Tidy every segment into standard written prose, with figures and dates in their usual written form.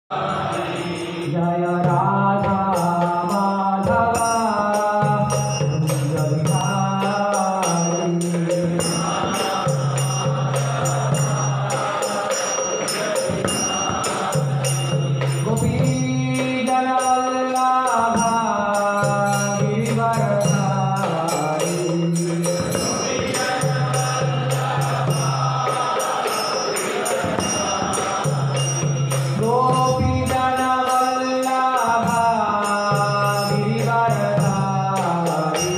जय राधा माधव कुंज बिहारी गोपी जन वल्लभ गिरिवरधारी गोपी जन वल्लभ गिरिवरधारी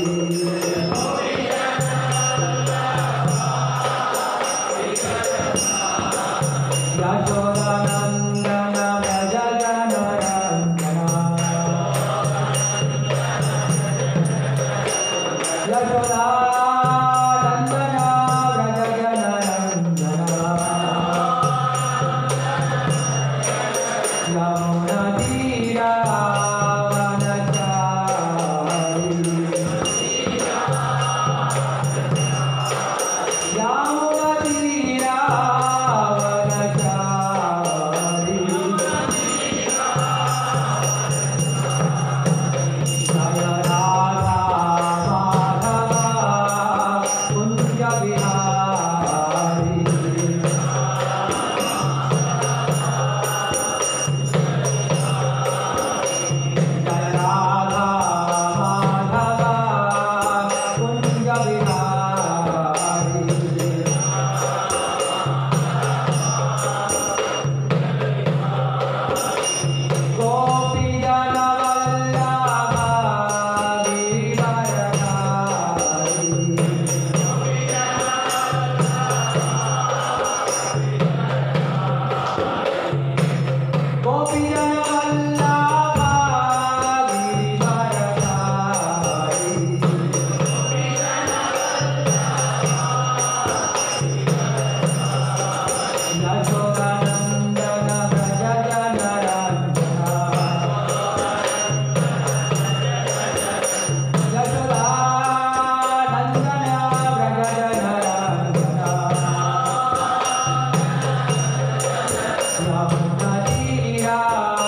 यशोदानंदन व्रज जनरंजना यशोदानंदन व्रज जनरंजना यमुना तीरावनचारी यमुना तीरावनचारी जय राधा माधव कुंज बिहारी जय राधा माधव कुंज बिहारी गोपी जन वल्लभ गिरिवरधारी गोपी जन वल्लभ गिरिवरधारी यशोदानंदन व्रज जनरंजना यशोदानंदन व्रज जनरंजना यमुना तीरावनचारी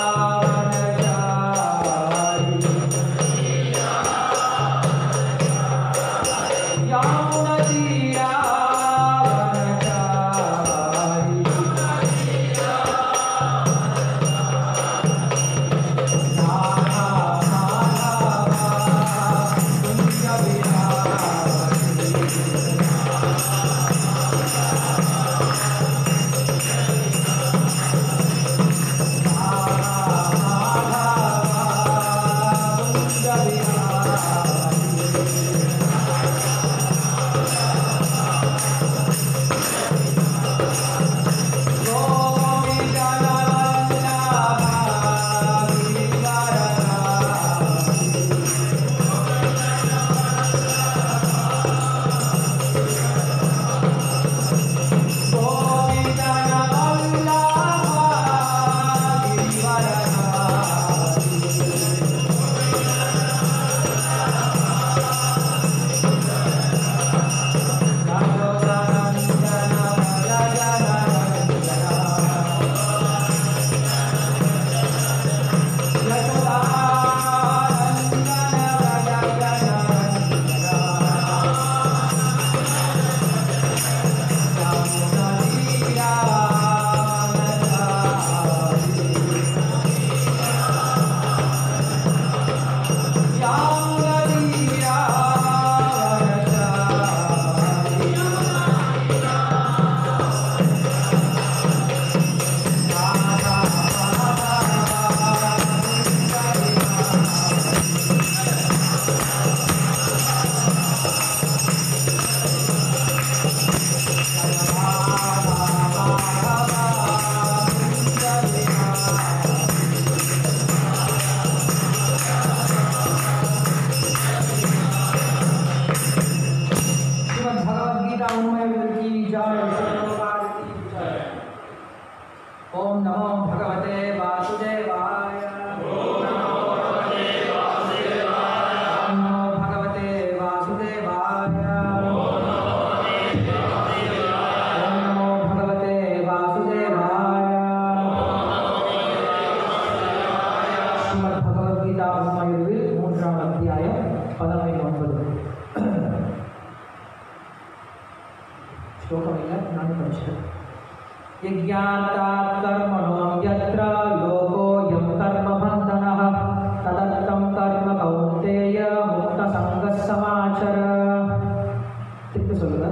இல்லை, நானே படிச்சுட்டேன். யஜ்ஞார்த்தாத் கர்மணோம் யத்ர லோகோயம் கர்ம பந்தனஹ ததர்த்தம் கர்ம கௌந்தேய முக்த சங்கஸ் சமாச்சர. திருப்பி சொல்லுங்க.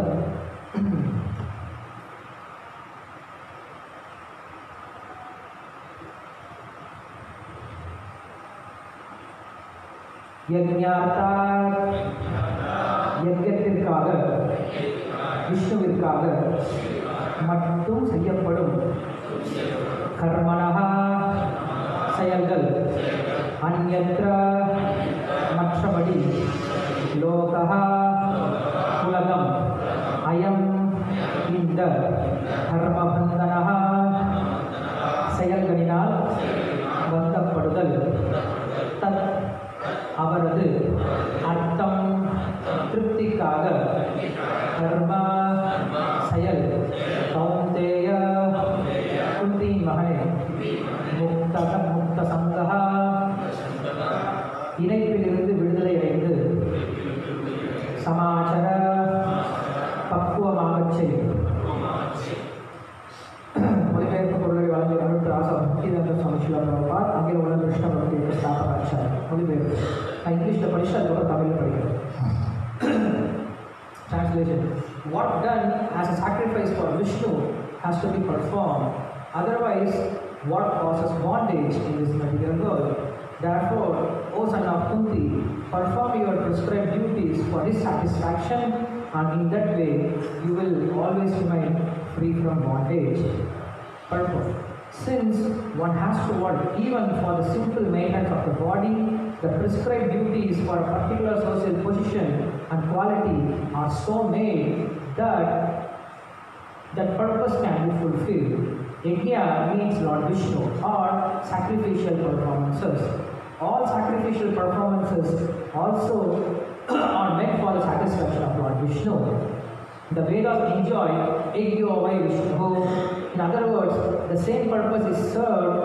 யஜ்ஞார்த்தாத் யஜ்ஞத்திற்காக விஷ்ணுவிற்காக மட்டும் செய்யப்படும் கர்மணஹ செயல்கள் அந்யத்ர மற்றபடி லோகஹ உலகம் அயம் இந்த கர்மபந்தனஹ செயல்களினால் பந்தப்படுதல் தத் அவரது அர்த்தம் திருப்திக்காக கர்ம செயல் கௌந்தேய குந்தியின் மகனே முக்த சங்கஹ இணைப்பிலிருந்து விடுதலை அடைந்து சமாச்சர பக்குவமாகச் செய்யும். மொழிபெயர்ப்பு பொருளை வழங்கிய அனுப்பிராச பக்திவேந்த சுவாமி ஸ்ரீல பிரபுபாத் அங்கே உள்ள கிருஷ்ண பக்திக்கு ஸ்தாபகாச்சார். மொழிபெயர்ப்பு நான் இங்கிலீஷில் படிச்சு அதுக்கப்புறம் தமிழில் படிக்கிறேன். Translation: What done as a sacrifice for Vishnu has to be performed. Otherwise, what causes bondage in this material world? Therefore, O son of Kunti, perform your prescribed duties for his satisfaction, and in that way, you will always remain free from bondage. Purpose: Since one has to work even for the simple maintenance of the body, the prescribed duties for a particular social position and quality are so made that that purpose can be fulfilled. Yajna means Lord Vishnu or sacrificial performances. All sacrificial performances also are meant for the satisfaction of Lord Vishnu. The Vedas enjoy Yajna Vishnu. In other words, the same purpose is served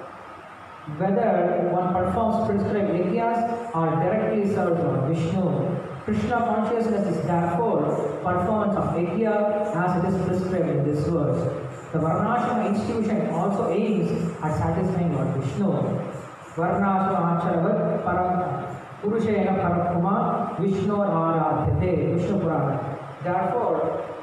whether one performs prescribed yajnas or directly serves Lord Vishnu. Krishna consciousness is therefore performance of yajna as it is prescribed in this verse. The Varnashrama institution also aims at satisfying Lord Vishnu. Varnashrama Acharavat Param Purushena Parakuma Vishnu Aradhyate Vishnu Purana. Therefore,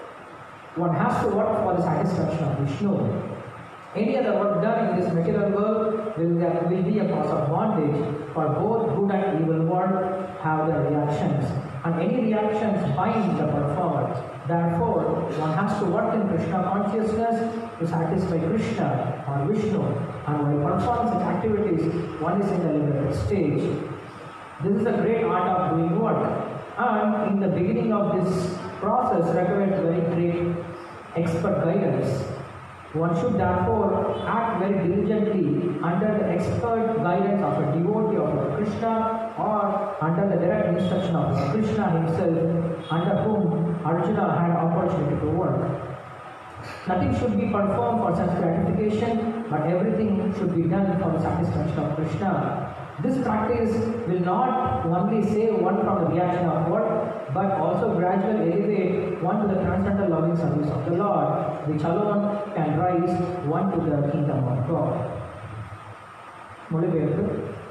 one has to work for the satisfaction of Vishnu. Any other work done in this material world will be a cause of bondage, for both good and evil world have their reactions, and any reactions bind the performer. Therefore, one has to work in Krishna consciousness to satisfy Krishna or Vishnu, and while performing such activities, one is in the liberated stage. This is the great art of doing work, and in the beginning of this process requires very great expert guidance. One should therefore act very diligently under the expert guidance of a devotee of Lord Krishna or under the direct instruction of Lord Krishna himself, under whom Arjuna had opportunity to work. Nothing should be performed for such gratification, but everything should be done for the satisfaction of Krishna. This practice will not only save one from the reaction of work, but also gradually elevate one to the transcendental loving service of the Lord, which alone can raise one to the kingdom of God. மொழிபெயர்ப்பு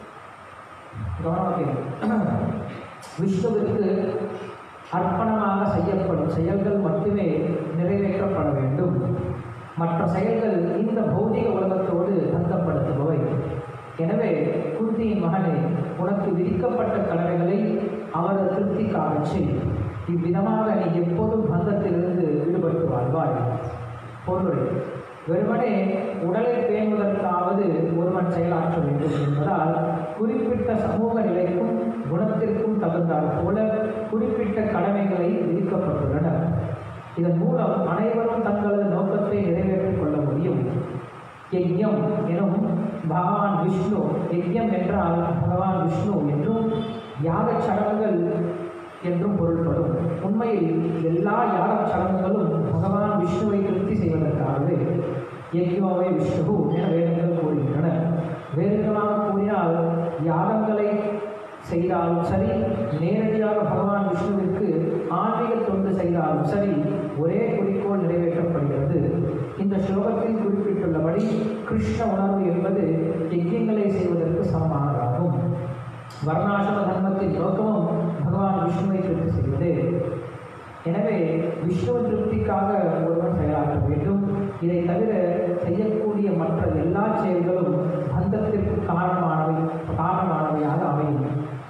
கவனமாக விஷ்ணுவிற்கு அர்ப்பணமாக செய்யப்படும் செயல்கள் மட்டுமே நிறைவேற்றப்பட வேண்டும். மற்ற செயல்கள் இந்த பௌதிக உலகத்தோடு பந்தப்படுத்துபவை. எனவே குந்தியின் மகனே, உனக்கு விதிக்கப்பட்ட கடமைகளை அவரது திருப்திக்காக செய். இவ்விதமாக நீ எப்போதும் பந்தத்திலிருந்து விடுபட்டு வாழ்வாய். பொருள்: வெறுமனே உடலை பேணுவதற்காவது ஒருவன் செயலாற்ற வேண்டும் என்பதால் குறிப்பிட்ட சமூக நிலைக்கும் குணத்திற்கும் தகுந்தால் போல குறிப்பிட்ட கடமைகளை விதிக்கப்பட்டுள்ளன. இதன் மூலம் அனைவரும் தங்களது நோக்கத்தை நிறைவேற்றிக் கொள்ள முடியும். யஜ்ஞம் எனும் பகவான் விஷ்ணு, யஜ்ஞம் என்றால் பகவான் விஷ்ணு என்றும் யாகச் சடங்குகள் என்றும் பொருள்படும். உண்மையில் எல்லா யாகச் சடங்குகளும் பகவான் விஷ்ணுவை திருப்தி செய்வதற்காகவே. யஜ்ஞோவை விஷ்ணு என வேதங்கள் கூறுகின்றன. வேறு விதமாக கூறினால் யாகங்களை செய்தாலும் சரி, நேரடியாக பகவான் விஷ்ணுவிற்கு ஆன்மீக தொண்டு செய்தாலும் சரி, ஒரே குறிக்கோள் நிறைவேற்றப்படுகிறது. இந்த ஸ்லோகத்தில் குறிப்பிட்டுள்ளபடி கிருஷ்ண உணர்வு என்பது யஜ்யங்களை செய்வதற்கு சமமானதாகும். வர்ணாசிரம தர்மத்தின் நோக்கமும் பகவான் விஷ்ணுவை திருப்தி செய்வது. எனவே விஷ்ணு திருப்திக்காக ஒருவன் செயலாற்ற வேண்டும். இதை தவிர செய்யக்கூடிய மற்ற எல்லா செயல்களும் பந்தத்திற்கு காரணமானவையாக அமையும்.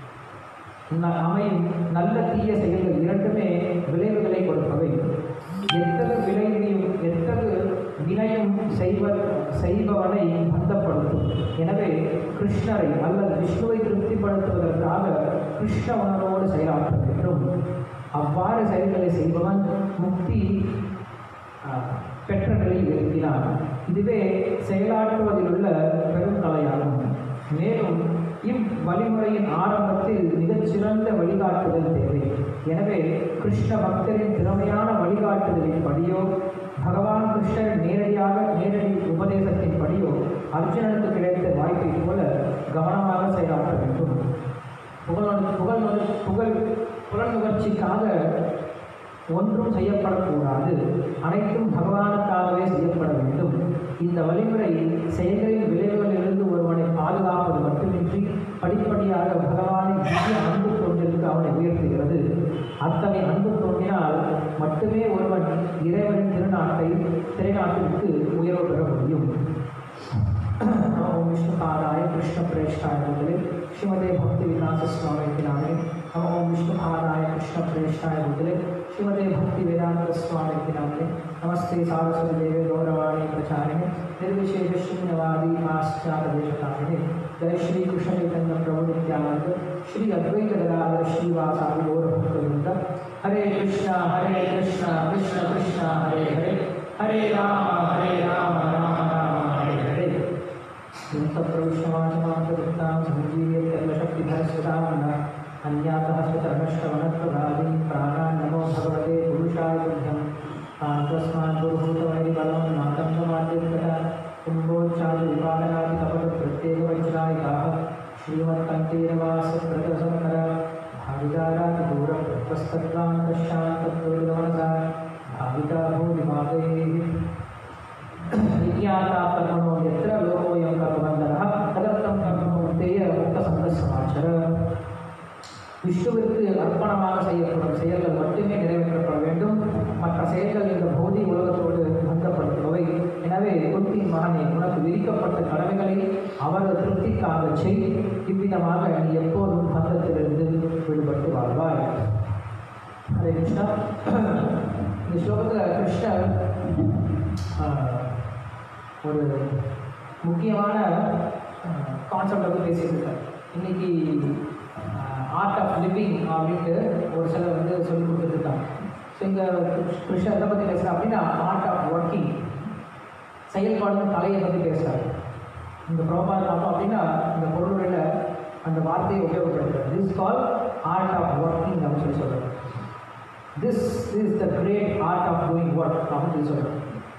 நல்ல தீய செயல்கள் இரண்டுமே விளைவுகளை கொடுப்பவை. எத்தகு வினையும் செய்பவனை பந்தப்படுத்தும். எனவே கிருஷ்ணரை அல்லது விஷ்ணுவை திருப்திப்படுத்துவதற்காக கிருஷ்ண உணர்வோடு செயலாற்ற வேண்டும். அவ்வாறு செயல்களை செய்பவன் முக்தி பெற்ற நிலையில் இருக்கிறான். இதுவே செயலாற்றுவதில் உள்ள பெரும் கலையாகும். மேலும் இவ்வழிமுறையின் ஆரம்பத்தில் மிகச்சிறந்த வழிகாட்டுதல் தேவை. எனவே கிருஷ்ண பக்தரின் திறமையான வழிகாட்டுதலின் படியோ, பகவான் கிருஷ்ணர் நேரடி உபதேசத்தின் படியோ அர்ஜுனனுக்கு கிடைத்த வாய்ப்பை போல கவனமாக செயலாற்ற வேண்டும். புகழ் நுகர்ச்சிக்காக ஒன்றும் செய்யப்படக்கூடாது. அனைத்தும் பகவானுக்காகவே செய்யப்பட வேண்டும். இந்த வழிமுறை செயல்களின் விளைவுகளிலிருந்து ஒருவனை பாதுகாப்பது மட்டுமின்றி படிப்படியாக பகவானின் திவ்ய அன்பு தொண்டிற்கு அவனை உயர்த்துகிறது. அத்தகைய அன்பு தோன்றினால் மட்டுமே ஒருவன் இறைவனின் திருநாட்டிற்கு உயர்வு பெற முடியும். ஓம் விஷ்ணுபாதாய கிருஷ்ண பிரேஷ்டாய முதலே ஸ்ரீமதே பக்தி விநாச சுவாமி நாமே. ஓம் விஷ்ணுபாதாய கிருஷ்ண பிரேஷ்டாய முதலே ஸ்ரீமதே பக்தி வேதாந்த சுவாமி நாமே. நமஸ்தே சாரஸ்வதி தேவே கௌரவாணி பிரச்சாரிणे निर्विशेष शून्यवादी पाश्चात्य जय श्री कृष्ण चैतन्य प्रभु नित्यानंद श्री अद्वैत गदाधर श्रीवासादि गौर भक्तवृंद. हरे कृष्णा कृष्ण कृष्ण हरे हरे, हरे राम राम हरे हरे. प्रविष्णवाचमान्तवृत्तां सञ्जीव्यशक्तिधरस्वतां अन्यातः स्वचरणश्रवणत्वदादीन् प्राणान् नमो भगवते पुरुषाय तुभ्यम्. तस्मात् गुरुभूतमैरिबलं नाकन्दमाद्यन्तः कुम्भोच्चादिपालनादिकपटप्रत्येकवज्रायिकाः श्रीमत्कण्ठीरवासप्रदसंकर भावितारादिगौरप्रस्तत्वान्तशान्तत्वविदमनसा भाविता भूरिभागैः विज्ञाता कर्मणो यत्र लोकोऽयं कर्मबन्धनः तदर्थं कर्मणोऽन्तेय मुक्तसङ्गसमाचर. விஷ்ணுவிற்கு அர்ப்பணமாக செய்யப்படும் செயல்கள் மட்டுமே நிறைவேற்றப்பட வேண்டும். மற்ற செயல்கள் இந்த பௌதிக உலகத்தோடு பந்தப்படுத்துபவை. எனவே குந்தியின் மகனே, உனக்கு விதிக்கப்பட்ட கடமைகளை அவரது திருப்திக்காக செய். இவ்விதமாக நீ எப்போதும் பந்தத்திலிருந்து விடுபட்டு வாழ்வாய். ஹரே கிருஷ்ணா. இந்த ஸ்லோகத்தில் கிருஷ்ணர் ஒரு முக்கியமான கான்செப்டை பற்றி பேசிட்டு இருக்கார். இன்னைக்கு ஆர்ட் ஆஃப் லிவிங் அப்படின்ட்டு ஒரு சிலர் வந்து சொல்லி கொடுத்துருக்காங்க. ஸோ இங்கே கிருஷ்ணர் எதை பற்றி பேசுகிறா அப்படின்னா ஆர்ட் ஆஃப் ஒர்க்கிங், செயல்பாடும் கலையை பற்றி பேசுகிறார். இந்த ப்ரோபால் பார்த்தோம் அப்படின்னா இந்த பொருளுடைய அந்த வார்த்தையை உபயோகப்படுத்துகிறார். This call art of working அப்படின்னு சொல்லி சொல்கிறார். This is the great art of doing work அப்படின்னு சொல்லி சொல்கிறார்.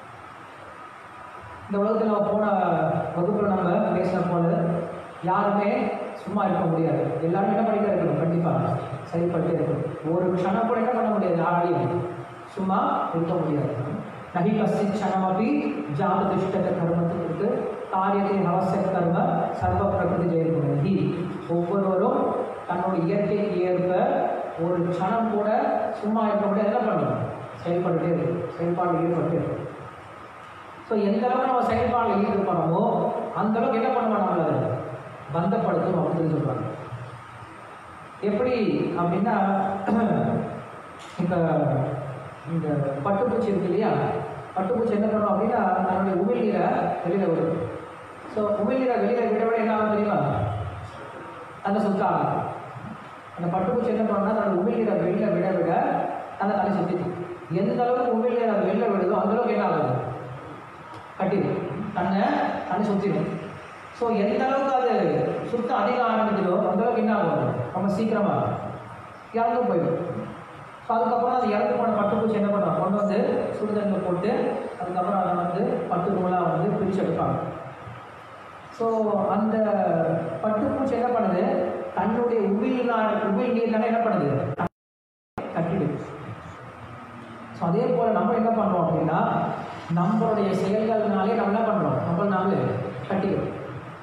இந்த உலகத்தில் நம்ம போன வகுப்பில் நம்ம பேசின போல யாருமே சும்மா இருக்க முடியாது. எல்லாரும் என்ன பண்ணிட்டே இருக்கணும், கண்டிப்பாக செயல்பட்டே இருக்கணும். ஒரு க்ஷணம் கூட என்ன பண்ண முடியாது, யாராலையும் சும்மா இருக்க முடியாது. நகி கஷ்டித் க்ஷணமபி ஜாததிஷ்டத கர்மத்துக்கு காரியத்தை அவசிய கர்ம சர்வ பிரகிருதி ஜெயகுணி. ஒவ்வொருவரும் தன்னோட இயற்கைக்கு ஏற்ப ஒரு க்ஷணம் கூட சும்மா இருக்க முடியாது. என்ன பண்ணணும், செயல்பட்டுட்டே இருக்கும், செயல்பாடு ஈடுபட்டு இருக்கும். ஸோ எந்த அளவுக்கு நம்ம செயல்பாடு ஈடுபடுறோமோ அந்த அளவுக்கு என்ன பண்ணுவோம், நம்மளை பந்தப்படுத்தும் அப்படின்னு சொல்கிறாங்க. எப்படி அப்படின்னா இப்போ இந்த பட்டுப்பூச்சி இருக்கு இல்லையா, பட்டுப்பூச்சி என்ன பண்ணும் அப்படின்னா தன்னுடைய உமிழ்நீரை வெளியில் விடும். ஸோ உமிழ்நீரை வெளியில் விட விட என்ன ஆகும் தெரியுமா, தன்னை சுத்தாங்க. அந்த பட்டுப்பூச்சி என்ன பண்ணணும்னா தன்னோட உமிழ்நீரை வெளியில் விட விட தன்னை தலை சுற்றிக்கும். எந்த அளவுக்கு உமிழ்நீர் அது வெளியில் விடுதோ அந்தளவுக்கு என்ன ஆகுது, கட்டிடும், தன்னை சுற்றிடும். ஸோ எந்த அளவுக்கு அது சுத்தம் அதிகம் ஆரம்பிக்குதோ அந்தளவுக்கு என்ன ஆகும், ரொம்ப சீக்கிரமாக இறந்து போயிடும். ஸோ அதுக்கப்புறம் அது இறந்து போன பட்டுப்பூச்சி என்ன பண்ணுவோம், கொண்டு வந்து சுடுதண்ணில் போட்டு அதுக்கப்புறம் அதை வந்து பட்டு நூலாக வந்து பிரித்து எடுப்பாங்க. ஸோ அந்த பட்டுப்பூச்சி என்ன பண்ணுது, தன்னுடைய உமிழ் நீர்னால என்ன பண்ணுது, கட்டிடுது. ஸோ அதே போல் நம்ம என்ன பண்ணுறோம் அப்படின்னா, நம்மளுடைய செயல்கள்னாலே நம்ம என்ன பண்ணுறோம், நம்மள நாமளே கட்டிக்கிறோம்.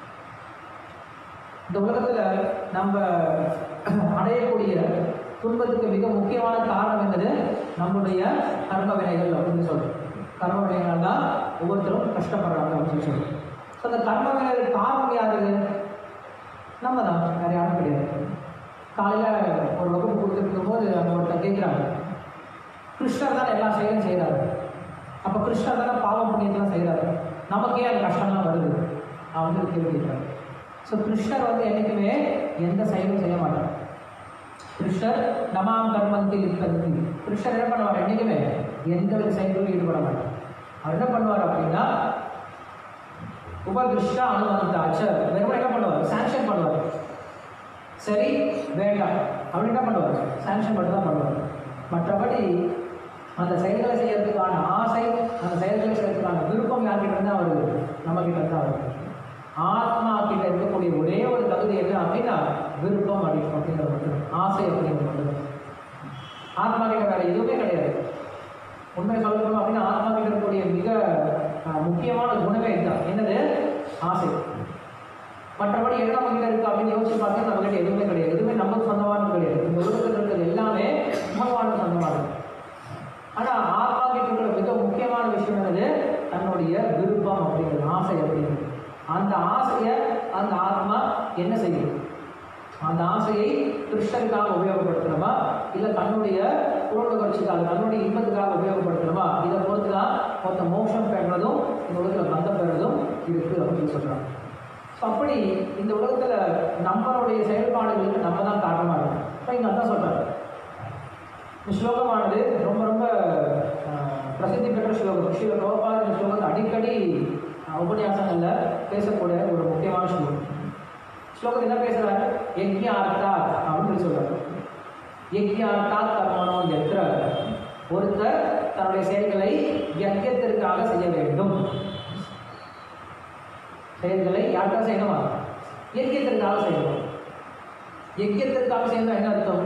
இந்த உலகத்தில் நம்ம அடையக்கூடிய துன்பத்துக்கு மிக முக்கியமான காரணம் என்னது, நம்மளுடைய கர்ம வினைகள் அப்படின்னு சொல்கிறோம். கர்ம வினைகள் தான் ஒவ்வொருத்தரும் கஷ்டப்படுறாங்க அப்படின்னு சொல்கிறோம். ஸோ அந்த கர்ம வினைகள் காரணம் யாரு, நம்ம தான், வேறு யாரும் கிடையாது. காலையில் ஒரு வகுப்பு கொடுத்துருக்கும் போது அவங்க ஒருத்தர் கேட்குறாங்க, கிருஷ்ணர் தான் எல்லா செயலும் செய்கிறாரு, அப்போ கிருஷ்ணர் தானே பாவம் புண்ணியத்தெல்லாம் செய்கிறாரு, நமக்கே அது கஷ்டம்லாம் வருது அப்படின்னு கேள்வி கேட்குறாரு. ஸோ கிருஷ்ணர் வந்து என்றைக்குமே எந்த செயலும் செய்ய மாட்டார். கிருஷ்ணர் நமாம் கர்மந்தி லிப்பந்தி, கிருஷ்ணர் என்ன பண்ணுவார், என்றைக்குமே எந்த ஒரு செயல்களும் ஈடுபட மாட்டார். அவர் என்ன பண்ணுவார் அப்படின்னா, உபகிருஷ்ணா அனுமந்தாச்ச, வெறும் என்ன பண்ணுவார், சாங்ஷன் பண்ணுவார். சரி வேண்டாம் அப்படின்னு என்ன பண்ணுவார், சாங்ஷன் மட்டும் தான் பண்ணுவார். மற்றபடி அந்த செயல்களை செய்யறதுக்கான ஆசை, அந்த செயல்களை செய்யறதுக்கான விருப்பம் யார்கிட்ட இருந்தால் வருது, நம்ம கிட்ட இருந்தால் வருது. ஆத்மா கிட்ட இருக்கக்கூடிய ஒரே ஒரு தகுதி என்ன அப்படின்னா விருப்பம் அப்படிங்கிறது மட்டும், ஆசை அப்படிங்கிறது மட்டும். ஆத்மா கிட்ட வேற எதுவுமே கிடையாது. உண்மையை சொல்லணும் அப்படின்னா ஆத்மா கிட்ட இருக்கக்கூடிய மிக முக்கியமான குணமே இதுதான், என்னது, ஆசை. மற்றபடி என்ன நம்ம கிட்ட இருக்கு அப்படின்னு யோசிச்சு பார்த்தீங்கன்னா நம்ம கிட்ட எதுவுமே கிடையாது. எதுவுமே நமக்கு சொந்தமானது கிடையாது. இந்த உலகத்தில் இருக்கிறது எல்லாமே பகவானுக்கு சொந்தமானது. ஆனால் ஆத்மா கிட்ட இருக்கிற மிக முக்கியமான விஷயம் என்னது, தன்னுடைய விருப்பம் அப்படிங்கிறது, ஆசை அப்படிங்கிறது. அந்த ஆசையை அந்த ஆத்மா என்ன செய்யுது, அந்த ஆசையை கிருஷ்ணருக்காக உபயோகப்படுத்தணுமா, இல்லை தன்னுடைய புரோடகர்ச்சிக்காக, தன்னுடைய இன்பத்துக்காக உபயோகப்படுத்தணுமா, இதை பொறுத்து தான் மொத்த மோட்சம் பெறுறதும் இந்த உலகத்தில் பந்தம் பெறுறதும் இருக்குது அப்படின்னு சொல்கிறாங்க. ஸோ அப்படி இந்த உலகத்தில் நம்மளுடைய செயல்பாடுகளுக்கு நம்ம தான் காரணமாக இருக்கும். இப்போ இங்கே அதான் சொல்கிறாங்க. இந்த ஸ்லோகமானது ரொம்ப ரொம்ப பிரசித்தி பெற்ற ஸ்லோகம். ஸ்ரீ பிரபுபாதர் இந்த ஸ்லோகத்தை அடிக்கடி உபன்யாசங்களில் பேசக்கூடிய ஒரு முக்கியமான ஸ்லோகம். ஸ்லோகத்தை என்ன பேசுகிறாரு, யஜ்ஞார்த்தாத் அப்படின்னு சொல்கிறார். யஜ்ஞார்த்தாத் கர்மணோ யத்ர, ஒருத்தர் தன்னுடைய செயல்களை யஜ்ஞத்திற்காக செய்ய வேண்டும். செயல்களை யாருக்காக செய்யணுமா, யஜ்ஞத்திற்காக செய்யணும். யஜ்ஞத்திற்காக செய்யணும் என்ன அர்த்தம்,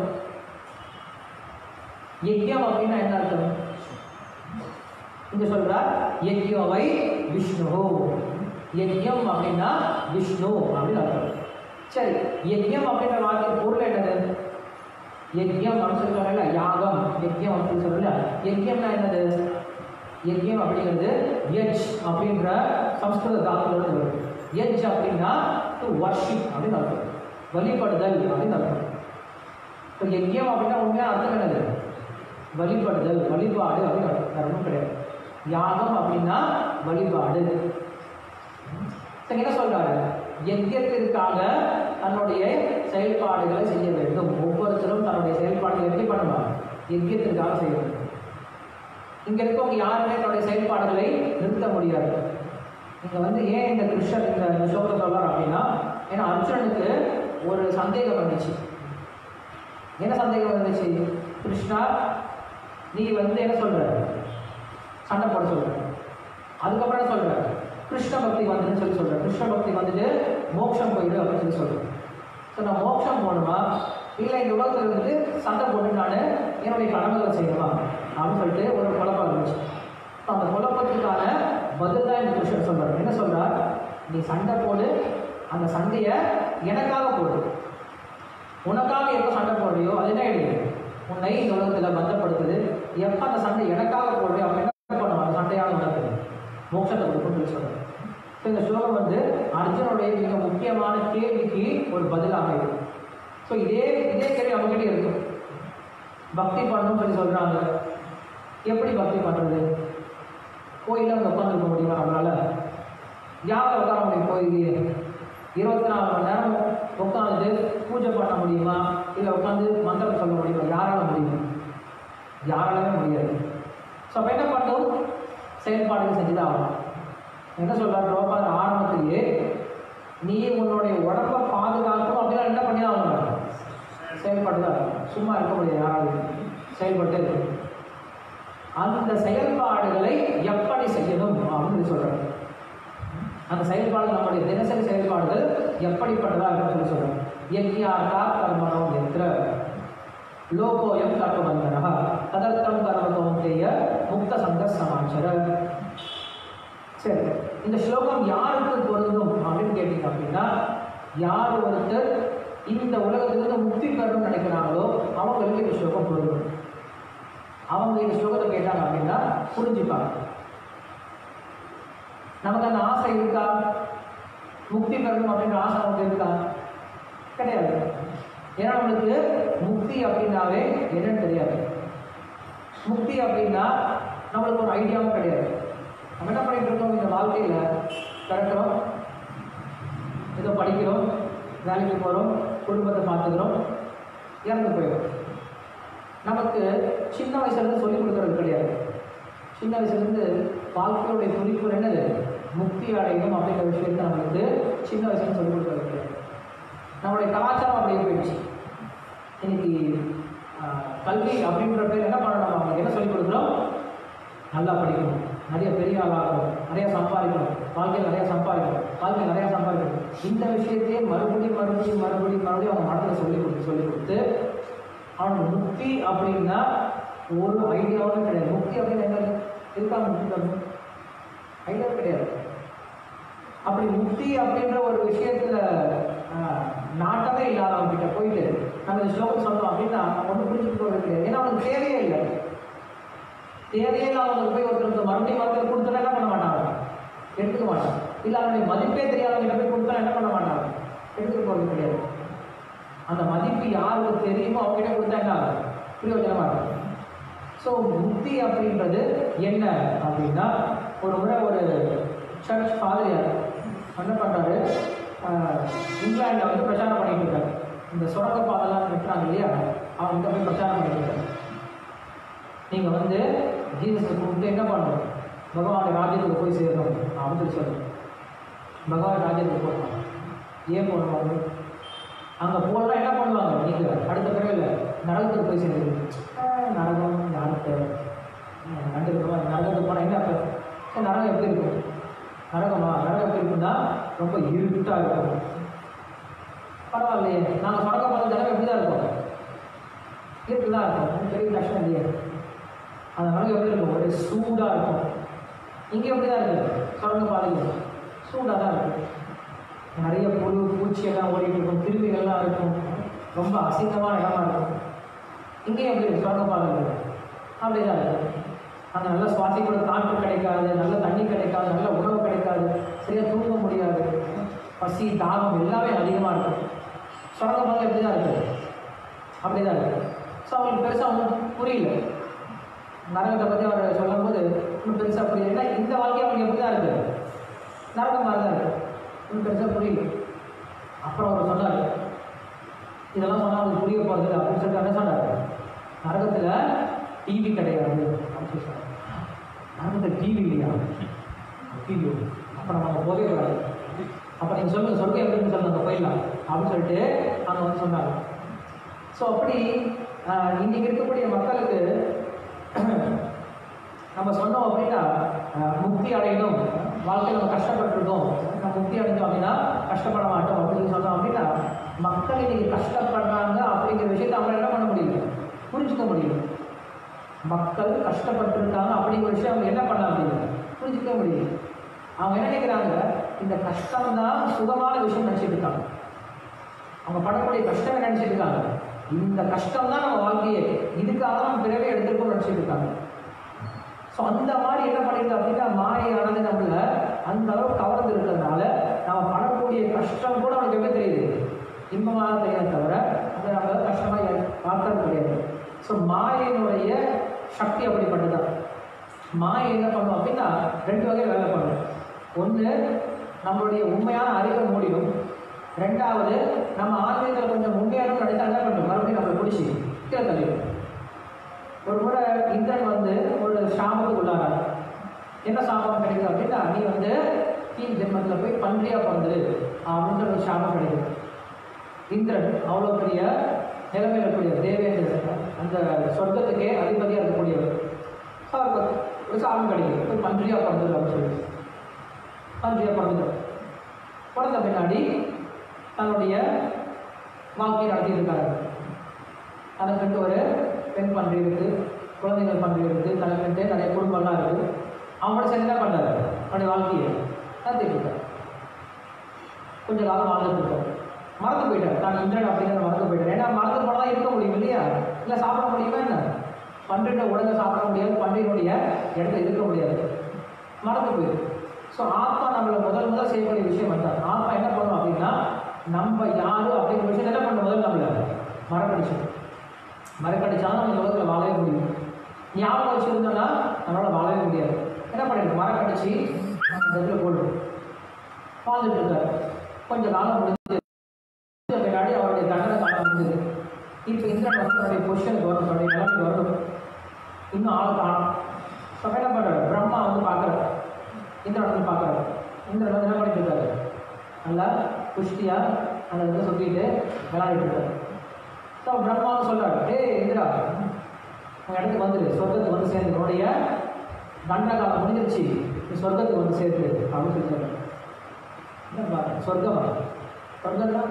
யஜ்ஞம் அப்படின்னா என்ன அர்த்தம், இங்க சொல்றார் யஜ்யோவை விஷ்ணு, யஜ்ஞம் அப்படின்னா விஷ்ணு அப்படின்னு அர்த்தம். சரி, யஜ்ஞம் அப்படின்ற வார்த்தை பொருள் என்னது, யஜ்ஞம் அப்படின்னு சொல்றாங்கல்ல, யாகம், யஜ்ஞம் அப்படின்னு சொல்லல. யஜ்ஞம்னா என்னது, யஜ்ஞம் அப்படிங்கிறது யஜ் அப்படின்ற சம்ஸ்கிருத தாத்துல வருது. யஜ் அப்படின்னா டு வர்ஷிப் அப்படின்னு அர்த்தம், வழிபடுதல் அப்படின்னு அர்த்தம். இப்போ யஜ்ஞம் அப்படின்னா உண்மையாக அர்த்தம் என்னது, வழிபடுதல், வழிபாடு அப்படின்னு அர்த்தம், வேற ஒன்றும் கிடையாது. யாகம் அப்படின்னா வழிபாடு. என்ன சொல்றாரு, யஜ்ஞத்திற்காக தன்னுடைய செயல்பாடுகளை செய்ய வேண்டும். ஒவ்வொருத்தரும் தன்னுடைய செயல்பாடுகளை எப்படி பண்ணுவாங்க, யஜ்ஞத்திற்காக செய்ய வேண்டும். இங்க இருக்கவங்க யாருமே தன்னுடைய செயல்பாடுகளை நிறுத்த முடியாது. இங்க வந்து ஏன் இந்த கிருஷ்ணர் இந்த ஸ்லோகத்தை சொல்றார் அப்படின்னா, ஏன்னா அர்ஜுனனுக்கு ஒரு சந்தேகம் வந்துச்சு. என்ன சந்தேகம் வந்துச்சு, கிருஷ்ணா நீ வந்து என்ன சொல்ற, சண்டை போட சொல்ற, அதுக்கப்புறம் என்ன சொல்ற, கிருஷ்ண பக்தி வந்துன்னு சொல்லி சொல்ற, கிருஷ்ண பக்தி வந்துட்டு மோட்சம் போயிடு அப்படின்னு சொல்லி சொல்றேன். ஸோ நான் மோட்சம் போகணுமா, இல்லை இந்த உலகத்தில் இருந்துட்டு சண்டை போட்டு நான் என்னுடைய கடமைகளை செய்யணுமா அப்படின்னு சொல்லிட்டு ஒரு குழப்பம் இருந்துச்சு. ஸோ அந்த குழப்பத்துக்கான பதில் தான் இந்த கிருஷ்ணன் சொல்றார். என்ன சொல்றார், நீ சண்டை போடு, அந்த சண்டையை எனக்காக போடு. உனக்காக எப்போ சண்டை போடுறியோ அது என்ன ஆயிடுது, உன்னை இந்த உலகத்தில் பந்தப்படுத்துது. எப்போ அந்த சண்டை எனக்காக போடுறியோ அவன் என்ன பண்ணுவான், அந்த சண்டையாக உனக்கு மோட்சத்தை கொடுக்குன்னு சொல்கிறார். ஸோ இந்த ஸ்லோகம் வந்து அர்ஜுனுடைய மிக முக்கியமான கேள்விக்கு ஒரு பதிலாக இருக்கும். ஸோ இதே கேள்வி அவங்ககிட்ட இருக்கும். பக்தி பண்ணணும்னு சொல்லி சொல்கிறாங்க, எப்படி பக்தி பண்ணுறது, கோயிலில் வந்து உட்காந்துருக்க முடியுமா நம்மளால, யாரை உட்கார முடியும், கோயிலே 24 மணி நேரம் உட்காந்து பூஜை பண்ண முடியுமா, இல்லை உட்காந்து மந்திரம் சொல்ல முடியுமா, யாரால முடியும், யாராலுமே முடியாது. ஸோ அப்போ என்ன பண்ணும், செயல்பாடுகள் செஞ்சுதான் ஆகணும். என்ன சொல்கிறார் பிரபுபாதர் ஆரம்பத்திலேயே, நீ உன்னுடைய உடம்பை பாதுகாக்கணும் அப்படின்னா என்ன பண்ணி தான் ஆகணும், செயல்பாடு தான், சும்மா இருக்க முடியாது, யாராலும் செயல்பட்டு இருக்கணும். அந்த செயல்பாடுகளை எப்படி செய்யணும் அப்படின்னு சொல்கிறார். அந்த செயல்பாடு நம்முடைய தினசரி செயல்பாடுகள் எப்படிப்பட்டதா அப்படின்னு சொல்றோம். யஜ்ஞார்த்தா கர்மணோ யத்ர லோகோயம் கர்மபந்தனஹ ததர்த்தம் கர்ம கௌந்தேய முக்த சங்க சமாச்சர. சரி, இந்த ஸ்லோகம் யாருக்கு பொருந்தும் அப்படின்னு கேட்டீங்க அப்படின்னா, யார் ஒருத்தர் இந்த உலகத்திலிருந்து முக்தி பெறணும்னு நினைக்கிறாங்களோ அவங்களுக்கு இந்த ஸ்லோகம் பொருந்தும். அவங்க இந்த ஸ்லோகத்தை கேட்டாங்க அப்படின்னா புரிஞ்சுப்பாங்க. நமக்கு அந்த ஆசை இருக்கா? முக்தி பெறணும் அப்படின்ற ஆசை நமக்கு இருக்கா? கிடையாது. ஏன்னா நம்மளுக்கு முக்தி அப்படின்னாவே என்னன்னு தெரியாது. முக்தி அப்படின்னா நம்மளுக்கு ஒரு ஐடியாவும் கிடையாது. நம்ம என்ன பண்ணிட்டு இருக்கோம், இந்த வாழ்க்கையில் பிறக்கிறோம், ஏதோ படிக்கிறோம், வேலைக்கு போகிறோம், குடும்பத்தை பார்த்துக்கிறோம், இறந்து போயிடும். நமக்கு சின்ன வயசுலேருந்து சொல்லிக் கொடுக்கறது கிடையாது. சின்ன வயசுலேருந்து வாழ்க்கையுடைய குறிக்கோள் என்னது? முக்தி அடையணும் அப்படிங்கிற விஷயத்தை நம்மளுக்கு சின்ன வயசுலேருந்து சொல்லிக் கொடுக்கறது கிடையாது. நம்மளுடைய கலாச்சாரம் அப்படியே போயிடுச்சு. இன்னைக்கு கல்வி அப்படின்ற பேர் என்ன பண்ணணும், அவங்களுக்கு என்ன சொல்லிக் கொடுக்குறோம்? நல்லா படிக்கணும், நிறைய பெரிய ஆளாகணும், நிறைய சம்பாதிக்கணும், வாழ்க்கையில் நிறையா சம்பாதிக்கணும், வாழ்க்கையில் நிறையா சம்பாதிக்கணும். இந்த விஷயத்தையே மறுபடியும் மறுபடியும் மறுபடியும் மறுபடியும் அவங்க மனதில் சொல்லிக் கொடுத்து அவனுக்கு முக்தி அப்படின்னா ஒரு ஐடியாவும் கிடையாது. முக்தி அப்படின்னு என்ன இருக்கா? முக்தி தரணும் ஐடியா கிடையாது. அப்படி முக்தி அப்படின்ற ஒரு விஷயத்துல நாட்டமே இல்லாதவங்க கிட்ட போயிட்டு நம்ம இந்த ஸ்லோகம் சொன்னோம் அப்படின்னா ஒன்றும் புரிஞ்சுட்டு போகிறது கிடையாது. ஏன்னா அவனுக்கு தேவையே இல்லை. தேவையே இல்லாதவங்களுக்கு போய் ஒருத்தருக்கு மறுபடியும் மறுபடியும் கொடுத்தா என்ன பண்ண மாட்டாங்க? எடுத்துக்க மாட்டாங்க. இல்லை அவனுடைய மதிப்பே தெரியாதவங்க போய் கொடுத்தா என்ன பண்ண மாட்டாங்க? எடுத்துக்க போகிறது கிடையாது. அந்த மதிப்பு யாருக்கு தெரியுமோ அவங்ககிட்ட கொடுத்தா என்ன ஆகும்? பிரயோஜனமாக இருக்கும். ஸோ முக்தி அப்படின்றது என்ன அப்படின்னா, ஒரு முறை ஒரு சர்ச் ஃபாதர் என்ன பண்ணுறாரு, இங்கிலாண்டில் வந்து பிரச்சாரம் பண்ணிட்டு இருக்காரு. இந்த சுரங்கப்பாதைலாம் நிற்கிறாங்க இல்லையா, அவங்க போய் பிரச்சாரம் பண்ணிட்டு இருக்காரு. நீங்கள் வந்து ஜீசஸை கூப்பிட்டு என்ன பண்ணணும்? பகவான் ராஜ்யத்துக்கு போய் சேரணும் அப்படின்னு சொல்லணும். பகவான் ராஜ்யத்துக்கு போகணும். ஏன் போகணும்? அங்கே போனால் என்ன பண்ணுவாங்க? நீங்கள் அடுத்த பிறகு நரகத்துக்கு போய் சேர்ந்து நரகம் யாருக்கு நடுக்கிறோம்? நரகத்துக்கு போனால் என்ன அர்த்தம்? நரகம் எப்படி இருக்கும்? நரகம் எப்படி இருக்குன்னா ரொம்ப இருட்டாக இருக்கும். பரவாயில்லையே, நாங்கள் சுரங்க போகிற ஜனம் எப்படி தான் இருக்கும்? இருட்டு தான் இருக்கும். பெரிய கஷ்டம் இல்லையே. அந்த நரகம் எப்படி இருக்கும்? ஒரு சூடாக இருக்கும். இங்கே எப்படி தான் இருக்குது? சுரங்க பாதையில் சூடாக தான் இருக்கும். நிறைய புழு பூச்சியெல்லாம் ஓடிட்டு இருக்கும், கிருமிகள்லாம் இருக்கும், ரொம்ப அசிங்கமான இடமா இருக்கும். இங்கேயும் எப்படி இருக்கும்? சுரங்க பாதையில் அப்படியே தான் இருக்கும். அங்கே நல்லா சுவாசிக்கூட காற்று கிடைக்காது, நல்ல தண்ணி கிடைக்காது, நல்ல உணவு கிடைக்காது, சரியாக தூங்க முடியாது, பசி தாகம் எல்லாமே அதிகமாக இருக்கும். சுரங்க பாதை எப்படி தான் இருக்குது? அப்படி தான் இருக்குது. ஸோ அவங்களுக்கு பெருசாக ஒன்றும் புரியல. நரகத்தை பற்றி அவர் சொல்லும் போது இன்னும் பெருசாக புரியல. இந்த வாழ்க்கை அவங்க எப்படி தான் இருக்குது? நரகம் மாதிரி தான் இருக்குது. இன்னும் பெருசாக புரியல. அப்புறம் அவர் சொன்னார், இதெல்லாம் சொன்னால் அவங்களுக்கு புரிய போகிறது அப்படின்னு சொல்லிட்டு என்ன சொன்னார்? நரகத்தில் டிவி கிடையாது அப்படின்னு சொன்னார். நரகத்தில் டிவி இல்லையா? டிவி அப்போ நம்ம போகவே கூடாது. அப்போ நீங்கள் சொல்லுங்கள், சொர்க்கம் எப்படின்னு சொல்லுங்கள், போயிடலாம் அப்படின்னு சொல்லிட்டு அங்கே வந்து சொன்னாங்க. ஸோ அப்படி இன்றைக்கி இருக்கக்கூடிய மக்களுக்கு நம்ம சொன்னோம் அப்படின்னா, முக்தி அடையணும், வாழ்க்கையில் நம்ம கஷ்டப்பட்டுருக்கோம், நம்ம முக்தி அடைஞ்சோம் அப்படின்னா கஷ்டப்பட மாட்டோம் அப்படின்னு சொன்னோம் அப்படின்னா, மக்கள் இன்னைக்கு கஷ்டப்படுறாங்க அப்படிங்கிற விஷயத்தை அவங்க என்ன பண்ண முடியல, புரிஞ்சுக்க முடியல. மக்கள் கஷ்டப்பட்டுருக்காங்க அப்படிங்கிற விஷயம் அவங்க என்ன பண்ண முடியல, புரிஞ்சுக்க முடியல. அவங்க என்ன நினைக்கிறாங்க, இந்த கஷ்டம்தான் சுகமான விஷயம் நினச்சிட்டு இருக்காங்க. அவங்க படக்கூடிய கஷ்டமே நினச்சிட்டு இருக்காங்க. இந்த கஷ்டம் தான் நம்ம வாழ்க்கையே, இதுக்காக நம்ம பிறவே எடுத்துருக்கோம்னு நினச்சிட்டு இருக்காங்க. ஸோ அந்த மாதிரி என்ன பண்ணிருக்கு அப்படின்னா, மாயானது நம்மள அந்த அளவுக்கு கவர்ந்து இருக்கிறதுனால நம்ம படக்கூடிய கஷ்டம் கூட நமக்கு எப்படி தெரியுது, இன்பமாக தெரியாத தவிர அதை நம்ம கஷ்டமாக பார்த்தது கிடையாது. ஸோ மாயினுடைய சக்தி அப்படிப்பட்டதான். மாயை என்ன பண்ணும் அப்படின்னா ரெண்டு வகை வேலை பண்ணும். ஒன்று நம்மளுடைய உண்மையான அறிவை மூடிடும். ரெண்டாவது நம்ம ஆன்மீகத்தில் கொஞ்சம் முன்னேறும் நினைச்சா என்ன பண்ணும், மறுபடியும் நம்மளை பிடிச்சி கீழே தள்ளிடும். ஒரு முறை இந்திரன் வந்து ஒரு சாபத்துக்கு உள்ளாரார். என்ன சாபம் கிடைக்கும் அப்படின்னா, நீ வந்து கீழ் ஜென்மத்தில் போய் பன்றியாக பிறந்து அப்படின்ற ஒரு சாபம் கிடைக்கும். இந்திரன் அவ்வளோ பெரிய நிலைமையில் இருக்கக்கூடிய தேவேந்திரன், அந்த சொர்க்கத்துக்கே அதிபதியாக இருக்கக்கூடியவர், ஒரு சாபம் கிடைக்கும், போய் பன்றியாக பிறந்தது அப்படின்னு சொல்லி. பன்றியை பிறந்துட்டார். பிறந்த பின்னாடி தன்னுடைய வாழ்க்கையை நடத்திட்டு இருக்காரு. தனக்குன்ட்டு ஒரு பெண் பன்றி இருக்குது, குழந்தைகள் பன்றி இருக்குது, தனக்குன்ட்டு நிறைய குடும்பம்லாம் இருக்குது. அவங்களோட சேர்ந்து என்ன பண்ணுறாரு, அவனுடைய வாழ்க்கையை நடத்திட்டு இருக்காரு. கொஞ்ச காலம் வாழ்ந்துட்டு இருக்காரு. மறந்து போயிட்டார், தான் இந்திரன் அப்படிங்கிறத மறந்து போயிட்டார். ஏன்னா மறந்து போனால் இருக்க முடியும் இல்லையா, இல்லை சாப்பிட முடியுமா என்ன, பன்றியோட உடலை சாப்பிட முடியாது, பன்றியினுடைய இடத்துல இருக்க முடியாது, மறந்து போயிடும். ஸோ ஆத்மா நம்மளை முதல் செய்யக்கூடிய விஷயம் வந்தார். ஆத்மா என்ன பண்ணும் அப்படின்னா, நம்ம யாரு அப்படிங்கிற விஷயம் என்ன பண்ண முதல்ல நம்மளை மறக்கடிச்சாலும் நம்ம இந்த உலகத்தில் வாழவே முடியும். ஞாபகம் வச்சுருந்தோம்னா நம்மளால் வாழவே முடியாது. என்ன பண்ணிட்டு மறக்கடிச்சு அந்த இதில் போடுறோம், வாழ்ந்துட்டு இருக்காரு. கொஞ்சம் காலம் முடிஞ்சு பின்னாடி அவருடைய தண்டனை காலம் முடிஞ்சது. இப்போ இந்திரன் வந்து தன்னுடைய பொசிஷனுக்கு வரணும், தன்னுடைய நிலைமைக்கு வரணும். இன்னும் ஆள் காணும். ஸோ என்ன பண்ணுறாரு, பிரம்மா வந்து பார்க்குறாரு, இந்திரன் வந்து பார்க்குறாரு. இந்திரன் வந்து என்ன பண்ணிட்டு இருக்காரு, நல்லா குஷ்டியாக அந்த இதில் சுற்றிட்டு விளையாடிட்டு இருக்காரு. ஸோ பிரம்மாவும் சொல்கிறார், இந்திரா உங்கள் இடத்துக்கு வந்துடு, சொர்க்கத்துக்கு வந்து சேர்ந்து, உன்னுடைய தண்டனை காலம் முடிஞ்சிருச்சு, நீ சொர்க்கத்துக்கு வந்து சேர்த்து அப்படின்னு சொல்லிட்டாரு. என்ன சொர்க்கமா, சொர்க்கம்னா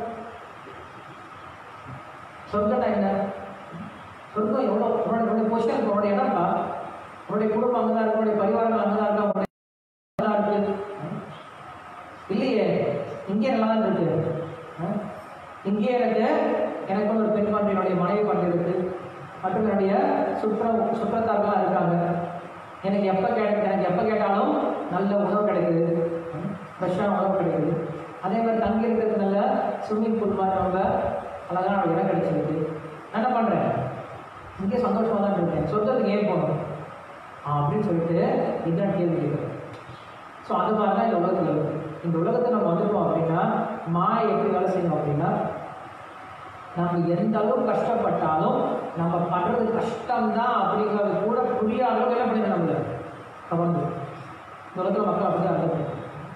சொர்க்கம்னா என்ன, சொர்க்கம் எவ்வளோ உன்னுடைய பொசிஷன், உன்னுடைய இடம்ப்பா, உன்னுடைய குடும்பம் அங்கே தான் இருக்கு, உன்னுடைய பரிவாரங்கள் அங்கே தான் இருக்கா, உன்னுடைய இருக்கு இல்லையே, இங்கே நல்லா தான் இருக்கு. இங்கே எனக்கு ஒரு பெண் பன்றி, என்னுடைய மனைவி பன்றி இருக்கு, மற்றும் என்னுடைய சுற்றத்தார்கள்லாம் இருக்காங்க. எனக்கு எப்போ கேட்டாலும் நல்ல உணவு கிடைக்குது, ஃப்ரெஷ்ஷான உணவு கிடைக்குது. அதே மாதிரி தங்கி இருக்கிறது நல்ல ஸ்விம்மிங் பூல் மாதிரி ரொம்ப அழகான இடம் கிடைச்சிருக்கு. நான் என்ன பண்ணுறேன், இங்கே சந்தோஷமாக தான் இருக்கேன், சொர்க்கத்துக்கு ஏன் போகணும் அப்படின்னு சொல்லிட்டு இதான் கேள்வி கேட்குறேன். ஸோ அது மாதிரி தான் இந்த உலகத்தில் இருக்குது. இந்த உலகத்தை நம்ம வந்துட்டோம் அப்படின்னா மாயை எப்படி வேலை செய்யணும் அப்படின்னா, நம்ம எந்த அளவுக்கு கஷ்டப்பட்டாலும் நம்ம பண்ணுறது கஷ்டம்தான் அப்படிங்கிறது கூட புரியாத அளவுக்கு என்ன பண்ணுங்க நம்மளை கவர்ந்து. இந்த உலகத்தில் மக்கள் அப்படி தான் அர்த்தம்,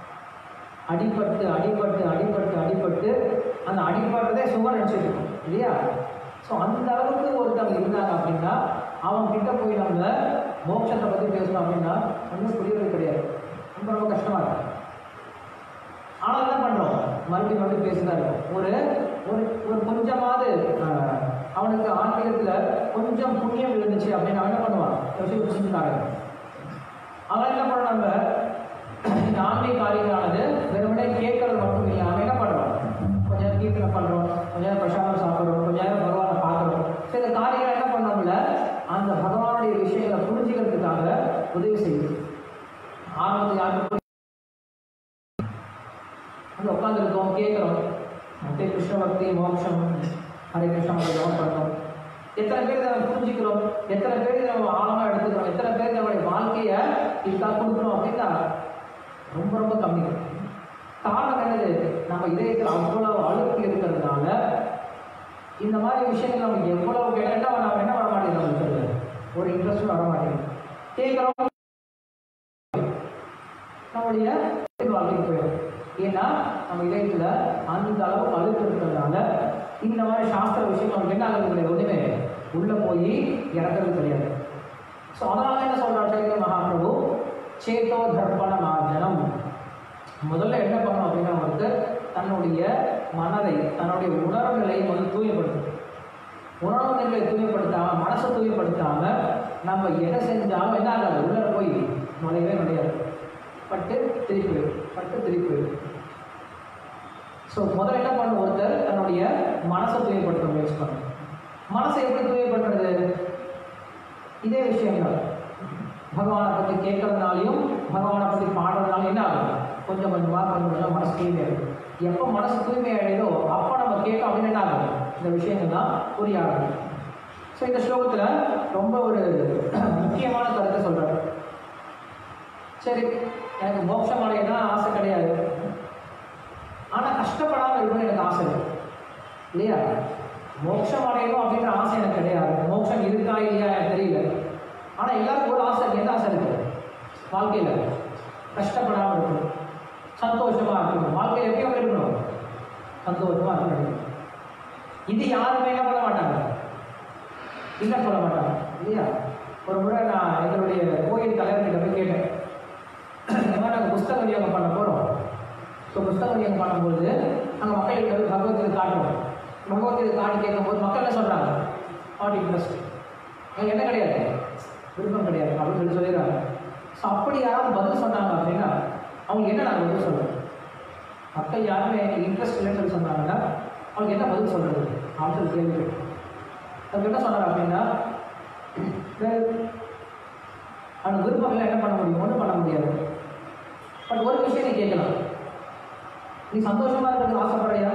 அடிபட்டு அந்த அடிபட்டதே சுகர் நினச்சிட்டு இருக்கோம் இல்லையா. ஸோ அந்த அளவுக்கு ஒருத்தவங்க இருந்தாங்க அப்படின்னா அவங்க கிட்ட போய் நம்மளை மோட்சத்தை பற்றி பேசணும் அப்படின்னா ஒன்றும் புரியறது கிடையாது, ரொம்ப ரொம்ப கஷ்டமாக இருக்கும். ஆனால் என்ன பண்ணுறோம், மறுபடியும் பேசிதான் இருக்கும். ஒரு கொஞ்சமாவது அவனுக்கு ஆன்மீகத்தில் கொஞ்சம் புண்ணியம் இருந்துச்சு அப்படின்னு அவன் என்ன பண்ணுவான், விஷயம் செஞ்சுட்டாங்க. அதனால் என்ன பண்ணுறோம், நம்ம இந்த ஆன்மீக காரியங்களானது வெறுமனே கேட்கறது மட்டும் இல்லை, அவன் என்ன பண்ணுறான், கொஞ்ச நேரம் கீர்த்தனை பண்ணுறோம், கொஞ்ச நேரம் பிரசாதம் சாப்பிட்றோம், கொஞ்ச நேரம் பகவானை பார்க்குறோம். ஸோ இந்த காரியங்கள் என்ன பண்ணோம்ல, அந்த பகவானுடைய விஷயங்களை புரிஞ்சுக்கிறதுக்காக உதவி செய்யுது. ஆரம்பத்துக்கு யாருக்கு வந்து உட்காந்துருக்கோம், கேட்குறோம், அப்படியே கிருஷ்ண பக்தி மோட்சம் ஹரே கிருஷ்ணா ஜபம் பண்ணுறோம். எத்தனை பேர் இதை நம்ம புரிஞ்சுக்கிறோம், எத்தனை பேர் இதை நம்ம ஆழமாக எடுத்துக்கிறோம், எத்தனை பேர் நம்மளுடைய வாழ்க்கையை இதுக்காக கொடுக்குறோம் அப்படின்னா ரொம்ப ரொம்ப கம்மி. காரணம் என்னது, நம்ம இதயத்தில் அவ்வளவு அழுக்கு இருக்கிறதுனால இந்த மாதிரி விஷயங்கள் நமக்கு எவ்வளவு கேட்டால் நம்ம என்ன வர மாட்டேங்குது, நம்மளுக்கு ஒரு இன்ட்ரெஸ்டும் வர மாட்டேங்குது. கேட்குறோம், நம்மளுடைய வாழ்க்கைக்கு போயிடும். ஏன்னா நம்ம இதயத்தில் அந்த அளவுக்கு அழுக்கு இருக்கிறதுனால இந்த மாதிரி சாஸ்திர விஷயம் நமக்கு என்ன ஆகுது கிடையாது, ஒன்றுமே உள்ளே போய் இறக்கிறது கிடையாது. ஸோ அதனால என்ன சொல்கிறார் சைத்தன்ய மகாபிரபு, சேத்தோ தர்ப்பண மார்ஜனம். முதல்ல என்ன பண்ணணும் அப்படின்னா வந்து தன்னுடைய மனதை, தன்னுடைய உணர்வு நிலையை வந்து தூய்மைப்படுத்தும். உணர்வு நிலையை தூய்மைப்படுத்தாமல், மனசை தூய்மைப்படுத்தாமல் நம்ம எதை செஞ்சாலும் என்ன ஆகாது, உள்ளே போய் நுழையவே நுழையாது, பட்டு திருப்பி போயிடும். ஸோ முதல்ல என்ன பண்ணணும், ஒருத்தர் தன்னுடைய மனசை தூய்மைப்படுத்த முயற்சி பண்ணணும். மனசை எப்படி தூய்மைப்படுறது, இதே விஷயங்கள் பகவானை பற்றி கேட்கறதுனாலையும் பகவானை பற்றி பாடுறதுனாலும் என்ன ஆகும், கொஞ்சம் கொஞ்சமாக மனசு தூய்மையாகும். எப்போ மனசு தூய்மையாகிடுதோ அப்போ நம்ம கேட்க அப்படின்னு என்ன ஆகும், இந்த விஷயங்கள் தான் புரிய ஆகும். ஸோ இந்த ஸ்லோகத்தில் ரொம்ப ஒரு முக்கியமான கருத்தை சொல்கிறார். சரி, எனக்கு மோட்சம் அடையதான் ஆசை கிடையாது, ஆனால் கஷ்டப்படாமல் இருக்கணும்னு எனக்கு ஆசை இல்லையா. மோட்சம் அடையணும் அப்படின்ற ஆசை எனக்கு கிடையாது, மோட்சம் இருக்கா இல்லையா எனக்கு தெரியல. ஆனால் எல்லாருக்கும் ஒரு ஆசை, என்ன ஆசை இருக்குது வாழ்க்கையில், கஷ்டப்படாமல் இருக்கணும், சந்தோஷமாக இருக்கணும், வாழ்க்கையில் எப்பயும் இருக்கணும், சந்தோஷமாக இருக்கணும். இது யாருமே என்ன பண்ண மாட்டாங்க, இல்லை சொல்ல மாட்டாங்க இல்லையா. ஒரு முறை நான் எங்களுடைய கோயில் தலைவர்கிட்ட போய் கேட்டேன், இந்த மாதிரி நாங்கள் புஸ்தக விநியோகம் பண்ண போகிறோம். ஸோ புஸ்தக விநியோகம் பண்ணும்போது நாங்கள் மக்களுக்கு வந்து பகவத்கீதை காட்டுவோம். பகவத்கீதை காட்டி கேட்கும்போது மக்கள் என்ன சொல்கிறாங்க? நாட் இன்ட்ரெஸ்ட், எங்களுக்கு என்ன கிடையாது, விருப்பம் கிடையாது அப்படின்னு சொல்லிடுறாங்க. ஸோ அப்படி யாராவது பதில் சொன்னாங்க அப்படின்னா அவங்க என்ன நாங்கள் பதில் சொல்கிறோம்? மக்கள் யாருமே இன்ட்ரெஸ்ட் இல்லைன்னு சொல்லி சொன்னாங்கன்னா அவங்களுக்கு என்ன பதில் சொல்கிறது அப்படின்னு சொல்லி கேள்வி. அதுக்கு என்ன சொன்னார் அப்படின்னா, அவனுக்கு விருப்பம் இல்லை, என்ன பண்ண முடியும்? ஒன்றும் பண்ண முடியாது. பட் ஒரு விஷயம் நீ கேட்கலாம், நீ சந்தோஷமாக இருக்கிறது ஆசைப்படுறியா?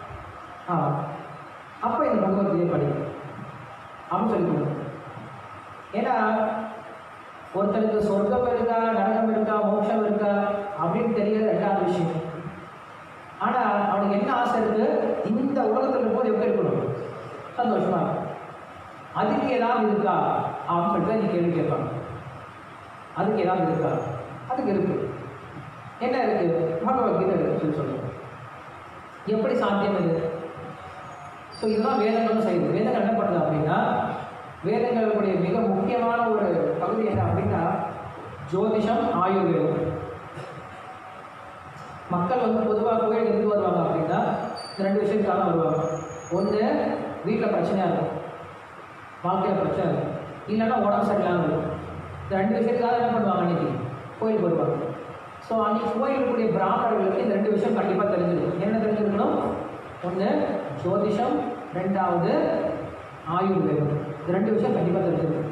அப்போ இந்த பகவத்கீதை படி அப்படின்னு சொல்லி கொடுக்கும். ஏன்னா ஒருத்தருக்கு சொர்க்கம் இருக்கா, நரகம் இருக்கா, மோட்சம் இருக்கா அப்படின்னு தெரியாது, ரெண்டாவது விஷயம். ஆனால் அவனுக்கு என்ன ஆசை இருக்கு? இந்த உலகத்தில் இருக்கும்போது எப்படி இருக்கணும்? சந்தோஷமா இருக்கும். அதுக்கு ஏதாவது இருக்கா அப்படின்னு சொல்லிட்டு நீ கேள்வி கேட்பாங்க. அதுக்கு ஏதாவது இருக்கா? அதுக்கு இருக்கு. என்ன இருக்கு? பகவத்கீதை இருக்குன்னு சொல்லி சொல்லுவோம். எப்படி சாத்தியம் இது? ஸோ இதுதான் வேதங்களும் செய்யுது. வேதங்கள் என்ன பண்ணுது அப்படின்னா, வேதங்களுடைய மிக முக்கியமான ஒரு பகுதி என்ன அப்படின்னா ஜோதிஷம், ஆயுர்வேதம். மக்கள் வந்து பொதுவாக கோயில் எதுக்கு வருவாங்க அப்படின்னா இந்த ரெண்டு விஷயத்துக்காக தான் வருவாங்க. ஒன்று வீட்டில் பிரச்சனையாக இருக்கும், வாழ்க்கையில் பிரச்சனை இருக்கும், இல்லைன்னா உடம்பு சரியில்லாமல் இருக்கும். இந்த ரெண்டு விஷயத்துக்காக என்ன பண்ணுவாங்க? அன்றைக்கி கோயிலுக்கு வருவாங்க. ஸோ அன்றைக்கி கோயிலுக்குரிய பிராமணர்களுக்கு இந்த ரெண்டு விஷயம் கண்டிப்பாக தெரிஞ்சிருக்கும். என்ன தெரிஞ்சிருக்கணும்? ஒன்று ஜோதிஷம், ரெண்டாவது ஆயுர்வேதம். இந்த ரெண்டு விஷயம் கண்டிப்பாக தெரிஞ்சிருக்கும்.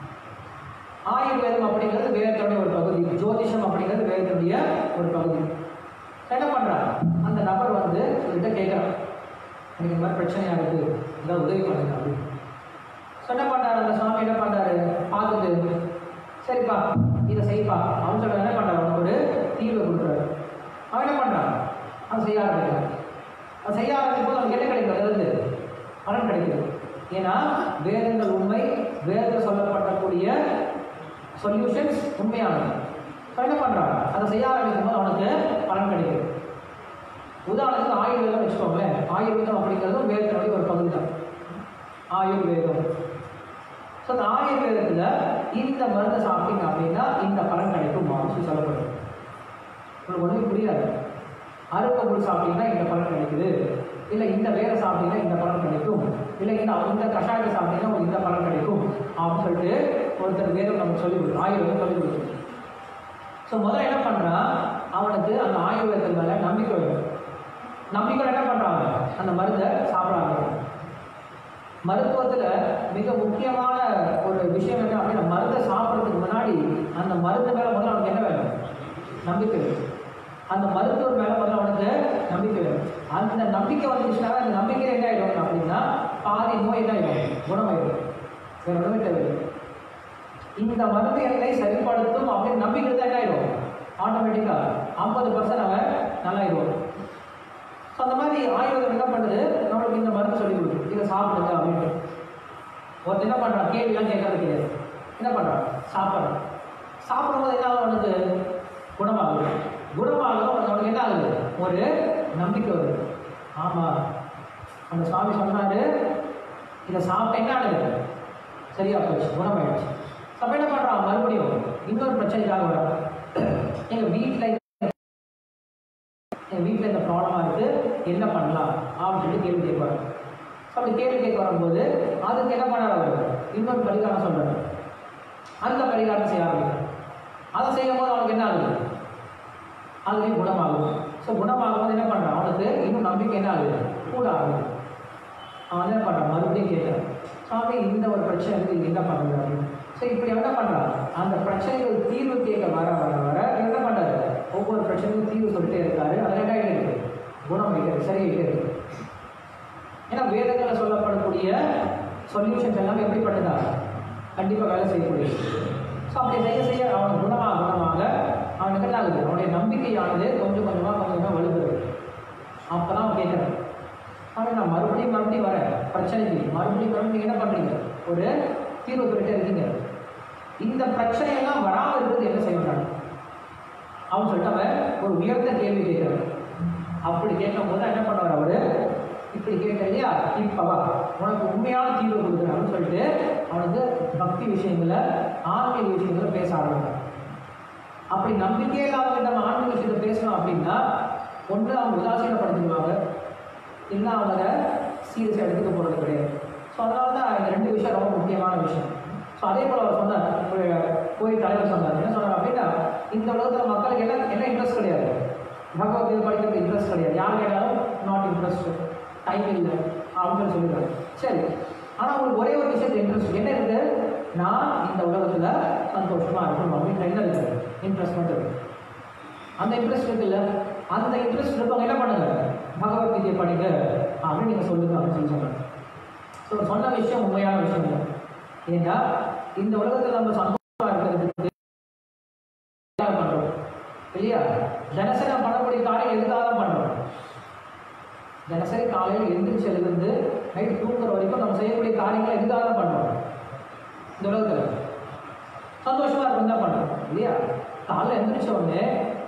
ஆயுர்வேதம் அப்படிங்கிறது வேதத்துடைய ஒரு பகுதி, ஜோதிஷம் அப்படிங்கிறது வேதத்துடைய ஒரு பகுதி. என்ன பண்ணுறாங்க? அந்த நபர் வந்து இவர்கிட்ட கேட்குறான், எனக்கு இந்த மாதிரி பிரச்சனையாக இருக்குது, ஏதாவது உதவி பண்ணுங்க அப்படின்னு. ஸோ என்ன பண்ணுறாரு? அந்த சுவாமி என்ன பண்ணுறாரு? பார்த்துட்டு சரிப்பா இதை செய்ப்பா அவன் சொல்ல என்ன பண்ணுறாரு? அவனுக்கு ஒரு தீர்வை கொடுக்குறாரு. அவன் என்ன பண்ணுறான்? அவன் செய்ய ஆரம்பிக்கிறான். அவன் செய்ய ஆரம்பிக்கும் போது அவனுக்கு என்ன கிடைக்கும்? அதாவது பலன் கிடைக்குது. ஏன்னா வேதங்கள் உண்மை, வேதத்தில் சொல்லப்படக்கூடிய சொல்யூஷன்ஸ் உண்மையானது. என்ன பண்ணுறான்? அதை செய்ய ஆரம்பிக்கும் போது அவனுக்கு பலன் கிடைக்குது. உதாரணத்துக்கு ஆயுர்வேதம் வச்சுக்கோங்களேன். ஆயுர்வேதம் அப்படிங்கிறதும் வேதத்தினுடைய ஒரு பகுதி தான் ஆயுர்வேதம். ஸோ அந்த ஆயுர்வேதத்தில் இந்த மருந்தை சாப்பிட்டீங்க அப்படின்னா இந்த பலன் கிடைக்கும் அப்படின்னு சொல்லப்படுது. உங்களுக்கு ஒன்றுமே புரியாது. அருகம்புல் சாப்பிட்டீங்கன்னா இந்த பலன் கிடைக்குது, இல்லை இந்த வேலை சாப்பிட்டீங்கன்னா இந்த பலன் கிடைக்கும், இல்லை இந்த கஷாயத்தை சாப்பிட்டீங்கன்னா உங்களுக்கு இந்த பலன் கிடைக்கும் அப்படின்னு சொல்லிட்டு ஒருத்தர் வேதம் நமக்கு சொல்லிக் கொடுக்கும், ஆயுர்வேதம் சொல்லிக் கொடுக்கும். ஸோ முதல்ல என்ன பண்ணுறான்? அவனுக்கு அந்த ஆயுர்வேதத்தின் மேலே நம்பிக்கை வேணும். நம்பிக்கை என்ன பண்ணுறாங்க? அந்த மருந்தை சாப்பிட்றாங்க. மருத்துவத்தில் மிக முக்கியமான ஒரு விஷயம் என்ன அப்படின்னா, மருந்தை சாப்பிட்றதுக்கு முன்னாடி அந்த மருந்து மேலே முதல்ல அவனுக்கு என்ன வேணும்? நம்பிக்கை வேணும். அந்த மருத்துவர் மேலே முதல்ல அவனுக்கு நம்பிக்கை வேணும். அந்த நம்பிக்கை வந்துச்சுன்னா அந்த நம்பிக்கை என்ன ஆகிடும் அப்படின்னா பாதி நோய் என்ன ஆகிடும்? குணமாயிடும். வேறு ஒன்றுமே தேவையில்லை. இந்த மருந்து என்னை சரிப்படுத்தும் அப்படின்னு நம்பிக்கை தான் என்ன ஆகிடும்? ஆட்டோமேட்டிக்காக 50% அவன் நல்லாயிடுவான். ஸோ அந்த மாதிரி ஆயுர்வேதம் என்ன பண்ணுது? நம்மளுக்கு இந்த மருந்து சொல்லி கொடுக்குது, இதை சாப்பிடுங்க அப்படின்ட்டு. ஒருத்தர் என்ன பண்ணுறான்? கேள்விலாம் கேட்கறது கிடையாது. என்ன பண்ணுறான்? சாப்பிட்றான். சாப்பிடும்போது என்ன ஆகும்? அவனுக்கு குணமாகுது. குணமாகும் அவனுக்கு என்ன ஆகுது? ஒரு நம்பிக்கை வருது. ஆமாம், அந்த சுவாமி சொன்னாரு, இதை சாப்பிட்ட என்ன ஆகுது? சரியா போச்சு, குணமாயிடுச்சு. அப்போ என்ன பண்ணுறான்? மறுபடியும் இன்னொரு பிரச்சனைக்காக வர, எங்கள் வீட்டில் இந்த ப்ராப்ளமாக இருக்குது, என்ன பண்ணலாம் அப்படின்னு சொல்லி கேள்வி கேட்பாரு. ஸோ அப்படி கேள்வி கேட்க வரும்போது அதுக்கு என்ன பண்ணார்? அவர் இன்னொரு பரிகாரம் சொல்கிறார். அந்த பரிகாரம் செய்ய ஆரம்பிக்கிறார். அதை செய்யும் போது அவனுக்கு என்ன ஆகுது? அதுலேயும் குணமாகும். ஸோ குணமாகும்போது என்ன பண்ணுறான்? அவனுக்கு இன்னும் நம்பிக்கை என்ன ஆகுது? கூட ஆகுது. அவன் என்ன பண்ணுறான்? மறுபடியும் கேட்குறான், சாமி இந்த ஒரு பிரச்சனை இருக்குது, என்ன பண்ணுறது அப்படின்னு. ஸோ இப்படி என்ன பண்ணுறான்? அந்த பிரச்சனைகள் தீர்வு கேட்க வர வர வர என்ன பண்ணுறாரு? ஒவ்வொரு பிரச்சனைக்கும் தீர்வு சொல்லிட்டே இருக்காரு. அதில் என்ன ஆகிட்டு குணம் ஆகிட்டு சரியாகிட்டே இருக்கு. ஏன்னா வேதங்களில் சொல்லப்படக்கூடிய சொல்யூஷன்ஸ் எல்லாமே எப்படி பண்ணுதா? கண்டிப்பாக வேலை செய்யக்கூடியது. ஸோ அப்படி செய்ய செய்ய அவனுக்கு குணமாக அவனுக்கு என்ன ஆகுது? அவனுடைய நம்பிக்கையானது கொஞ்சம் கொஞ்சமாக வலுப்படுது. அப்போ தான் அவன் கேட்குறான், ஆனால் நான் மறுபடியும் வரேன் பிரச்சனைக்கு, மறுபடியும் என்ன பண்ணுறீங்க? ஒரு தீர்வு சொல்லிட்டே இருக்கீங்க. இந்த பிரச்சனையெல்லாம் வராமல் இருக்கிறது என்ன செய்யறாங்க அவன் சொல்லிட்டு அவன் ஒரு உயர்ந்த கேள்வி கேட்கிறான். அப்படி கேட்கும் போது என்ன பண்ணுவார்? அவர் இப்படி கேட்ட இல்லையா, இப்பவா உனக்கு உண்மையான தீர்வு கொடுக்குறான்னு சொல்லிட்டு அவனுக்கு பக்தி விஷயங்களை, ஆன்மீக விஷயங்களை பேச ஆரம்பித்தார். அப்படி நம்பிக்கையே இல்லாதவங்க நம்ம ஆன்மீக விஷயத்தை பேசணும் அப்படின்னா ஒன்று அவங்க உதாசீனப்படுத்திடுவாங்க, இல்லை அவங்க அதை சீரியஸாக எடுத்துக்க போகிறது கிடையாது. ஸோ அதனால தான் இந்த ரெண்டு விஷயம் ரொம்ப முக்கியமான விஷயம். ஸோ அதே போல் அவர் சொன்னார், போய் தலைவர் சொன்னார், என்ன சொன்னார் அப்படின்னா, இந்த உலகத்தில் மக்களுக்கு என்ன இன்ட்ரெஸ்ட் கிடையாது, பகவத்கீதை படிக்கிறது இன்ட்ரெஸ்ட் கிடையாது. யார் கேட்டாலும் நாட் இன்ட்ரெஸ்ட், டைம் இல்லை அப்படின்னு சொல்லிடுறாங்க. சரி, ஆனால் உங்களுக்கு ஒரே ஒரு விஷயத்தில் இன்ட்ரெஸ்ட் என்ன இருக்குது, நான் இந்த உலகத்தில் சந்தோஷமாக இருக்கணும் அப்படின்னு என்ன இருக்குது, இன்ட்ரெஸ்ட் மட்டும் இருக்குது. அந்த இன்ட்ரெஸ்ட் இருக்குல்ல, அந்த இன்ட்ரெஸ்ட் இருக்கவங்க என்ன பண்ணுங்க, பகவத்கீதையை படிங்க அப்படின்னு நீங்கள் சொல்லுங்க அப்படின்னு சொல்லி சொன்னாங்க. ஸோ சொன்ன விஷயம் உண்மையான விஷயம் இல்லை. ஏன்னா இந்த உலகத்தில் நம்ம சந்தோஷமாக இருக்கிறதுக்கு பண்ணுறோம் இல்லையா? தினசரி நம்ம பண்ணக்கூடிய காரியம் எதுக்காக தான் பண்ணுறோம்? தினசரி காலையில் எழுந்திரிச்சிலிருந்து நைட்டு தூங்குற வரைக்கும் நம்ம செய்யக்கூடிய காரியங்கள் எதுக்காக தான் பண்ணுறோம்? இந்த உலகத்தில் சந்தோஷமாக இருக்கும் தான் பண்ணுறோம் இல்லையா? காலையில் எழுந்திரிச்ச உடனே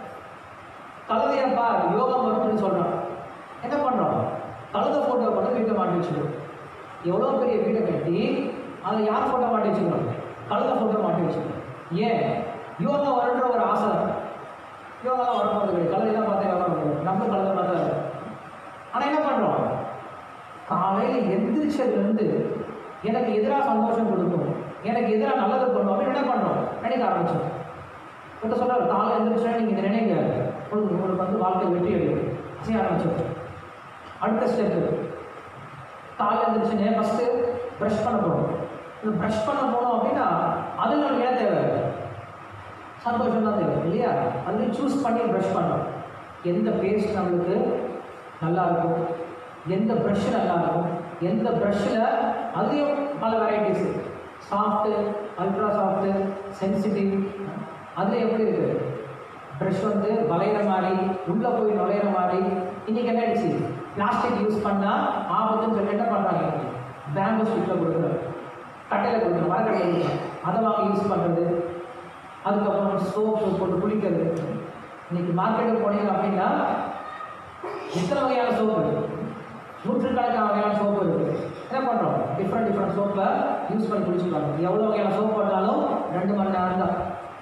கழுதையப்பா யோகா வரும்னு சொல்கிறோம். என்ன பண்ணுறோம்? கழுதை ஃபோட்டோ கொண்டு வீட்டில் மாட்டி வச்சுக்கிறோம். எவ்வளோ பெரிய வீட்டை கட்டி அதில் யார் ஃபோட்டோ மாட்டி வச்சுக்கிறோம்? கழுதை ஃபோட்டோ மாட்டி வச்சுக்கிறோம். ஏன்? யோகா வருன்ற ஒரு ஆசை. யோகாலாம் வரப்போகிறது கிடையாது, கழுதையெல்லாம் பார்த்தா யோகா வரும், நம்ம கழுதை மாதிரி தான் இருக்கும். ஆனால் என்ன பண்ணுறோம்? காலையில் எந்திரிச்சதுலேருந்து எனக்கு எதிராக சந்தோஷம் கொடுக்கும், எனக்கு எதிராக நல்லது பண்ணும் அப்படின்னு என்ன பண்ணுறோம்? நினைக்க ஆரம்பிச்சோம். இப்போ சொல்கிறார், காலையில் எந்திரிச்சா நீங்கள் இதை நினைங்க, உங்களுக்கு வந்து வாழ்க்கை வெற்றி அடையும் செய்ய ஆரம்பிச்சோம். அடுத்த ஸ்டெப்பு, காலையில் எழுந்திரிச்சுன்னு ஃபஸ்ட்டு ப்ரஷ் பண்ண போகணும். இந்த ப்ரஷ் பண்ண போகணும் அப்படின்னா அது நம்மளுக்கு ஏன் தேவை? சந்தோஷம் தான் தேவை இல்லையா? அது சூஸ் பண்ணி ப்ரஷ் பண்ணணும். எந்த பேஸ்ட் நம்மளுக்கு நல்லா இருக்கும், எந்த ப்ரஷ் நல்லா இருக்கும், எந்த ப்ரஷ்ஷில் அதுலேயும் பல varieties, soft, ultra soft, sensitive, அதில் எப்படி இருக்குது? ப்ரஷ் வந்து வளையிற மாதிரி, உள்ளே போய் நுழையிற மாதிரி. இன்றைக்கி என்ன ஆயிடுச்சு? பிளாஸ்டிக் யூஸ் பண்ணால் ஆபத்துன்னு சொல்லி என்ன பண்ணுறாங்க? பேம்பு ஸ்டிக்கில் கொடுக்குறாங்க, கட்டையில் கொடுக்குறோம், மரக்கட்டையில் கொடுக்குறோம், அதை வாங்கி யூஸ் பண்ணுறது. அதுக்கப்புறம் சோப்பு போட்டு குளிக்கிறது. இன்றைக்கி மார்க்கெட்டுக்கு போனீங்க அப்படின்னா எத்தனை வகையான சோப்பு, நூற்றுக்கணக்கான வகையான சோப்பு இருக்குது. என்ன பண்ணுறோம்? டிஃப்ரெண்ட் சோப்பை யூஸ் பண்ணி குளிச்சுக்கலாம். எவ்வளோ வகையான சோப்பு போட்டாலும் 2 மணி நேரம் தான்.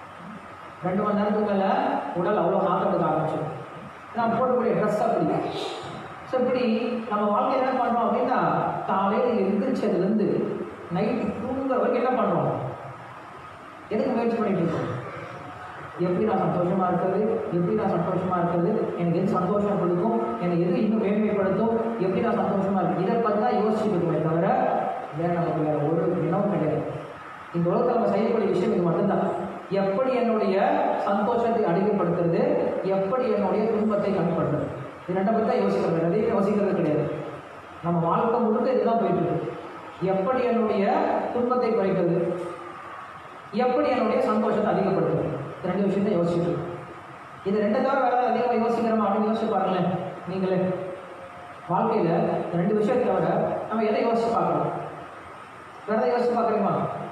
2 மணி நேரத்துக்கு மேலே உடல் அவ்வளோ நாட்டத்துக்கு ஆரம்பிச்சிடும். நம்ம போடக்கூடிய ட்ரெஸ் அப்படி. ஸோ இப்படி நம்ம வாழ்க்கையில் என்ன பண்ணுறோம் அப்படின்னா, காலையில் எந்திரிச்சதுலேருந்து நைட்டு தூங்குற வரைக்கும் என்ன பண்ணுறோம்? எதுக்கு முயற்சி பண்ணிட்டு இருக்கோம்? எப்படி நான் சந்தோஷமாக இருக்கிறது, எப்படி நான் சந்தோஷமாக இருக்கிறது, எனக்கு எது சந்தோஷம் கொடுக்கும், எனக்கு எது இன்னும் மேன்மைப்படுத்தும், எப்படி நான் சந்தோஷமாக இருக்கும், இதை பற்றி தான் யோசிச்சுட்டு இருக்கோமே தவிர வேறு நமக்கு வேறு ஒரு இனமும் கிடையாது. இந்த உலகத்தில் நம்ம செய்யக்கூடிய விஷயம் இது மட்டும்தான். எப்படி என்னுடைய சந்தோஷத்தை அதிகப்படுத்துறது, எப்படி என்னுடைய துன்பத்தை கட்டுப்படுத்துறது, இது ரெண்டை பற்றி தான் யோசிக்கிறது. எதையும் யோசிக்கிறது கிடையாது. நம்ம வாழ்க்கை முழுக்க இதுதான் போயிட்டு இருக்கு. எப்படி என்னுடைய துன்பத்தை குறைக்கிறது, எப்படி என்னுடைய சந்தோஷத்தை அதிகப்படுத்துறது, இது 2 விஷயத்தை யோசிச்சுட்டு இருக்கோம். இது 2 தவிர வேறு ஏதாவது அதிகமாக யோசிக்கிறோமா அப்படின்னு யோசிச்சு பாருங்களேன். நீங்களே வாழ்க்கையில் 2 விஷயத்தை தவிர நம்ம எதை யோசிச்சு பார்க்கணும்? வேறு எதை யோசிச்சு பார்க்குறீமா?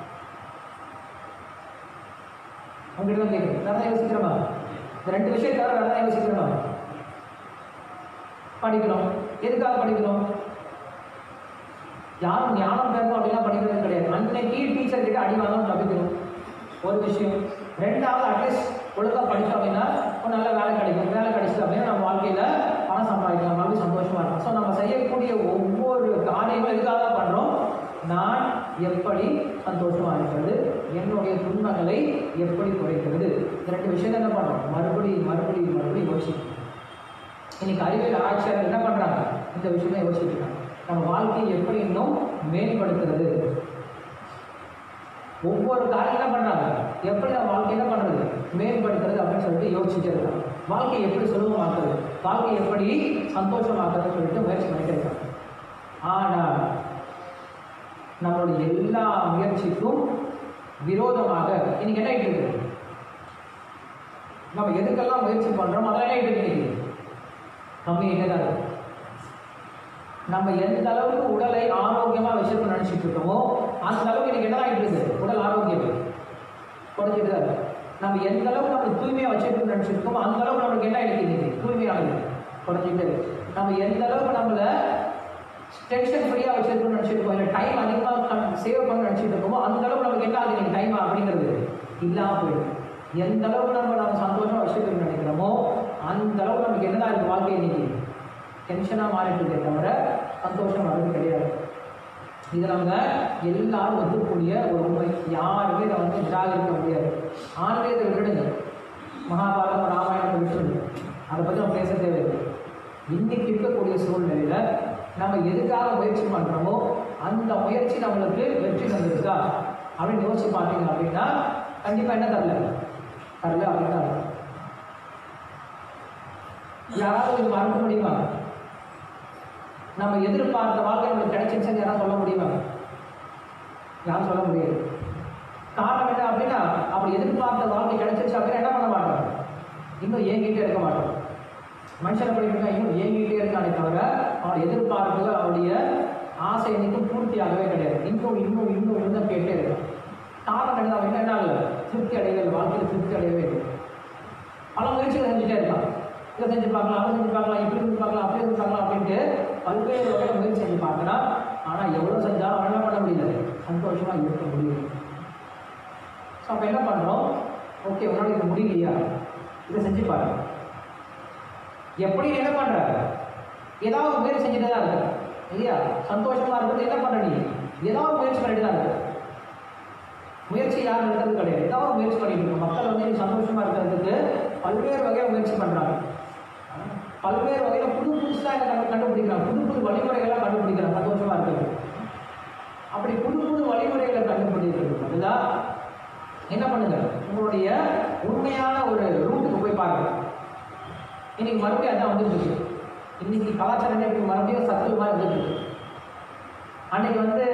உங்ககிட்ட தான் கேட்குறேன். வேறு எதாவது யோசிக்கிறோமா? இந்த 2 விஷயத்தை தவிர வேறு எதாவது யோசிக்கிறோமா? படிக்கணும். எதுக்காக படிக்கணும்? யாரும் ஞானம் பேரும் அப்படிலாம் படிக்கிறது கிடையாது. அன்னைக்கு டீச்சர் கிட்ட அடி வாங்கணும் தப்பிக்கணும் ஒரு விஷயம். 2வது அட்லீஸ்ட் ஒழுங்காக படித்தோம் அப்படின்னா ஒரு நல்ல வேலை கிடைக்கும். வேலை கிடைச்சிட்டு அப்படின்னா நம்ம வாழ்க்கையில் பணம் சம்பாதிக்கலாம், மறுபடியும் சந்தோஷமாக இருக்கும். ஸோ நம்ம செய்யக்கூடிய ஒவ்வொரு காரியங்களும் எதுக்காக தான் பண்ணுறோம்? நான் எப்படி சந்தோஷமாக இருக்கிறது, என்னுடைய துன்பங்களை எப்படி குறைக்கிறது, இந்த 2 விஷயத்தை என்ன பண்ணுறோம்? மறுபடியும் யோசிக்கணும். இன்னைக்கு அறிவியல் ஆராய்ச்சியாளர்கள் என்ன பண்ணுறாங்க? இந்த விஷயத்தை யோசிச்சுட்டு இருக்காங்க. நம்ம வாழ்க்கையை எப்படி இன்னும் மேம்படுத்துறது, ஒவ்வொரு காரியம் என்ன பண்ணுறாங்க, எப்படி நம்ம வாழ்க்கை என்ன பண்ணுறது, மேம்படுத்துறது அப்படின்னு சொல்லிட்டு யோசிச்சுட்டே இருக்காங்க. வாழ்க்கையை எப்படி சுலபமாக்குறது, வாழ்க்கையை எப்படி சந்தோஷமாக்குறதுன்னு சொல்லிட்டு முயற்சி பண்ணிட்டே இருக்காங்க. ஆனால் நம்மளுடைய எல்லா முயற்சிக்கும் விரோதமாக இன்னைக்கு என்ன ஆகிட்டு இருக்கு? நம்ம எதுக்கெல்லாம் முயற்சி பண்ணுறோம் அதெல்லாம் என்ன ஆகிட்டு இருக்கு? கம்மியாக தான் இருக்கு. நம்ம எந்த அளவுக்கு உடலை ஆரோக்கியமாக வச்சிருக்கணும்னு நினச்சிட்டு இருக்கோமோ அந்த அளவுக்கு இன்னைக்கு என்ன ஆகிட்டு இருக்குது? உடல் ஆரோக்கியம் குறைஞ்சிட்டு தான் இருக்கு. நம்ம எந்த அளவுக்கு நம்ம தூய்மையாக வச்சிருக்கணும்னு நினச்சிருக்கோமோ அந்த அளவுக்கு நம்மளுக்கு என்ன ஆகிடுது? இன்னைக்கு தூய்மையானது குறைஞ்சிட்டு இருக்கு. நம்ம எந்த அளவுக்கு நம்மளை டென்ஷன் ஃப்ரீயாக வச்சிருக்கணும்னு நினச்சிருக்கோம், இல்லை டைம் அதிகமாக சேவ் பண்ண நினச்சிட்டு இருக்கோமோ அந்த அளவுக்கு நமக்கு என்ன ஆகுது? இன்னைக்கு டைம் அப்படிங்கிறது இல்லாமல் போயிடும். எந்த அளவுக்கு நம்ம சந்தோஷமாக வச்சுக்கணும்னு நினைக்கிறோமோ அந்த அளவுக்கு நமக்கு என்னதான் இருக்குது வாழ்க்கை இன்னைக்கு டென்ஷனாக மாறிட்டு இருக்கே தவிர சந்தோஷம் வர்றது கிடையாது. இதை நம்ம எல்லாரும் ஒத்துக்கூடிய ஒரு உண்மை. யாருமே இதை நிராகரிக்க முடியாது. ஆன்மீகத்தை விட்டுடுங்க, மகாபாரதம் ராமாயணத்தை விட்டுடுங்க, அதை பற்றி நம்ம பேச தேவையில்லை. இன்னைக்கு இருக்கக்கூடிய சூழ்நிலையில் நம்ம எதுக்காக முயற்சி பண்ணுறோமோ அந்த முயற்சி நம்மளுக்கு வெற்றி தந்திருக்கா அப்படின்னு யோசிச்சு பார்த்தீங்க அப்படின்னா கண்டிப்பாக என்ன தரல அப்படின்னா யாராவது இது மறக்க முடியுமா? நம்ம எதிர்பார்த்த வாழ்க்கை நம்மளுக்கு கிடைச்சிருச்சுன்னு யாராவது சொல்ல முடியுமா? யாரும் சொல்ல முடியாது. காரணம் என்ன அப்படின்னா அப்படி எதிர்பார்த்த வாழ்க்கை கிடைச்சிருச்சு அப்படின்னா என்ன பண்ண மாட்டோம், இன்னும் ஏங்கிட்டே இருக்க மாட்டோம். மனுஷனை படிக்கிறா இன்னும் ஏங்கிட்டே இருக்கானே தவிர அவனுடைய எதிர்பார்ப்பு அவருடைய ஆசை இன்னைக்கும் பூர்த்தியாகவே கிடையாது. இன்னும் கேட்டே இருக்கான். காரணம் என்ன? அவன் என்ன இல்லை, திருப்தி அடையவே, வாழ்க்கையில் திருப்தி அடையவே இல்லை. பல முயற்சிகள் செஞ்சுட்டே இருக்கான். இதை செஞ்சு பார்க்கலாம், அதை செஞ்சு பார்க்கலாம், இப்படி செஞ்சு பார்க்கலாம், அப்படி செஞ்சு பார்க்கலாம் அப்படின்ட்டு பல்வேறு வகையில் முயற்சி செஞ்சு பார்க்கலாம். ஆனால் எவ்வளோ செஞ்சாலும் அவன் என்ன பண்ண முடியல, சந்தோஷமாக இருக்க முடியல. ஸோ அப்போ என்ன பண்ணுறோம், ஓகே உன்னால இது முடியலையா, இதை செஞ்சு பாருங்க. எப்படி என்ன பண்ற, ஏதாவது முயற்சி செஞ்சுட்டு தான் இருக்கு இல்லையா? சந்தோஷமா இருக்கிறது என்ன பண்ற, நீ ஏதாவது முயற்சி பண்ணிட்டு தான் இருக்கு. முயற்சி யாரும் இருக்கிறது கிடையாது, ஏதாவது முயற்சி பண்ணிட்டு இருக்கோம். மக்கள் நீ சந்தோஷமா இருக்கிறதுக்கு பல்வேறு வகையில் முயற்சி பண்றாங்க. பல்வேறு வகையில் புதுசாக கண்டுபிடிக்கிறாங்க, புது வழிமுறைகள்லாம் கண்டுபிடிக்கிறாங்க சந்தோஷமா இருக்கிறது. அப்படி புது வழிமுறைகளை கண்டுபிடிக்கிறது அதுதான் என்ன பண்ணுங்க, உங்களுடைய உண்மையான ஒரு ரூட்டுக்கு போய் பாருங்க. இன்னைக்கு மறுபடியும் அதான் வந்துருக்கு. இன்னைக்கு கலாச்சாரம் மறுபடியும் சர்க்கிள் மாதிரி வந்துருக்கு. அன்னைக்கு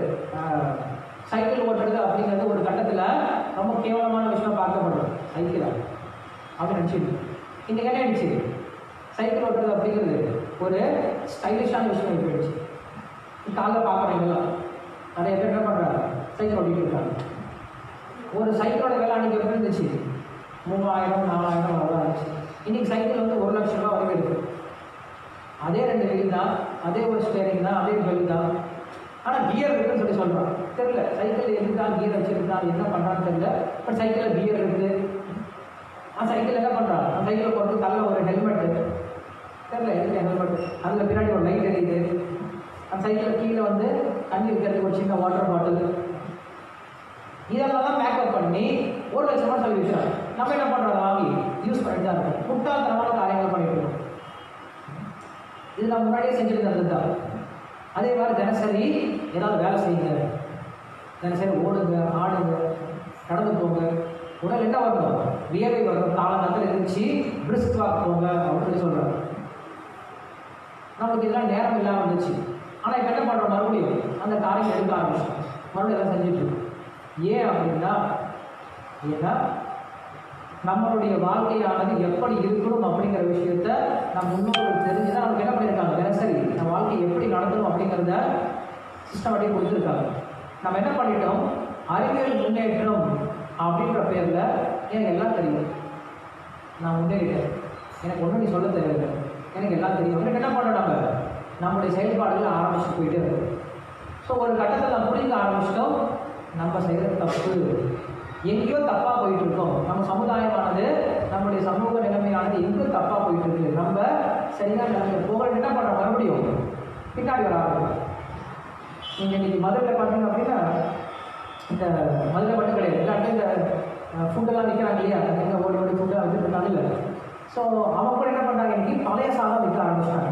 சைக்கிள் ஓட்டுறது அப்படிங்கிறது ஒரு கட்டத்தில் ரொம்ப கேவலமான விஷயம் பார்க்கப்படும். சைக்கிளா அப்படின்னு நினச்சிட்டு இன்னைக்கு என்ன ஆயிடுச்சு, சைக்கிள் ஓட்டுறது அப்படிங்கிறது ஒரு ஸ்டைலிஷான விஷயம் போயிடுச்சு. காலைல பார்க்குறீங்களா, நிறைய பேர் என்ன பண்ணுறாங்க, சைக்கிள் ஓட்டிகிட்டு இருக்காங்க. ஒரு சைக்கிளோட விலை அன்றைக்கி எப்படி இருந்துச்சு, 3000 4000 அவ்வளோதான் இருந்துச்சு. இன்றைக்கி சைக்கிள் 1 லட்சம் ரூபா வரைக்கும் இருக்குது. அதே 2 வீல் தான், அதே ஒரு ஸ்டேரிங் தான், அதே பெல் தான். ஆனால் கியர் இருக்குன்னு சொல்கிறான். தெரியல சைக்கிள் எதுக்காக கியர் வச்சுருக்கான், என்ன பண்ணுறான்னு தெரியல. பட் சைக்கிளில் கியர் இருக்குது. சைக்கிள் என்ன பண்ணுறான், அந்த சைக்கிளை போட்டு தள்ள ஒரு ஹெல்மெட்டு, தெரியல எதுக்கு ஹெல்மெட், அதில் பின்னாடி ஒரு லைட் எரியுது. அந்த சைக்கிளில் கீழே தண்ணி வைக்கிறதுக்கு ஒரு சின்ன வாட்டர் பாட்டில், இதெல்லாம் மேக்கப் பண்ணி 1 லட்சம் ரூபா சொல்லி வச்சுறாங்க. நம்ம என்ன பண்ணுறோம், வாங்கி யூஸ் பண்ணிட்டு தான் இருக்கோம். முட்டாள்தனமான காரியங்கள் பண்ணிட்டு இருக்கோம். இது நம்ம முன்னாடியே செஞ்சுட்டு இருந்தது தான். அதே மாதிரி தினசரி ஏதாவது வேலை செய்யுங்க, தினசரி ஓடுங்க, ஆடுங்க, நடந்து போங்க. உடல் என்ன வரணும், வியர்வை வரணும். காலங்காலத்தில் இருந்துச்சு பிரிஸ்க் வாக் போங்க அப்படின்னு சொல்கிறாங்க. நமக்கு இதெல்லாம் நேரம் இல்லாமல் இருந்துச்சு. ஆனால் இப்போ என்ன பண்ணுறோம், மறுபடியும் அந்த காரியம் எடுக்க ஆரம்பிச்சோம், மறுபடியும் எல்லாம் செஞ்சுட்டு இருக்கோம். ஏன் அப்படின்னா, ஏன்னா நம்மளுடைய வாழ்க்கையானது எப்படி இருக்கணும் அப்படிங்கிற விஷயத்த நம்ம முன்னோர்கள் தெரிஞ்சுதான் நமக்கு என்ன பண்ணியிருக்காங்க, தினசரி நம்ம வாழ்க்கை எப்படி நடத்தணும் அப்படிங்கிறத சிஸ்டமேட்டிக் கொடுத்துருக்காங்க. நம்ம என்ன பண்ணிட்டோம், அறிவியல் முன்னேற்றம் அப்படின்ற பேரில் எனக்கு எல்லாம் தெரியும், நான் முன்னேறிட்டேன், எனக்கு ஒன்றும் நீ சொல்ல தேவையில்லை, எனக்கு எல்லாம் தெரியும் அப்படின்னு என்ன பண்ணோம், நம்முடைய செயல்பாடுகள் ஆரம்பிச்சு போயிட்டே இருக்கும். ஸோ ஒரு கட்டத்தில் நம்ம புரிஞ்சுக்க ஆரம்பிச்சிட்டோம், நம்ம செய்கிறது தப்பு, எங்கேயோ தப்பாக போயிட்டு இருக்கோம். நம்ம சமுதாயமானது, நம்முடைய சமூக நிலைமையானது எங்கேயோ தப்பாக போயிட்டு இருக்கு. நம்ம சரியாக நிலைமை போக என்ன பண்ணுறோம், மறுபடியும் பின்னாடி வர ஆரம்பிக்கும். நீங்கள் இன்னைக்கு மதுரையில் பார்த்தீங்க அப்படின்னா, இந்த மதுரை மட்டும் கிடையாது, எல்லாத்தையும் இந்த ஃபுட்டெல்லாம் விற்கிறாங்க இல்லையா, எங்கே ஓடி ஃபுட்டெல்லாம் வச்சுருக்காங்க இல்லை. ஸோ அவங்க கூட என்ன பண்ணுறாங்க, இன்னைக்கு பழைய சாதம் விற்க ஆரம்பிச்சிட்டாங்க.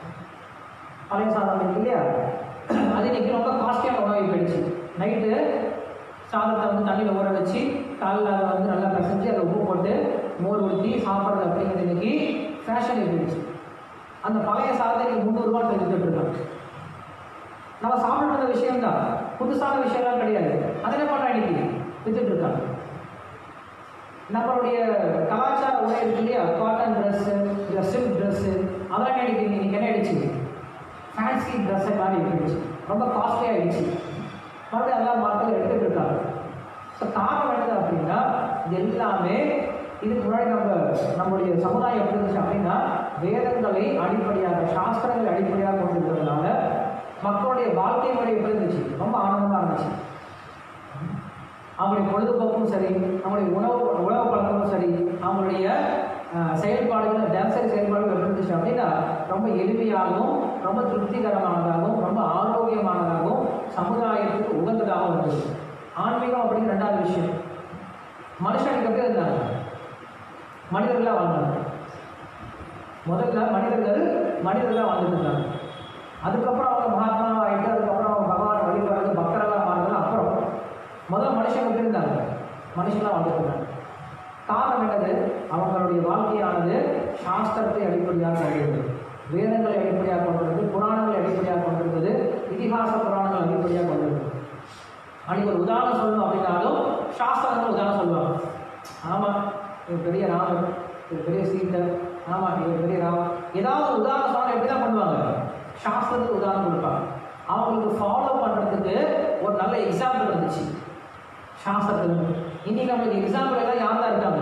பழைய சாதம் இருக்கு இல்லையா, அது இன்னைக்கு ரொம்ப காஸ்ட்லியான உணவு போயிடுச்சு. நைட்டு சாதத்தை தண்ணியில் ஊற வச்சு காலையில் அதை நல்லா பிசைஞ்சு அதை உப்பு போட்டு மோர் ஊற்றி சாப்பிட்றது அப்படிங்கிறது இன்னைக்கு ஃபேஷன் போயிடுச்சு. அந்த பழைய சாதத்தை இன்னைக்கு 300 ரூபா வித்துட்டு இருக்காங்க. நம்ம சாப்பிட்ற விஷயம்தான், புதுசான விஷயம்லாம் கிடையாது. அதை என்ன பண்ணுறா இன்னைக்கு வித்துட்டு இருக்காங்க. நம்மளுடைய கலாச்சார உடை இருக்கு இல்லையா, காட்டன் ட்ரெஸ்ஸு இல்லை சில்க் ட்ரெஸ்ஸு, அதெல்லாம் இன்னைக்கு என்ன ஆயிடுச்சு, ஃபேன்சி ட்ரெஸ்ஸை மாதிரி ஆயிடுச்சு, ரொம்ப காஸ்ட்லி ஆகிடுச்சு. மறுபடியும் எல்லாம் மக்கள் எடுத்துகிட்டு இருக்காங்க. ஸோ காரணம் என்னது அப்படின்னா, இது எல்லாமே இதுக்கு முன்னாடி நம்முடைய சமுதாயம் எப்படி இருந்துச்சு அப்படின்னா, வேதங்களை அடிப்படையாக, சாஸ்திரங்களை அடிப்படையாக கொண்டிருக்கிறதுனால மக்களுடைய வாழ்க்கை முறை எப்படி இருந்துச்சு, ரொம்ப ஆனந்தமாக இருந்துச்சு. அவங்களுடைய பொழுதுபோக்கும் சரி, நம்மளுடைய உணவு பழக்கமும் சரி, அவங்களுடைய செயல்பாடுகள், தினசரி செயல்பாடுகள் எப்படி இருந்துச்சு அப்படின்னா ரொம்ப எளிமையாகவும் ரொம்ப திருப்திகரமானதாகவும் ரொம்ப ஆரோக்கியமானதாகவும் சமுதாயத்துக்கு உகந்ததாகவும் இருந்தது. ஆன்மீகம் அப்படின்னு ரெண்டாவது விஷயம். மனுஷனுக்கு எப்படி இருந்தாங்க? மனிதர்களாக வாழ்ந்தாங்க. முதல்ல மனிதர்களாக வாழ்ந்துட்டு இருந்தாங்க. அதுக்கப்புறம் அவங்க மகாத்மாவாக ஆகிட்டு, அதுக்கப்புறம் அவங்க பகவான் வழிபடுறது பக்தர்களாக மாறுறது. அப்புறம் முதல் மனுஷன் எப்படி இருந்தாங்க? மனுஷனாக வாழ்ந்துட்டு இருந்தாங்க. காரணம் என்னது? அவங்களுடைய வாழ்க்கையானது சாஸ்திரத்தை அடிப்படையாக கொண்டிருந்தது, வேதங்களை அடிப்படையாக கொண்டிருந்தது, புராணங்களை அடிப்படையாக கொண்டிருந்தது, இதிகாச புராணங்கள் அடிப்படையாக கொண்டிருந்தது. அன்றைக்கி ஒரு உதாரணம் சொல்லணும் அப்படின்னாலும் சாஸ்திரங்கள் உதாரணம் சொல்லுவாங்க. ஆமாம், இவர் பெரிய ராமர், இவர் பெரிய சீதை, ஆமாம் இவர் பெரிய ராமர், ஏதாவது உதாரணம் சொன்னால் எப்படி தான் பண்ணுவாங்க? சாஸ்திரத்துக்கு உதாரணம் கொடுப்பாங்க. அவங்களுக்கு ஃபாலோ பண்ணுறதுக்கு ஒரு நல்ல எக்ஸாம்பிள் இருந்துச்சு சாஸ்திரத்தில். இன்னைக்கு நம்மளுக்கு எக்ஸாம்பிள் எல்லாம் யார் தான் இருக்காங்க?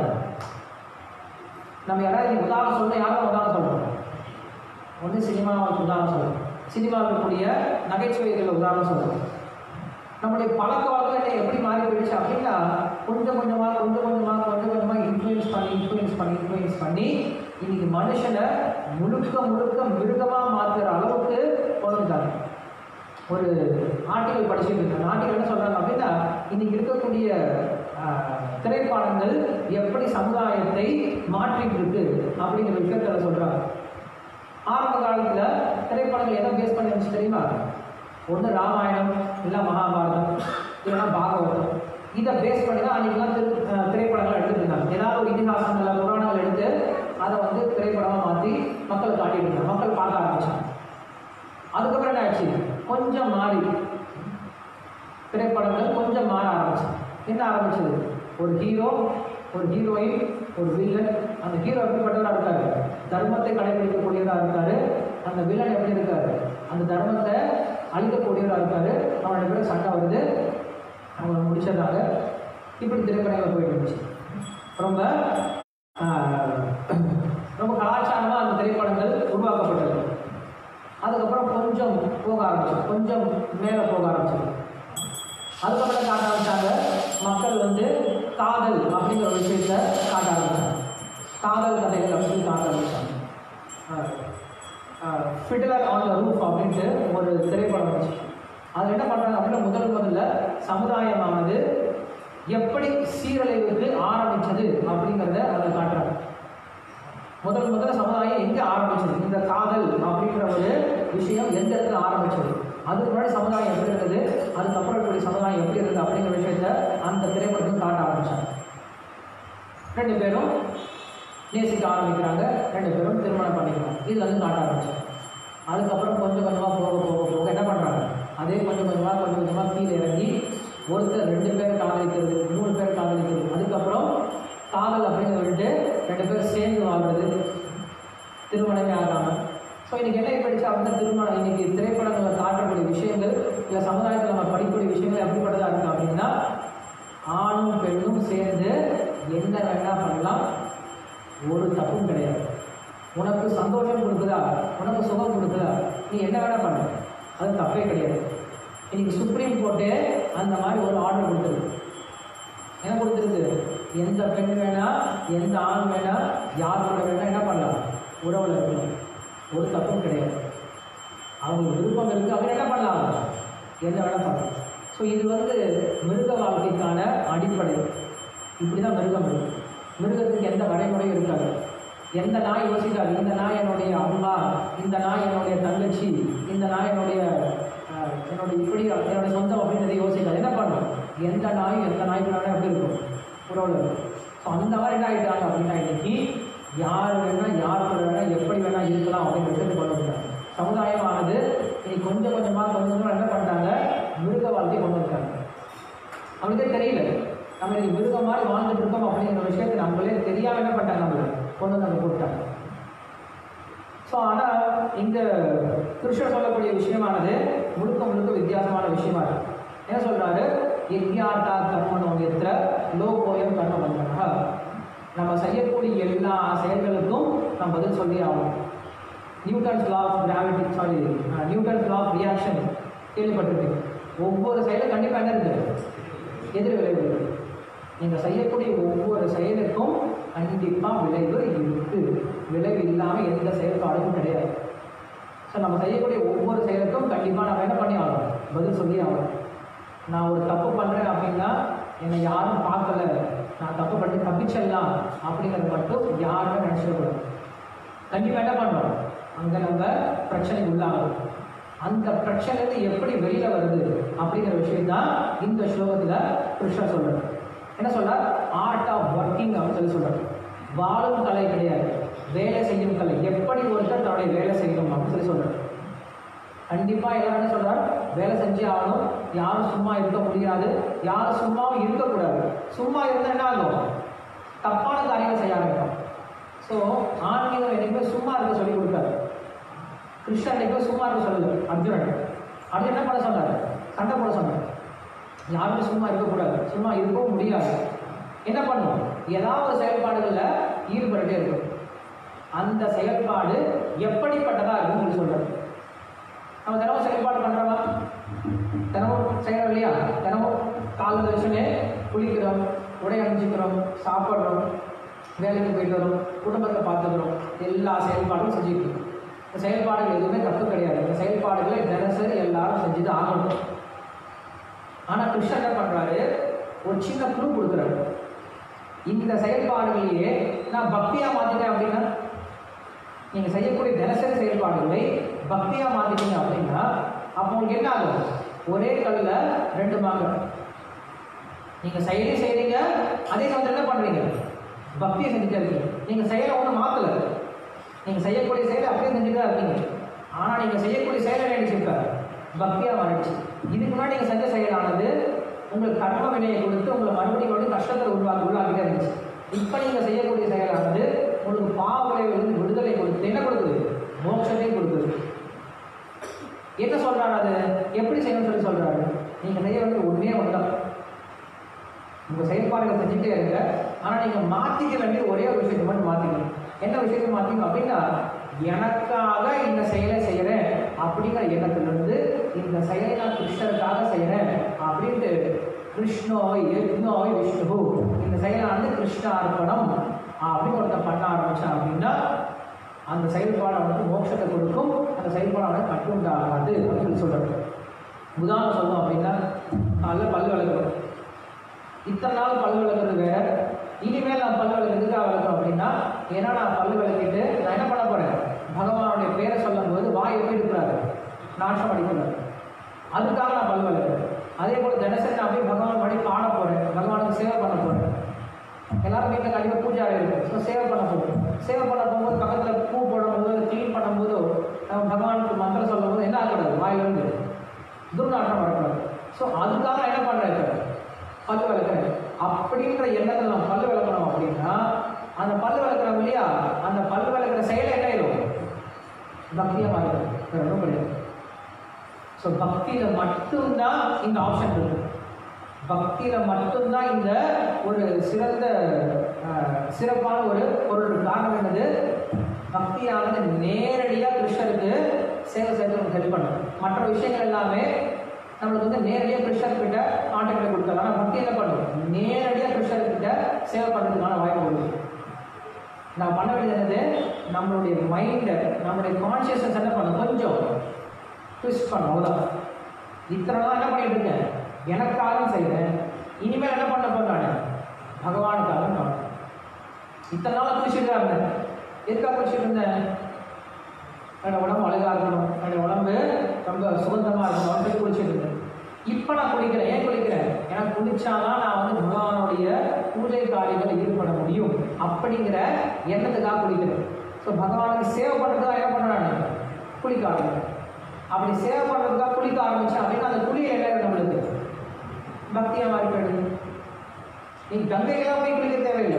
நம்ம யாராவது உதாரணம் சொல்லணும், யார் தான் உதாரணம் சொல்கிறோம்? ஒன்று சினிமாவுக்கு உதாரணம் சொல்கிறோம், சினிமாவில் இருக்கக்கூடிய நகைச்சுவைகளில் உதாரணம் சொல்கிறோம். நம்முடைய பழக்க வழக்கத்தை எப்படி மாறி போயிடுச்சு அப்படின்னா கொஞ்சம் கொஞ்சமாக இன்ஃப்ளூயன்ஸ் பண்ணி இன்னைக்கு மனுஷனை முழுக்க மிருகமாக மாற்றுற அளவுக்கு கொண்டுட்டாங்க. ஒரு ஆர்டிகல் படிச்சுட்டு இருக்காங்க. ஆர்டிகல் என்ன சொல்கிறாங்க அப்படின்னா இன்னைக்கு இருக்கக்கூடிய திரைப்படங்கள் எப்படி சமுதாயத்தை மாற்றிட்டு இருக்கு அப்படிங்கிற விஷயத்தில் சொல்கிறாங்க. ஆரம்ப காலத்தில் திரைப்படங்கள் எதை பேஸ் பண்ணி வச்சு தெரியுமா? ஒன்று ராமாயணம், இல்லை மகாபாரதம், இல்லைன்னா பாகவதம். இதை பேஸ் பண்ணி தான் அன்றைக்கெலாம் திரைப்படங்கள் எடுத்துகிட்டு இருந்தாங்க. ஏதாவது ஒரு இதிகாசங்களை, புராணங்கள் எடுத்து அதை வந்து திரைப்படமாக மாற்றி மக்கள் காட்டிட்டு இருந்தாங்க. மக்கள் பார்க்க ஆரம்பித்தாங்க. அதுக்கப்புறம் என்ன ஆச்சு? கொஞ்சம் மாறி திரைப்படங்கள் கொஞ்சம் மாற ஆரம்பிச்சு. என்ன ஆரம்பிச்சது? ஒரு ஹீரோ, ஒரு ஹீரோயின், ஒரு வில்லன். அந்த ஹீரோ எப்படிப்பட்டவராக இருக்காரு? தர்மத்தை கடைபிடிக்கக்கூடியவராக இருக்காரு. அந்த வில்லன் எப்படி இருக்காரு? அந்த தர்மத்தை அழிக்கக்கூடியவராக இருக்காரு. அவங்க 2 பேரும் சண்டை வருது, அவங்க முடிச்சிடுறாங்க. இப்படி திரைப்படங்கள் போயிட்டு இருந்துச்சு. ரொம்ப ரொம்ப கலாச்சாரமாக அந்த திரைப்படங்கள் உருவாக்கப்பட்டது. அதுக்கப்புறம் கொஞ்சம் போக ஆரம்பிச்சு, கொஞ்சம் மேலே போக ஆரம்பிச்சது. அதுக்கப்புறம் காட்ட ஆரம்பித்தாங்க மக்கள் வந்து காதல் அப்படிங்கிற ஒரு விஷயத்தை காட்ட ஆரம்பித்தாங்க. காதல் கதைகள் அப்படின்னு காட்ட ஆரம்பித்தாங்க. ஃபிடலர் ஆன் த ரூஃப் அப்படின்ட்டு ஒரு திரைப்படம் வந்துச்சு. அதில் என்ன பண்ணுறாங்க அப்படின்னா முதல்ல சமுதாயமானது எப்படி சீரழிவுக்கு ஆரம்பித்தது அப்படிங்கிறத அதை காட்டுறாங்க. முதல்ல சமுதாயம் எங்கே ஆரம்பிச்சது? இந்த காதல் அப்படின்ற ஒரு விஷயம் எந்த இடத்துல ஆரம்பிச்சது? அதுக்கு முன்னாடி சமுதாயம் எப்படி இருந்தது, அதுக்கப்புறம் இப்படி சமுதாயம் எப்படி இருந்தது அப்படிங்கிற விஷயத்த அந்த திரைப்படத்தில் காட்ட ஆரம்பித்தாங்க. 2 பேரும் நேசிக்க ஆரம்பிக்கிறாங்க, 2 பேரும் திருமணம் பண்ணிக்கிறாங்க. இதில் வந்து காட்ட ஆரம்பிச்சாங்க. அதுக்கப்புறம் கொஞ்சம் கொஞ்சமாக போக என்ன பண்ணுறாங்க? அதே கொஞ்சம் கொஞ்சமாக கீழே இறங்கி ஒருத்தர் 2 பேர் காதலிக்கிறது, 3 பேர் காதலிக்கிறது. அதுக்கப்புறம் காதல் அப்படின்னு சொல்லிட்டு 2 பேர் சேர்ந்து வாழ்றது, திருமணமே ஆகாமல். ஸோ இன்றைக்கி என்ன போயிடுச்சு அப்படின்னா திருமணம் இன்றைக்கி திரைப்படங்களில் காட்டக்கூடிய விஷயங்கள் இல்லை சமுதாயத்தில் நம்ம படிக்கக்கூடிய விஷயங்கள் எப்படிப்பட்டதாக இருக்குது அப்படின்னா ஆணும் பெண்ணும் சேர்ந்து என்ன வேணால் பண்ணலாம், ஒரு தப்பும் கிடையாது. உனக்கு சந்தோஷம் கொடுக்குதா, உனக்கு சுகம் கொடுக்குதா, நீ என்ன வேணால் பண்ண, அது தப்பே கிடையாது. இன்றைக்கி சுப்ரீம் கோர்ட்டே அந்த மாதிரி ஒரு ஆர்டர் கொடுத்துருக்கு. என்ன கொடுத்துருக்கு? எந்த பெண் வேணால், எந்த ஆண் வேணால், யார் கூட வேணால் என்ன பண்ணலாம், உறவில் இருக்கலாம், ஒரு தப்பும் கிடையாது. அவங்களுக்கு விருப்பம் இருக்குது, அவங்க என்ன பண்ணலாம், என்ன வேணால் பண்ணலாம். ஸோ இது வந்து மிருக வாழ்க்கைக்கான அடிப்படை. இப்படி தான் மிருகம் இருக்குது. மிருகத்துக்கு எந்த வரைமுறையும் இருக்காது. எந்த நாய் யோசிக்காது, இந்த நாய் என்னுடைய அம்மா, இந்த நாய் என்னுடைய தங்கச்சி, இந்த நாய் என்னுடைய இப்படி என்னுடைய சொந்தம் அப்படின்றத யோசிக்காது. என்ன பண்ணும்? எந்த நாயும் எந்த நாய்க்குனாலும் எப்படி இருக்கும், உறவில் இருக்கும். ஸோ அந்த மாதிரி என்ன ஆகிட்டாங்க அப்படின்னா இன்னைக்கு யார் வேணால், யார் கூட வேணால், எப்படி வேணால் இருக்கலாம் அப்படின்னு விஷயத்தை கொண்டு வந்துட்டாங்க. சமுதாயமானது இன்னைக்கு கொஞ்சம் கொஞ்சமாக என்ன பண்ணிட்டாங்க, மிருக வாழ்க்கை கொண்டு வந்துட்டாங்க. அவங்களுக்கே தெரியல நம்ம இன்னைக்கு மிருகம் மாதிரி வாழ்ந்துட்டு இருக்கோம் அப்படிங்கிற விஷயத்தை நம்மளே தெரியாமல் என்ன பண்ணிட்டாங்க, நம்மளை கொண்டு வந்து போட்டாங்க. ஸோ ஆனால் இந்த கிருஷ்ணர் சொல்லக்கூடிய விஷயமானது முழுக்க வித்தியாசமான விஷயமா இருக்கு. என்ன சொல்றாரு? யஜ்ஞாத்தா கர்மணோயத்திர லோகோயம் கர்ம பந்தனா. நம்ம செய்யக்கூடிய எல்லா செயல்களுக்கும் நம்ம பதில் சொல்லி ஆகணும். Newton's law of gravity, Newton's law of reaction கேள்விப்பட்டிருக்கீங்க. ஒவ்வொரு செயலும் கண்டிப்பாக என்ன இருக்குது, எதிர் விளைவு இருக்குது. நீங்கள் செய்யக்கூடிய ஒவ்வொரு செயலுக்கும் கண்டிப்பாக விளைவு இருக்குது. விளைவு இல்லாமல் எந்த செயல்பாடும் கிடையாது. ஸோ நம்ம செய்யக்கூடிய ஒவ்வொரு செயலுக்கும் கண்டிப்பாக நம்ம என்ன பண்ணி ஆகணும், பதில் சொல்லி ஆகணும். நான் ஒரு தப்பு பண்ணுறேன் அப்படின்னா என்னை யாரும் பார்க்கல, நான் தப்பு பண்ணி தப்பிச்சிடலாம் அப்படிங்கிறது மட்டும் யாருமே நினச்சிடக்கூடாது. கண்டிப்பாக என்ன பண்ணுறோம், அங்கே நம்ம பிரச்சனைக்கு உள்ளாகணும். அந்த பிரச்சனைலேருந்து எப்படி வெளியில் வருது அப்படிங்கிற விஷயம் தான் இந்த ஸ்லோகத்தில் கிருஷ்ணர் சொல்கிறார். என்ன சொல்கிறார், ஆர்ட் ஆஃப் ஒர்க்கிங் அப்படின்னு சொல்கிறார். வாழும் கலை கிடையாது, வேலை செய்யும் கலை. எப்படி ஒருத்தர் தன்னுடைய வேலை செய்யணும் அப்படின்னு சொல்கிறார். கண்டிப்பாக எல்லாரும் என்ன சொல்கிறார், வேலை செஞ்சே ஆகணும், யாரும் சும்மா இருக்க முடியாது, யாரும் சும்மாவும் இருக்கக்கூடாது. சும்மா இருந்தால் என்ன ஆகும், தப்பான காரியங்கள் செய்ய ஆரம்பிக்கும். ஸோ ஆன்மீகம் என்றைக்குமே சும்மா இருக்க சொல்லி கொடுக்காரு. கிருஷ்ணன் என்றைக்குமே சும்மா இருக்க சொல்லல அர்ஜுனன். அது என்ன பண்ண சொன்னார், சண்டை போட சொன்னார். யாருமே சும்மா இருக்கக்கூடாது, சும்மா இருக்கவும் முடியாது. என்ன பண்ணும், ஏதாவது ஒரு செயல்பாடுகளில் ஈடுபட்டுட்டே இருக்கும். அந்த செயல்பாடு எப்படிப்பட்டதாக இருக்குன்னு சொல்லி சொல்கிறார். நம்ம தினமும் செயல்பாடு பண்ணுறோமா, தினமும் செய்கிறோம் இல்லையா? தினமும் காலையில் வச்சுனே குளிக்கிறோம், உடை அணிஞ்சிக்கிறோம், சாப்பிட்றோம், வேலைக்கு போயிட்டு வரோம், குடும்பத்தை பார்த்துக்கிறோம், எல்லா செயல்பாடும் செஞ்சுட்டு இருக்கோம். இந்த செயல்பாடுகள் எதுவுமே தப்பு கிடையாது. இந்த செயல்பாடுகளை தினசரி எல்லாரும் செஞ்சுட்டு ஆகணும். ஆனால் கிருஷ்ணன் என்ன பண்ணுறாரு, ஒரு சின்ன க்ளூ கொடுக்குறாரு. இந்த செயல்பாடுகளையே நான் பக்தியாக மாற்றிட்டேன் அப்படின்னா, நீங்கள் செய்யக்கூடிய தினசரி செயல்பாடுகளை பக்தியாக மாற்றிட்டீங்க அப்படின்னா, அப்போ உங்களுக்கு என்ன ஆகும், ஒரே கல்லில் 2 மாங்காய். நீங்கள் செயலே செய்கிறீங்க, அதே சமயத்தில் என்ன பண்ணுறீங்க, பக்தியை செஞ்சுட்டே இருக்கீங்க. நீங்கள் செயலை ஒன்றும் மாற்றலை, நீங்கள் செய்யக்கூடிய செயலை அப்படியே செஞ்சுட்டு தான் இருக்கீங்க. ஆனால் நீங்கள் செய்யக்கூடிய செயலை நினைச்சிருக்காரு பக்தியாக மாறிடுச்சு. இதுக்கு முன்னாடி நீங்கள் செஞ்ச செயலானது உங்களுக்கு கர்ம வினையை கொடுத்து உங்களை மறுபடியும் வந்து கஷ்டத்தை உள்ளாக்கிட்டே இருந்துச்சு. இப்போ நீங்கள் செய்யக்கூடிய செயலானது உங்களுக்கு பாவவிளைவிலிருந்து விடுதலை கொடுத்து என்ன கொடுக்குது, மோட்சத்தையும் கொடுக்குது. என்ன சொல்கிறாரு, அது எப்படி செய்யணும்னு சொல்கிறாரு, நீங்கள் செய்ய வேண்டிய ஒன்று தான். உங்கள் செயல்பாடுகளை செஞ்சுட்டே இருங்க. ஆனால் நீங்கள் மாற்றிக்க வேண்டிய ஒரே ஒரு விஷயத்தை மட்டும் மாற்றிக்கணும். என்ன விஷயத்தை மாற்றிக்கணும் அப்படின்னா, எனக்காக இந்த செயலை செய்கிறேன் அப்படிங்கிற எண்ணத்திலிருந்து இந்த செயலை நான் கிருஷ்ணருக்காக செய்கிறேன் அப்படின்ட்டு கிருஷ்ணோய் யஜ்னோய் விஷ்ணு, இந்த செயலானது கிருஷ்ண அர்ப்பணம் அப்படின்னு ஒருத்தர் பண்ண ஆரம்பித்தான் அப்படின்னா அந்த செயல்பாடு அவனுக்கு மோட்சத்தை கொடுக்கும். அந்த செயல்பாடு அவனுக்கு கட்டுண்டாகாது அப்படின்னு சொல்கிறார். உதாரணம் சொல்லணும் அப்படின்னா, அதில் பல் விளக்குறோம். இத்தனை நாள் பல் விளக்குறது வேற, இனிமேல் நான் பல் விளக்குறதுக்காக விளக்குறோம் அப்படின்னா, ஏன்னா நான் பல் விளக்கிட்டு நான் என்ன பண்ண போகிறேன், பகவானுடைய பேரை சொல்லும் போது வாய் எப்படி இருக்கிறாரு, நாட்டம் அடிக்கிறார், அதுக்காக நான் பல் விளக்குறேன். அதே போல் தினசரி நான் போய் பகவான் படி பாட போகிறேன், பகவானுக்கு சேவை பண்ண போகிறேன். எல்லாரும் வீட்டில் கண்டிப்பாக பூஜை இருக்கும். ஸோ சேவை பண்ண போகிறோம். சேவை பண்ண போகும்போது பக்கத்தில் பூ போடும்போது க்ளீன் பண்ணும்போதோ நம்ம பகவானுக்கு மந்திரம் சொல்லும் போது என்ன ஆகக்கூடாது, வாயிலிருந்து துர்நாற்றம் வரக்கூடாது. ஸோ அதுக்காக என்ன பண்ணுறேன், பல் விளக்குறேன் அப்படின்ற எண்ணத்தில் நம்ம பல் விளக்கணும் அப்படின்னா, அந்த பல் விளக்குறோம் இல்லையா, அந்த பல் விளக்குற செயலை என்ன ஆயிடும், பக்தியாக மாறிடும். வேறு ஒன்றும் கிடையாது. ஸோ பக்தியில் மட்டும்தான் இந்த ஆப்ஷன் இருக்குது. பக்தியில் மட்டும்தான் இந்த ஒரு சிறப்பான ஒரு பொருள். காரணம் என்னது, பக்தியானது நேரடியாக கிருஷ்ணருக்கு சேவை செய்து நமக்கு ஹெல்ப் பண்ணும். மற்ற விஷயங்கள் எல்லாமே நம்மளுக்கு வந்து நேரடியாக கிருஷ்ணர்கிட்ட கான்டாக்டில் கொடுத்தாங்க. ஆனால் பக்தி என்ன பண்ணும், நேரடியாக கிருஷ்ணர்கிட்ட சேவை பண்ணுறதுக்கான வாய்ப்பு கொடுக்கும். நான் பண்ண வேண்டியது என்னது, நம்மளுடைய மைண்டை, நம்மளுடைய கான்சியஸ்னஸ் என்ன பண்ணும், கொஞ்சம் ட்விஸ்ட் பண்ணும். அவ்வளோதான். இத்தனை நாள் என்ன பண்ணிட்டு இருக்கேன், எனக்காக செய்கிறேன், இனிமேல் என்ன பண்ண போகிறேன், பகவானுக்காக நான். இத்தனை நாள் குளிச்சுட்டு தான் இருந்தேன். எதுக்காக குளிச்சுட்டு இருந்தேன், என்னோட உடம்பு அழகாக இருக்கணும், என்னோட உடம்பு ரொம்ப சுகந்தமாக இருக்கணும் அப்படின்னு குளிச்சுட்டு இருந்தேன். இப்போ நான் குளிக்கிறேன். ஏன் குளிக்கிறேன், ஏன்னா குளிச்சாதான் நான் வந்து பகவானுடைய பூஜை காரியங்களில் ஈடுபட முடியும் அப்படிங்கிற எண்ணத்துக்காக குளிக்கிறேன். ஸோ பகவானுக்கு சேவை பண்ணுறதுக்காக என்ன பண்ணுறேன், குளிக்க ஆரம்பிக்கிறேன். அப்படி சேவை பண்ணுறதுக்காக குளிக்க ஆரம்பித்தேன் அப்படின்னா அந்த குளியல் என்ன நம்மளுக்கு பக்தியாக மாறி போயிடுது. நீங்கள் கங்கைக்கெல்லாம் போய் குளிக்க தேவையில்லை.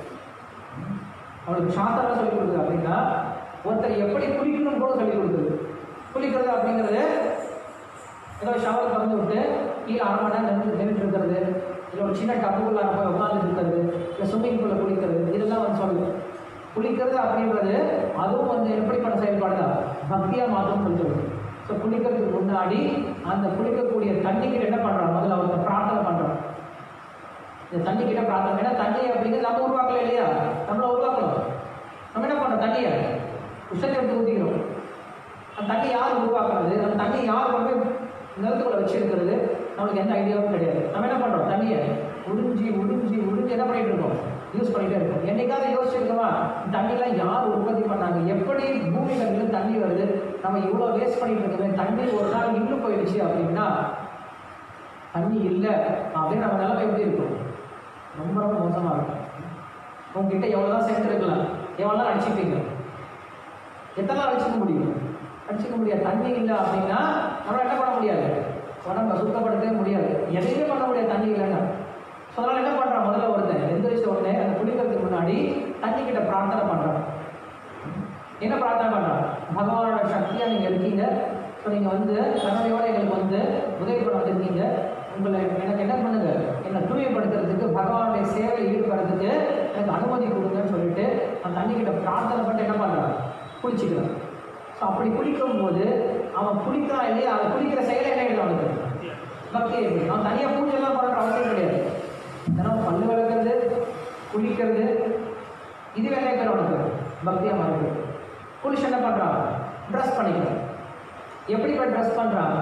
அவளுக்கு சாஸ்திரம் சொல்லிக் கொடுக்குது அப்படின்னா, ஒருத்தர் எப்படி குளிக்கணும் கூட சொல்லிக் கொடுக்குது. குளிக்கிறது அப்படிங்கிறது ஏதோ ஷவர் திறந்து விட்டு கீழே 1/2 மணி நேரம் நின்றுட்டு இருக்கிறது, இல்லை ஒரு சின்ன டப்புக்குள்ளார போய் உட்காந்துட்டு இருக்கிறது, இல்லை ஸ்விம்மிங் பூலில் குளிக்கிறது, இதெல்லாம் வந்து சொல்லுது. குளிக்கிறது அப்படின்றது அதுவும் வந்து எப்படிப்பட்ட செயல்பாடு தான், பக்தியாக மாற்றணும்னு சொல்லிட்டு. ஸோ குளிக்கிறதுக்கு முன்னாடி அந்த குளிக்கக்கூடிய தண்ணிக்கு என்ன பண்ணுறோம், முதல்ல அவங்க பிரார்த்தனை பண்ணுறோம். இந்த தண்ணி கிட்ட பிரார்த்தனை. ஏன்னா தண்ணி அப்படிங்கிறது நம்ம உருவாக்கல இல்லையா, நம்மள உருவாக்கணும். நம்ம என்ன பண்ணுறோம், தண்ணியை விஷத்தை எடுத்து ஊற்றிக்கிறோம். அந்த தண்ணி யார் உருவாக்குறது, அந்த தண்ணி யார் கொண்டு நிலத்துக்குள்ள வச்சிருக்கிறது, நம்மளுக்கு எந்த ஐடியாவும் கிடையாது. நம்ம என்ன பண்ணுறோம், தண்ணியை உறிஞ்சி உறிஞ்சி உறிஞ்சி என்ன பண்ணிட்டு இருக்கோம், யூஸ் பண்ணிகிட்டே இருக்கோம். என்னைக்காவது யோசிச்சிருக்கோமா, தண்ணியெலாம் யார் உற்பத்தி பண்ணாங்க, எப்படி பூமியில தண்ணி வருது, நம்ம இவ்வளோ வேஸ்ட் பண்ணிட்டு இருக்கோமே, தண்ணி ஒரு நாள் நின்று போயிடுச்சு அப்படின்னா, தண்ணி இல்லை அப்படின்னு நம்ம நிலைமை எப்படி இருக்கும், ரொம்ப ரொம்ப மோசமாக இருக்கும். உங்ககிட்ட எவ்வளோ தான் சேர்த்து இருக்கலாம், எவ்வளோ தான் அடிச்சுப்பீங்க, எத்தனை நாள் அடிச்சுக்க முடியும், அடிச்சுக்க முடியாது. தண்ணி இல்லை அப்படின்னா நம்மளால் என்ன பண்ண முடியாது, உடம்பை சுத்தப்படுத்தவே முடியாது, எதையுமே பண்ண முடியாது தண்ணி இல்லைன்னா. ஸோ அதனால் என்ன பண்ணுறான், முதல்ல ஒருத்தன் எந்திரிச்ச உடனே அந்த குளிக்கிறதுக்கு முன்னாடி தண்ணி கிட்ட பிரார்த்தனை பண்ணுறான். என்ன பிரார்த்தனை பண்ணுறான், பகவானோட சக்தியாக நீங்கள் இருக்கீங்க, ஸோ நீங்கள் வந்து கருணையோடு எங்களுக்கு வந்து உதவி பண்ண வந்திருக்கீங்க, உங்களை எனக்கு என்ன பண்ணுங்க, என்னை தூய்மைப்படுத்துறதுக்கு, பகவானுடைய சேவையில் ஈடுபடுறதுக்கு எனக்கு அனுமதி கொடுங்கன்னு சொல்லிட்டு அந்த தண்ணி கிட்ட பிரார்த்தனை பண்ணிட்டு என்ன பண்ணுறான், குளிச்சுக்கிறான். ஸோ அப்படி குளிக்கும் போது அவன் குளிக்கிறான் இல்லையா, அவன் குளிக்கிற செயலை என்ன இல்லை, அவனுக்கு பக்தி எப்படி, அவன் தனியாக பூஜைலாம் பண்ணுற அவசியம் கிடையாது. ஏன்னா பல்லு விளக்குறது, குளிக்கிறது, இது வேலையை பேர் அவனுக்கு பக்தியாக மாறுது. குளிச்சு என்ன பண்ணுறான், ட்ரெஸ் பண்ணிக்கிறான். எப்படி போய் ட்ரெஸ் பண்ணுறாங்க,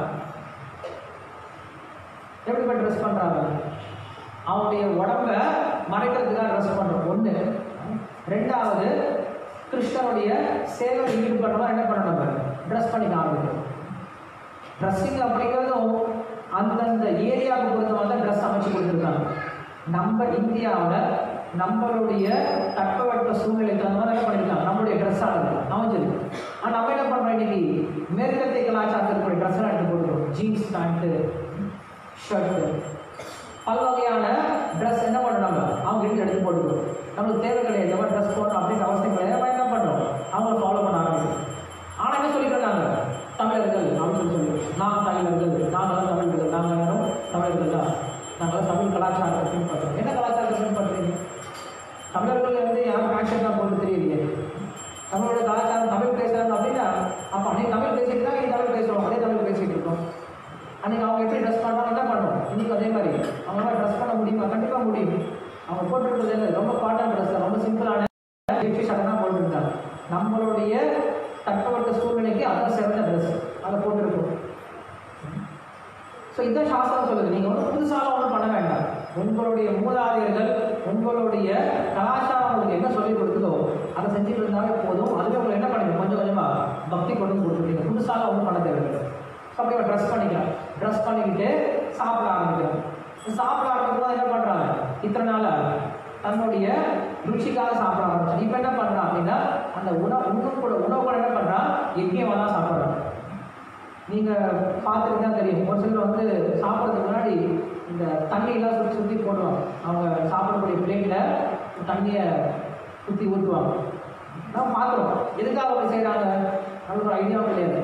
எப்படி போய் ட்ரெஸ் பண்ணுறாங்க, அவனுடைய உடம்பை மறைக்கிறதுக்காக ட்ரெஸ் பண்ணுறோம் ஒன்று. ரெண்டாவது, கிருஷ்ணனுடைய சேவையில் ஈடுபடுறவங்க என்ன பண்ணணும், ட்ரெஸ் பண்ணிக்க ஆரம்பிக்கும். ட்ரெஸ்ஸிங் அப்படிங்கிறதும் அந்தந்த ஏரியாவுக்கு பொறுத்த மாதிரி ட்ரெஸ் அமைச்சு கொடுத்துருக்காங்க. நம்ம இந்தியாவில் நம்மளுடைய தட்பவெட்ப சூழ்நிலைக்கு தகுந்த மாதிரி என்ன பண்ணியிருக்காங்க, நம்மளுடைய ட்ரெஸ் ஆகுது அமைஞ்சிருக்கு. ஆனால் நம்ம என்ன பண்ணுறோம், இன்னைக்கு மேற்கத்திய கலாச்சாரத்திற்குரிய ட்ரெஸ்ஸெல்லாம் எடுத்து போட்டுக்கிறோம். ஜீன்ஸ் பேண்ட்டு, ஷர்ட்டு, பல வகையான ட்ரெஸ் என்ன பண்ணுறோம், நம்ம அவங்க வீட்டில் எடுத்து போட்டுக்கிறோம். நம்மளுக்கு தேவை கிடையாது, எவ்வளோ ட்ரெஸ் போடணும் அப்படின்ற அவசியம் கிடையாது. நம்ம என்ன பண்ணுறோம், அவங்கள ஃபாலோ பண்ண ஆரம்பிக்கும். ஆனால் என்ன சொல்லிக்கிறோம், நாங்கள் தமிழர்கள் அப்படின்னு சொல்லி நாம் தமிழர்கள், நாங்களாம் தமிழர்கள், நாங்கள் எல்லாரும் தமிழர்கள் தான், நாங்களாம் தமிழ் கலாச்சாரத்தை பின்பற்றுறோம். என்ன கலாச்சாரத்தை பின்பற்றுறீங்க, தமிழர்கள் வந்து யாரும் ஃபேஷன் தான் போட்டு தெரியலையே, தமிழோட கலாச்சாரம் தமிழ் பேசுகிறாங்க அப்படின்னா அப்போ அன்றைக்கி தமிழ் பேசிட்டு தான் இன்றைக்கி தமிழ் பேசுகிறோம், அதே தமிழ் பேசிகிட்டு இருக்கோம். அன்றைக்கி அவங்க எப்படி ட்ரெஸ் பண்ணுறாங்க என்ன பண்ணுறோம், இன்றைக்கி அதே மாதிரி அவங்களால ட்ரெஸ் பண்ண முடியுமா, கண்டிப்பாக முடியும். அவங்க போட்டுருக்கிறது ரொம்ப காட்டன் ட்ரெஸ், ரொம்ப சிம்பிளான சட்டனாக போட்டுருந்தாங்க. நம்மளுடைய தட்பவெட்ப சூழ்நிலைக்கு அதான் சிறந்த ட்ரெஸ், அதை போட்டுருக்கோம். ஸோ இதான் சாஸ்திரம் சொல்லுது, நீங்கள் ஒன்றும் புதுசாக ஒன்றும் பண்ண வேண்டாம். உங்களுடைய மூதாதையர்கள் உங்களுடைய கலாச்சாரம் உங்களுக்கு என்ன சொல்லிக் கொடுக்குதோ அதை செஞ்சுட்டு இருந்தாலே போதும். அதுவே உங்களை என்ன பண்ணிடும், கொஞ்சம் கொஞ்சமாக பக்தி கொண்டு கொடுத்துருக்கீங்க. புதுசாக ஒன்றும் பண்ண தேவையில்லை. ஸோ அப்படியே ட்ரெஸ் பண்ணிக்கலாம், ட்ரெஸ் பண்ணிக்கிட்டு சாப்பிட ஆரம்பிக்கலாம். சாப்பிட ஆரம்பிக்கும் என்ன பண்ணுறாங்க, இத்தனை நாள் தன்னுடைய ருச்சிக்காக சாப்பிட ஆரம்பிச்சாங்க. இப்போ என்ன பண்ணுறான் அப்படின்னா அந்த உணவுக்கூட என்ன பண்ணுறான், யஜ்யமாக தான் சாப்பிட்றாங்க. நீங்கள் பார்த்துட்டு தான் தெரியும், ஒரு சிலர் வந்து சாப்பிட்றதுக்கு முன்னாடி இந்த தண்ணியெல்லாம் சுற்றி சுற்றி போடுவாங்க. அவங்க சாப்பிடக்கூடிய பிளேட்டில் தண்ணியை சுற்றி ஊற்றுவாங்க. நான் பார்க்குறோம், எதுக்காக அவங்க செய்கிறாங்க, நம்மளுக்கு ஒரு ஐடியாவும் கிடையாது.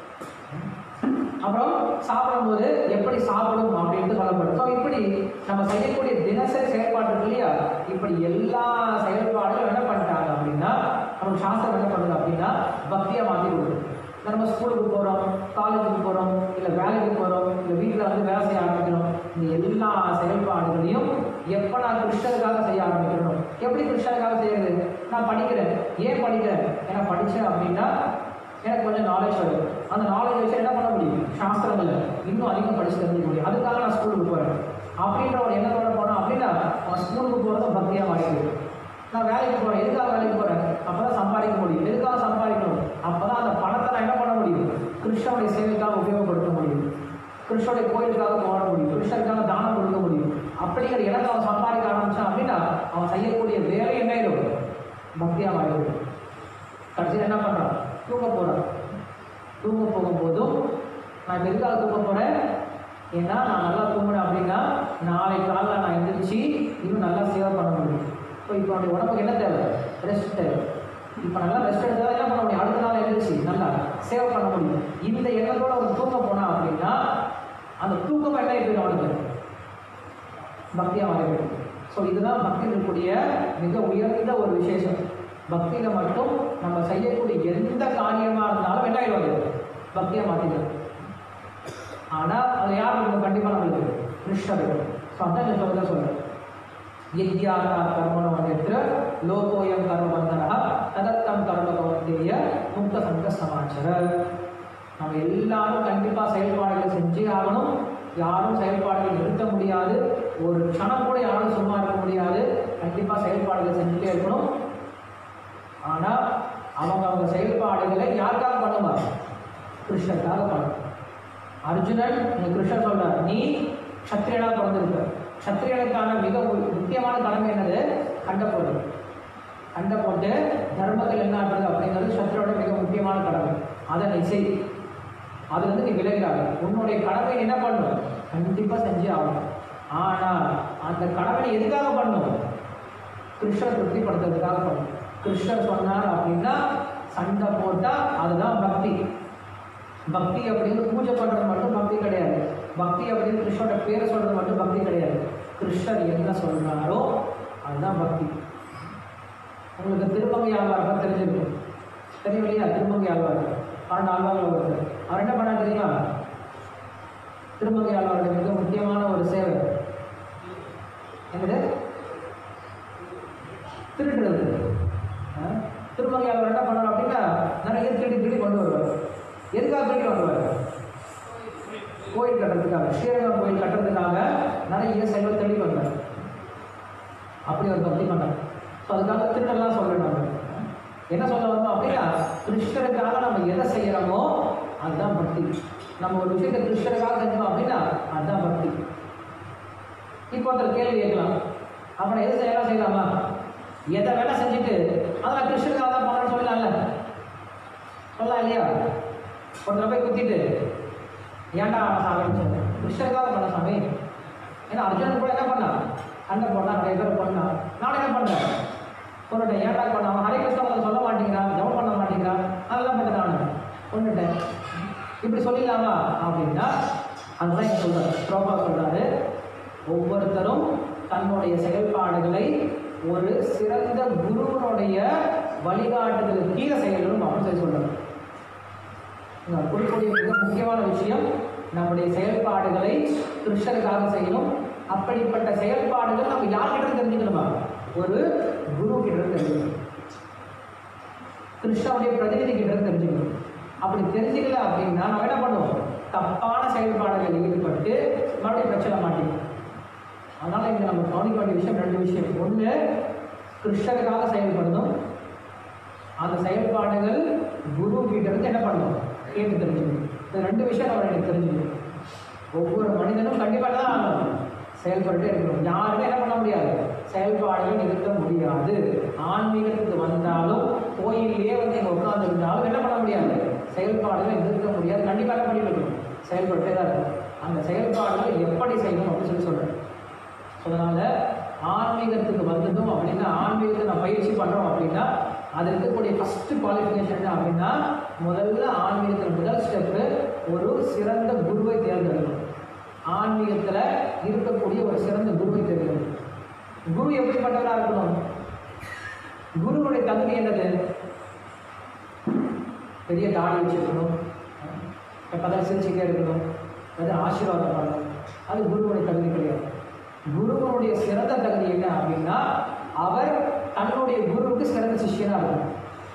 அப்புறம் சாப்பிடும்போது எப்படி சாப்பிடும் அப்படின்ட்டு சொல்லப்படும். ஸோ இப்படி நம்ம செய்யக்கூடிய தினசரி செயல்பாடு இருக்கு இல்லையா, இப்படி எல்லா செயல்பாடுகளும் என்ன பண்ணிட்டாங்க அப்படின்னா நம்ம சாஸ்திரம் என்ன பண்ணுது அப்படின்னா பக்தியாக மாற்றி கொடுக்குது. நம்ம ஸ்கூலுக்கு போகிறோம், காலேஜுக்கு போகிறோம், இல்லை வேலைக்கு போகிறோம், இல்லை வீட்டில் வந்து வேலை செய்ய ஆரம்பிக்கிறோம். இந்த எல்லா செயல்பாடுகளையும் எப்போ நான் கிருஷ்ணருக்காக செய்ய ஆரம்பிக்கணும். எப்படி கிருஷ்ணருக்காக செய்யறது, நான் படிக்கிறேன், ஏன் படிக்கிறேன், ஏன்னா படித்தேன் அப்படின்னா எனக்கு கொஞ்சம் நாலேஜ் வரும். அந்த நாலேஜ் வச்சு என்ன பண்ண முடியும், சாஸ்திரங்களை இன்னும் அதிகம் படித்து தெரிஞ்சுக்க முடியும். அதுக்காக நான் ஸ்கூலுக்கு போகிறேன் அப்படின்ற ஒரு எண்ணத்தோட போனோம் அப்படின்னா அவன் ஸ்கூலுக்கு போகிறதும் பக்தியாக மாறிடுது. நான் வேலைக்கு போகிறேன், எதுக்காக வேலைக்கு போகிறேன், அப்போ தான் சம்பாதிக்க முடியும். எதுக்காக சம்பாதிக்கணும், அப்போ தான் அந்த பணத்தை நான் என்ன பண்ண முடியும், கிருஷ்ணனுடைய சேவைக்காக உபயோகப்படுத்த முடியும், கிருஷ்ணனுடைய கோயிலுக்காக போட முடியும், கிருஷ்ணனுக்காக தானம் கொடுக்க முடியும். அப்படிங்கிற இடத்தை அவன் சம்பாதிக்க ஆரம்பித்தான் அப்படின்னா அவன் செய்யக்கூடிய வேலை என்ன ஆயிடும், பக்தியாக மாறிடும். கடைசியில் என்ன பண்ணுறான், தூங்க போகிறான். தூங்க போகும்போதும் நான் இப்போ எதுக்காக தூங்க போகிறேன், ஏன்னா நான் நல்லா தூங்கினேன் அப்படின்னா நாளை காலையில் நான் எழுந்திரிச்சு இன்னும் நல்லா சேவை பண்ண முடியும். ஸோ இப்போ அவனுடைய உடம்புக்கு என்ன தேவை, ரெஸ்ட் தேவை. இப்போ நல்லா ரெஸ்ட் எடுத்தால் என்ன பண்ண முடியும், அடுத்த நாள் எழுந்திரிச்சு நல்லா சேவை பண்ண முடியும். இந்த எண்ணத்தோடு அவன் தூங்க போனான் அப்படின்னா அந்த தூக்கம் என்ன போயிடும், அவனுக்கு பக்தியாக மாறிவிடும். ஸோ இதுதான் பக்தியில் இருக்கக்கூடிய மிக உயர்ந்த ஒரு விசேஷம். பக்தியில் மட்டும் நம்ம செய்யக்கூடிய எந்த காரியமாக இருந்தாலும் என்ன ஆயிடுவாங்க, பக்தியாக மாற்றிக்கலாம். ஆனால் அது யார் கண்டிப்பாக நம்மளுக்கு கிருஷ்ணர். ஸோ அதான் இந்த சொல்ல சொல்கிறேன். யத்யாதா கர்மணோ அன்யத்ர லோகோயம் கர்மபந்தனஹ ததத்தம் கர்ம கௌந்தேய முக்த சங்க சமாச்சர. நம்ம எல்லாரும் கண்டிப்பாக செயல்பாடுகளை செஞ்சே ஆகணும். யாரும் செயல்பாடுகளை நிறுத்த முடியாது. ஒரு க்ஷணம் கூட யாரும் சும்மா இருக்க முடியாது. கண்டிப்பாக செயல்பாடுகளை செஞ்சுட்டே இருக்கணும். ஆனால் அவங்க செயல்பாடுகளை யாருக்காக பண்ணுவாங்க? கிருஷ்ணருக்காக பண்ணணும். அர்ஜுனன் கிருஷ்ணர் சொல்றார், நீ க்ஷத்ரியனாக பிறந்திருக்க. க்ஷத்ரியனுக்கான மிக முக்கியமான கடமை என்னது? சண்டை போடுறது. சண்டை போட்டு தர்மங்கள் என்ன ஆடுறது அப்படிங்கிறது க்ஷத்ரியோட மிக முக்கியமான கடமை. அதை நீ செய். அது நீ விலகிறாங்க. உன்னுடைய கடமை என்ன பண்ணும்? கண்டிப்பாக செஞ்சே ஆகணும். ஆனால் அந்த கடமை எதுக்காக பண்ணும்? கிருஷ்ணர் திருப்திப்படுத்துறதுக்காக பண்ணும். கிருஷ்ணர் சொன்னார் அப்படின்னா சண்டை போட்டால் அதுதான் பக்தி. பக்தி அப்படின்னு பூஜை பண்ணுறது மட்டும் பக்தி கிடையாது. பக்தி அப்படின்னு கிருஷ்ணோட பேரை சொல்கிறது மட்டும் பக்தி கிடையாது. கிருஷ்ணர் என்ன சொல்கிறாரோ அதுதான் பக்தி. உங்களுக்கு திருமங்கை ஆழ்வார் தெரிஞ்சிருக்கும். தெரியும் இல்லையா? திருமங்கை ஆழ்வார் 12 ஆழ்வார்கள் ஒருத்தர். அவர் என்ன பண்ணார் தெரியுமா? திருமங்கை ஆழ்வாருடைய மிக முக்கியமான ஒரு சேவை என்னது? திருடுறது. திருமங்கை ஆழ்வார் என்ன பண்ணார் அப்படின்னா நிறைய திருடி கொண்டு வருவார். எதுக்காக திருடி வருவார்? கோயில் கட்டுறதுக்காக, ஸ்ரீரங்கம் கோயில் கட்டுறதுக்காக நிறைய செல்வம் தேடி வந்தார். அப்படி ஒரு பக்தி பண்ணார். ஸோ அதுக்காக திருடெல்லாம் சொல்லணும். என்ன சொல்ல வந்தோம் அப்படின்னா கிருஷ்ணருக்காக நம்ம எதை செய்யறோமோ அதுதான் பக்தி. நம்ம ஒரு விஷயத்தை கிருஷ்ணருக்காக செஞ்சோம் அப்படின்னா அதுதான் பக்தி. இப்போ ஒருத்தர் கேள்வி கேட்கலாம், அப்புறம் எது செய்யலாம் செய்யலாமா? எதை வேணா செஞ்சுட்டு அதெல்லாம் கிருஷ்ணருக்காக தான் பண்ணணும்னு சொல்லலாம்ல? சொல்லலாம் இல்லையா? ஒருத்தர் போய் குத்திட்டு ஏன்டா சாமி கிருஷ்ணருக்காக பண்ண சாமி. ஏன்னா அர்ஜுனன் கூட என்ன பண்ணான்? சண்டை போட்டான், நிறைய பேர் பண்ணான். நான் என்ன பண்ணுறேன்? கொண்டுட்டேன். ஏன்டா பண்ண? அவன் ஹரே கிருஷ்ணன் சொல்ல மாட்டேங்கிறான், ஜபம் பண்ண மாட்டேங்கிறான், அதெல்லாம் பண்ணிட்டு நான் கொண்டுட்டேன். இப்படி சொல்லிடலாமா அப்படின்னா அதுதான் இங்கே சொல்கிறார். ஸ்லோகா சொல்கிறாரு, ஒவ்வொருத்தரும் தன்னுடைய செயல்பாடுகளை ஒரு சிறந்த குருவனுடைய வழிகாட்டுதலுக்கு கீழே செய்யணும் அப்படின்னு சொல்லி சொல்கிறார். குறிப்பிட மிக முக்கியமான விஷயம், நம்முடைய செயல்பாடுகளை கிருஷ்ணருக்காக செய்யணும். அப்படிப்பட்ட செயல்பாடுகள் நம்ம யார்கிட்ட தெரிஞ்சுக்கணுமா? ஒரு குரு கிட்ட தெரிஞ்சுக்கணும். கிருஷ்ணனுடைய பிரதிநிதி கிட்ட தெரிஞ்சுக்கணும். அப்படி தெரிஞ்சுக்கல அப்படின்னா நம்ம என்ன பண்ணுவோம்? தப்பான செயல்பாடுகளில் ஈடுபட்டு மறுபடியும் பிரச்சனை மாட்டேங்குது. அதனால இங்கே நம்ம கவனிக்க வேண்டிய விஷயம் 2 விஷயம். ஒன்று, கிருஷ்ணருக்காக செயல்படணும். அந்த செயல்பாடுகள் குரு கிட்ட இருந்து என்ன பண்ணணும்? கேட்டு தெரிஞ்சுக்கணும். இந்த 2 விஷயம் நம்ம எனக்கு தெரிஞ்சுக்கணும். ஒவ்வொரு மனிதனும் கண்டிப்பாக தான் ஆகணும், செயல்பட்டு இருக்கணும். யாருமே என்ன பண்ண முடியாது? செயல்பாடுகள் நிறுத்த முடியாது. ஆன்மீகத்துக்கு வந்தாலும் கோயிலே இங்கே உட்கார்ந்துருந்தாலும் என்ன பண்ண முடியாது? செயல்பாடுகள் நிறுத்த முடியாது. கண்டிப்பாக என்ன பண்ணிட்டு செயல்பட்டே தான் இருக்கும். அந்த செயல்பாடுகள் எப்படி செய்யணும் அப்படின்னு சொல்கிறேன். அதனால் ஆன்மீகத்துக்கு வந்துட்டோம் அப்படின்னா, ஆன்மீகத்தை நான் பயிற்சி பண்ணுறோம் அப்படின்னா அது இருக்கக்கூடிய ஃபஸ்ட்டு குவாலிஃபிகேஷன் என்ன அப்படின்னா, முதல்ல ஆன்மீகத்தில் முதல் ஸ்டெப்பு ஒரு சிறந்த குருவை தேர்ந்தெடுக்கணும். ஆன்மீகத்தில் இருக்கக்கூடிய ஒரு சிறந்த குருவை தேர்ந்தெடுக்கணும். குரு எப்படிப்பட்டவராக இருக்கணும்? குருவுடைய தகுதி என்னது? பெரிய தாடி வச்சுருக்கணும், எப்போதான் சிரிச்சுக்கே இருக்கணும், அது ஆசீர்வாதம் பண்ணணும். அது குருவுடைய தகுதி கிடையாது. குருவனுடைய சிறந்த தகுதி என்ன அப்படின்னா, அவர் தன்னுடைய குருவுக்கு சிறந்த சிஷ்யனாக இருக்கணும்.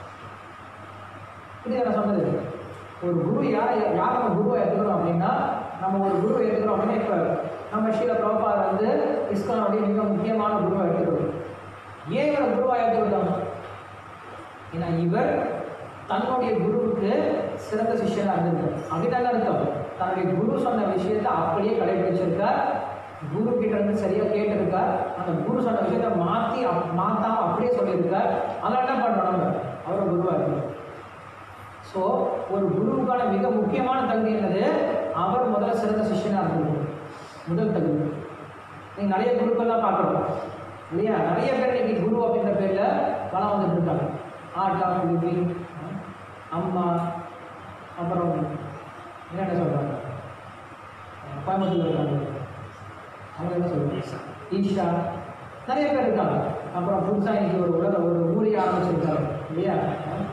இது நான் சொன்னது. ஒரு குரு யார் நம்ம குருவை எடுத்துக்கிறோம் அப்படின்னா, நம்ம ஒரு குருவை எடுத்துக்கிறோம் அப்படின்னா, இப்போ நம்ம ஸ்ரீல பிரபுபாதர் இஸ்கானுடைய மிக முக்கியமான குருவை எடுத்துக்கிறோம். ஏன் இவரை குருவாக எடுத்துக்கிட்டோம்? ஏன்னா இவர் தன்னுடைய குருவுக்கு சிறந்த சிஷ்யனாக இருந்திருக்கார். அப்படிதான் அர்த்தம். தன்னுடைய குரு சொன்ன விஷயத்தை அப்படியே கடைபிடிச்சிருக்கார். குரு கிட்ட இருந்து சரியாக கேட்டிருக்கார். அந்த குரு சொன்ன விஷயத்தை மாற்றாம அப்படியே சொல்லியிருக்கார். அதெல்லாம் என்ன பண்ணுறோம்? நம்ம அவரை குருவாக இருக்கணும். ஸோ ஒரு குருவுக்கான மிக முக்கியமான தகுதி என்னது? அவர் முதல்ல சிறந்த சிஷ்யனாக இருக்கணும். முதல் தகுதி. நீங்கள் நிறைய குருக்கள்லாம் பார்க்குறோம் இல்லையா? நிறைய பேர் இன்னைக்கு குரு அப்படின்ற பேரில் வளம் வந்துட்டு இருக்காங்க. ஆர்ட் ஆஃப் லிவிங், அம்மா, அப்புறம் என்ன சொல்கிறாங்க, கோயம்புத்தூர் இருக்காங்க, அவங்க என்ன சொல்கிறாங்க, ஈஷா, நிறைய பேர் இருக்காங்க. அப்புறம் புதுசாக இன்னைக்கு ஒரு ஊரையை ஆரம்பிச்சிருக்காங்க இல்லையா?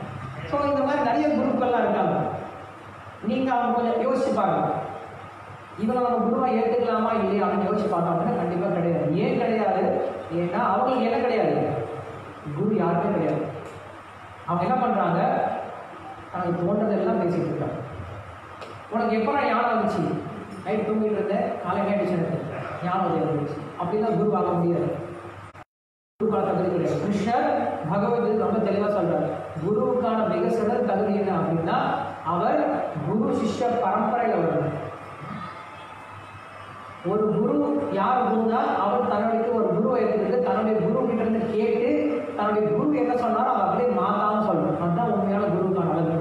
ஸோ இந்த மாதிரி நிறைய குருக்கள்லாம் இருக்காங்க. நீங்கள் அவங்க கொஞ்சம் யோசிச்சு பாருங்க. இவங்களை நம்ம குருவாக ஏற்றுக்கலாமா இல்லையா அப்படின்னு யோசிச்சு பார்த்தோம் அப்படின்னா கண்டிப்பாக கிடையாது. ஏன் கிடையாது? ஏன்னா அவங்களுக்கு என்ன கிடையாது, குரு யாருமே கிடையாது. அவங்க என்ன பண்ணுறாங்க, தனக்கு தோன்றதெல்லாம் பேசிகிட்டு இருக்காங்க. உனக்கு எப்போ ஞானம் வந்துச்சு, நைட் தூங்கிட்டு இருந்தேன், காலையில் டியூஷன் எடுத்தேன், ஞானம் உதயம் வந்துச்சு அப்படின்னா குரு ஆக முடியாது. குரு கால தகுதி கிடையாது. கிருஷ்ணர் பகவத்கீதை ரொம்ப தெளிவாக சொல்கிறார், குருவுக்கான மிக சிறந்த தகுதி என்ன அப்படின்னா அவர் குரு சிஷ்ய பரம்பரையில் வருவார். ஒரு குரு யார் குருனா அவர் தன்னுடைய ஒரு குருவை எடுத்துட்டு தன்னுடைய குரு கிட்ட இருந்து கேட்டு தன்னுடைய குரு என்ன சொன்னாரோ அவர் அப்படியே மாத்தாம சொல்லணும். அதுதான் உண்மையான குருவுக்கான அழகு.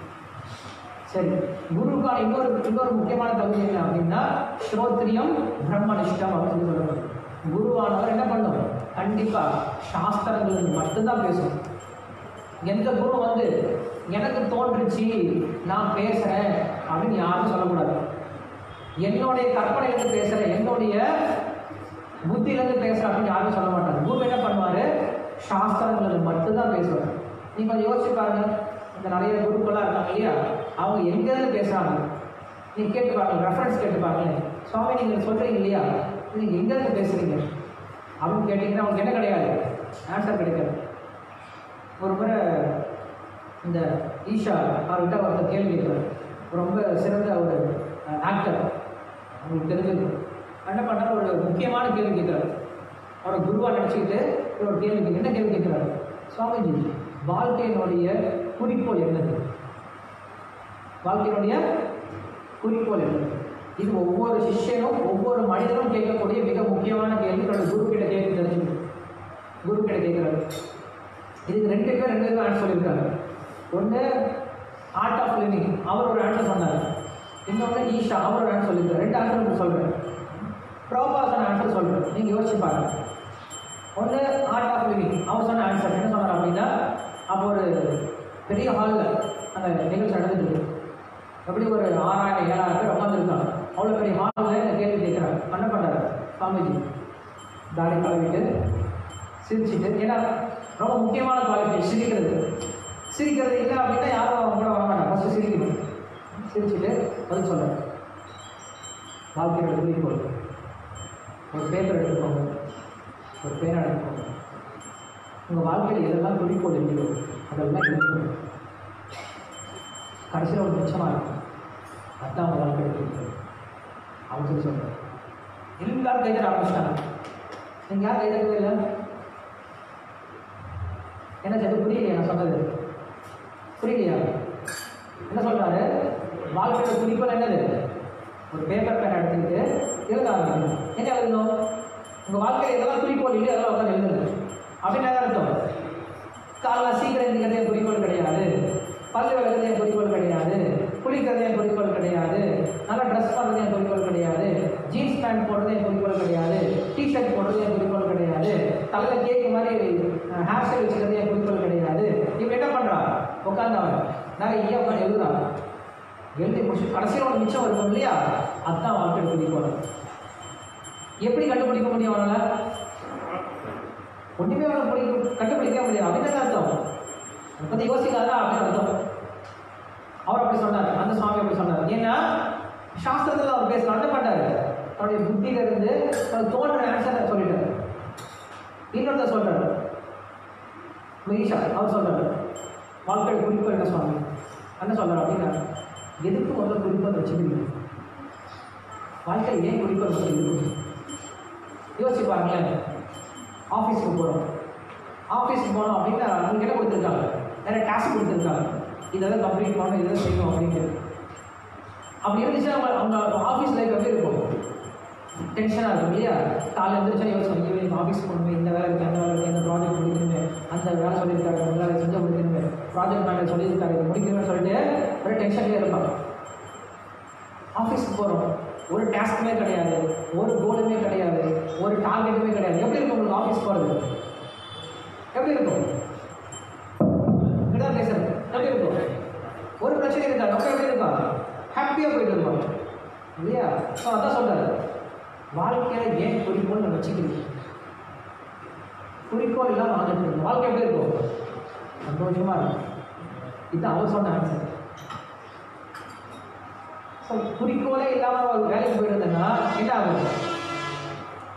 சரி, குருவுக்கான இன்னொரு முக்கியமான தகுதி என்ன அப்படின்னா ஸ்ரோத்ரியம் பிரம்மனிஷ்டம் அப்படின்னு சொல்லணும். குருவானவர் என்ன பண்ணும், கண்டிப்பா சாஸ்திரங்களுக்கு மட்டும்தான் பேசும். எந்த குரு வந்து எனக்கு தோன்றுச்சு நான் பேசுறேன் அப்படின்னு யாரும் சொல்லக்கூடாது. என்னுடைய கற்பனையிலிருந்து பேசுகிறேன், என்னுடைய புத்தியிலேருந்து பேசுகிறேன் அப்படின்னு யாரும் சொல்ல மாட்டாங்க. குரு என்ன பண்ணுவார், சாஸ்திரங்களுக்கு மட்டும்தான் பேசுவார். நீங்கள் கொஞ்சம் யோசிச்சு பாருங்க, இந்த நிறைய குருக்கெல்லாம் இருக்காங்க இல்லையா, அவங்க எங்கேருந்து பேசுகிறாங்க நீங்கள் கேட்டு பாருங்க, ரெஃபரன்ஸ் கேட்டு பாருங்களேன். சுவாமி நீங்கள் சொல்கிறீங்க இல்லையா, நீங்கள் எங்கேருந்து பேசுகிறீங்க அப்படின்னு கேட்டிங்கன்னா அவங்களுக்கு என்ன கிடையாது, ஆன்சர் கிடைக்காது. ஒரு முறை இந்த ஈஷா அவர்கிட்ட ஒருத்தர் கேள்வி கேட்குறாரு, ரொம்ப சிறந்த ஒரு ஆக்டர், அவங்களுக்கு தெரிஞ்சிருக்கும். என்ன பண்ணுறாரு, ஒரு முக்கியமான கேள்வி கேட்குறாரு. அவரை குருவாக நினச்சிக்கிட்டு ஒரு கேள்வி கேட்க, என்ன கேள்வி கேட்குறாரு, சுவாமிஜி வாழ்க்கையினுடைய குறிக்கோள் என்னது, வாழ்க்கையினுடைய குறிக்கோள் என்னது? இது ஒவ்வொரு சிஷ்யனும் ஒவ்வொரு மனிதனும் கேட்கக்கூடிய மிக முக்கியமான கேள்வி. என்னோட குரு கிட்ட கேட்க தெரிஞ்சுக்கணும். குரு கிட்ட கேட்குறாரு. இதுக்கு ரெண்டு பேர் ஆன்சர் சொல்லியிருக்காங்க. ஒன்று ஆர்ட் ஆஃப் லிவிங், அவர் ஒரு ஆன்சர் சொன்னார். இன்னொன்று ஈஷா, அவர் ஒரு ஆன்சர் சொல்லியிருக்காரு. ரெண்டு ஆன்சர் உங்களுக்கு சொல்கிறேன். ப்ரோபாசன் ஆன்சர் சொல்கிறேன், நீங்கள் யோசிச்சு பாருங்க. ஒன்று ஆர்ட் ஆஃப் லிவிங், அவர் சொன்ன ஆன்சர் என்ன சொன்னார் அப்படின்னா, அப்போ ஒரு பெரிய ஹாலில் அந்த நிகழ்ச்சி நடந்துட்டு எப்படி ஒரு 6000 7000 பேர் உட்காந்துருக்காங்க. அவ்வளோ பெரிய ஹாலில் இந்த கேள்வி கேட்குறாங்க. என்ன பண்ணுறாரு சுவாமிஜி, தாடி கலவிட்டு சிரிச்சுட்டு, ஏன்னா ரொம்ப முக்கியமான குவாலிஃபிகேஷன் சிரிக்கிறது இல்லை அப்படின்னா யாரும் அவங்க கூட வர மாட்டாங்க. ஃபஸ்ட்டு சிரிக்கணும். சிரிச்சுட்டு பதில் சொல்கிறேன், வாழ்க்கையோட குறிக்கோள், ஒரு பேப்பர் எடுத்துக்கோங்க, ஒரு பேனா எடுத்துக்கோங்க, உங்கள் வாழ்க்கையில் எதெல்லாம் குறிக்கோள் இல்லையோ அதெல்லாம் எடுக்கணும். கடைசியில் ஒரு மிச்சமாக இருக்கும், அதுதான் உங்கள் வாழ்க்கையோட குறிக்கோள் அப்படின்னு சொல்லி சொல்கிறேன். எல்லாரும் கைதட்ட ஆரம்பிச்சிட்டாங்க. நீங்கள் யாரும் கைதட்டவே இல்லை. என்ன சரி புரியலையா நான் சொன்னது, புரியலையா? என்ன சொல்கிறாரு, வாழ்க்கையோட குறிக்கோள் என்னது, ஒரு பேப்பர் பேன் எடுத்துக்கிட்டு எழுத ஆரம்பிக்கணும். என்ன எழுதணும், உங்கள் வாழ்க்கையில் எதெல்லாம் குறிக்கோள் இல்லையோ அதெல்லாம் உட்காந்து எழுதுங்க அப்படின்னு என்ன அர்த்தம்? காலைல சீக்கிரம் இருக்கிறதே குறிக்கோள் கிடையாது, பல்லு விளக்குறது என் குறிக்கோள் கிடையாது, குளிக்கிறது என் குறிக்கோள் கிடையாது, நல்லா ட்ரெஸ் பண்ணுறது என் குறிக்கோள் கிடையாது, ஜீன்ஸ் பேண்ட் போடுறது என் குறிக்கோள் கிடையாது, டிஷர்ட் போடுறது என் குறிக்கோள் கிடையாது, தலையில் கேக்கு மாதிரி ஹேர் ஸ்டைல் வச்சுக்கிறது என் குறிக்கோள் கிடையாது. இப்படி என்ன பண்ணுறான், உட்காந்து அவன் நிறைய உட்காந்து எழுதுறான். எழுதி முடிச்சு கடைசியில் ஒரு மிச்சம் இருக்கும் இல்லையா, அதுதான் வாழ்க்கை குறிக்கோள். எப்படி கண்டுபிடிக்க முடியும் அவனால்? ஒன்றுமே அவனை கண்டுபிடிக்க முடியாது. அப்படின்னு அர்த்தம், அதை பற்றி யோசிக்காதா அப்படின்னு அர்த்தம். அவர் அப்படி சொன்னார், அந்த சுவாமி அப்படி சொன்னார். ஏன்னா சாஸ்திரத்தில் அவர் பேசலாம் என்ன பண்ணார், அவருடைய புத்தியிலிருந்து அவர் தோன்ற ஆன்சரை சொல்லிட்டார். இன்னொருத்தர் சொல்றாரு, ஈஷா அவர் சொல்றாரு, வாழ்க்கை குறிக்கோள் என்ன சுவாமி என்ன சொல்றாரு அப்படின்னா, எதுக்கு முதல்ல குறிக்கோள் வச்சுக்கிறீங்க, வாழ்க்கை ஏன் குறிக்கோள் வச்சுருக்கு யோசிச்சு பாருங்களேன். ஆஃபீஸுக்கு போகிறோம், ஆஃபீஸுக்கு போனோம் அப்படின்னா அவங்க என்ன கொடுத்துருக்காங்க, நிறைய டாஸ்க் கொடுத்துருக்காங்க, இதெல்லாம் கம்ப்ளீட் பண்ணணும், இதெல்லாம் செய்யணும் அப்படின்ட்டு. அப்படி இருந்துச்சுன்னா அவங்க ஆஃபீஸ் லைஃப் எப்படி இருக்கும், டென்ஷனாக இருக்கும் இல்லையா? காலையில் எழுந்திரிச்சா யோசிச்சு ஈவினிங் ஆஃபீஸ் போகணுமே, இந்த வேலை இருக்குது, அந்த வேலை இருக்குது, இந்த ப்ராஜெக்ட் முடிக்கணுமே, அந்த வேலை சொல்லியிருக்காரு, அந்த வேலை செஞ்சு முடிக்கணுமே, ப்ராஜெக்ட் மேனேஜர் சொல்லியிருக்காரு இது முடிக்கணும்னு சொல்லிட்டு ஒரு டென்ஷன்லேயே இருப்பாங்க. ஆஃபீஸுக்கு போகிறோம், ஒரு டாஸ்க்குமே கிடையாது, ஒரு கோலுமே கிடையாது, ஒரு டார்கெட்டுமே கிடையாது. எப்படி இருக்கும் உங்களுக்கு ஆஃபீஸ் போகிறது, எப்படி இருக்கும்? இப்படிதான் பேசுறது, எப்படி இருக்கும்? ஒரு பிரச்சனை இருக்கா, நம்ம எப்படி இருக்கா, ஹாப்பியாக போயிட்டு இருக்கோம் இல்லையா? ஸோ அதான் சொல்கிறார், வாழ்க்கையில் ஏன் குறிக்கோள் நம்ம வச்சுக்கிறீங்க, குறிக்கோள் இல்லாமல் வாழ்ந்துட்டு இருக்கோம், வாழ்க்கை எப்படி இருக்கும், சந்தோஷமாக இருக்கும். இதுதான் அவர் சொன்ன ஆன்சர். ஸோ குறிக்கோளே இல்லாமல் வேலைக்கு போயிட்டு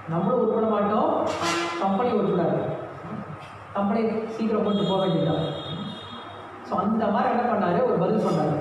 நம்மளும் உருப்பட மாட்டோம், கம்பெனி உருப்படாது, கம்பெனி சீக்கிரம் கொண்டு போக வேண்டியதுதான். ஸோ அந்த மாதிரி என்ன பண்ணாரு, ஒரு பதில் சொன்னார்.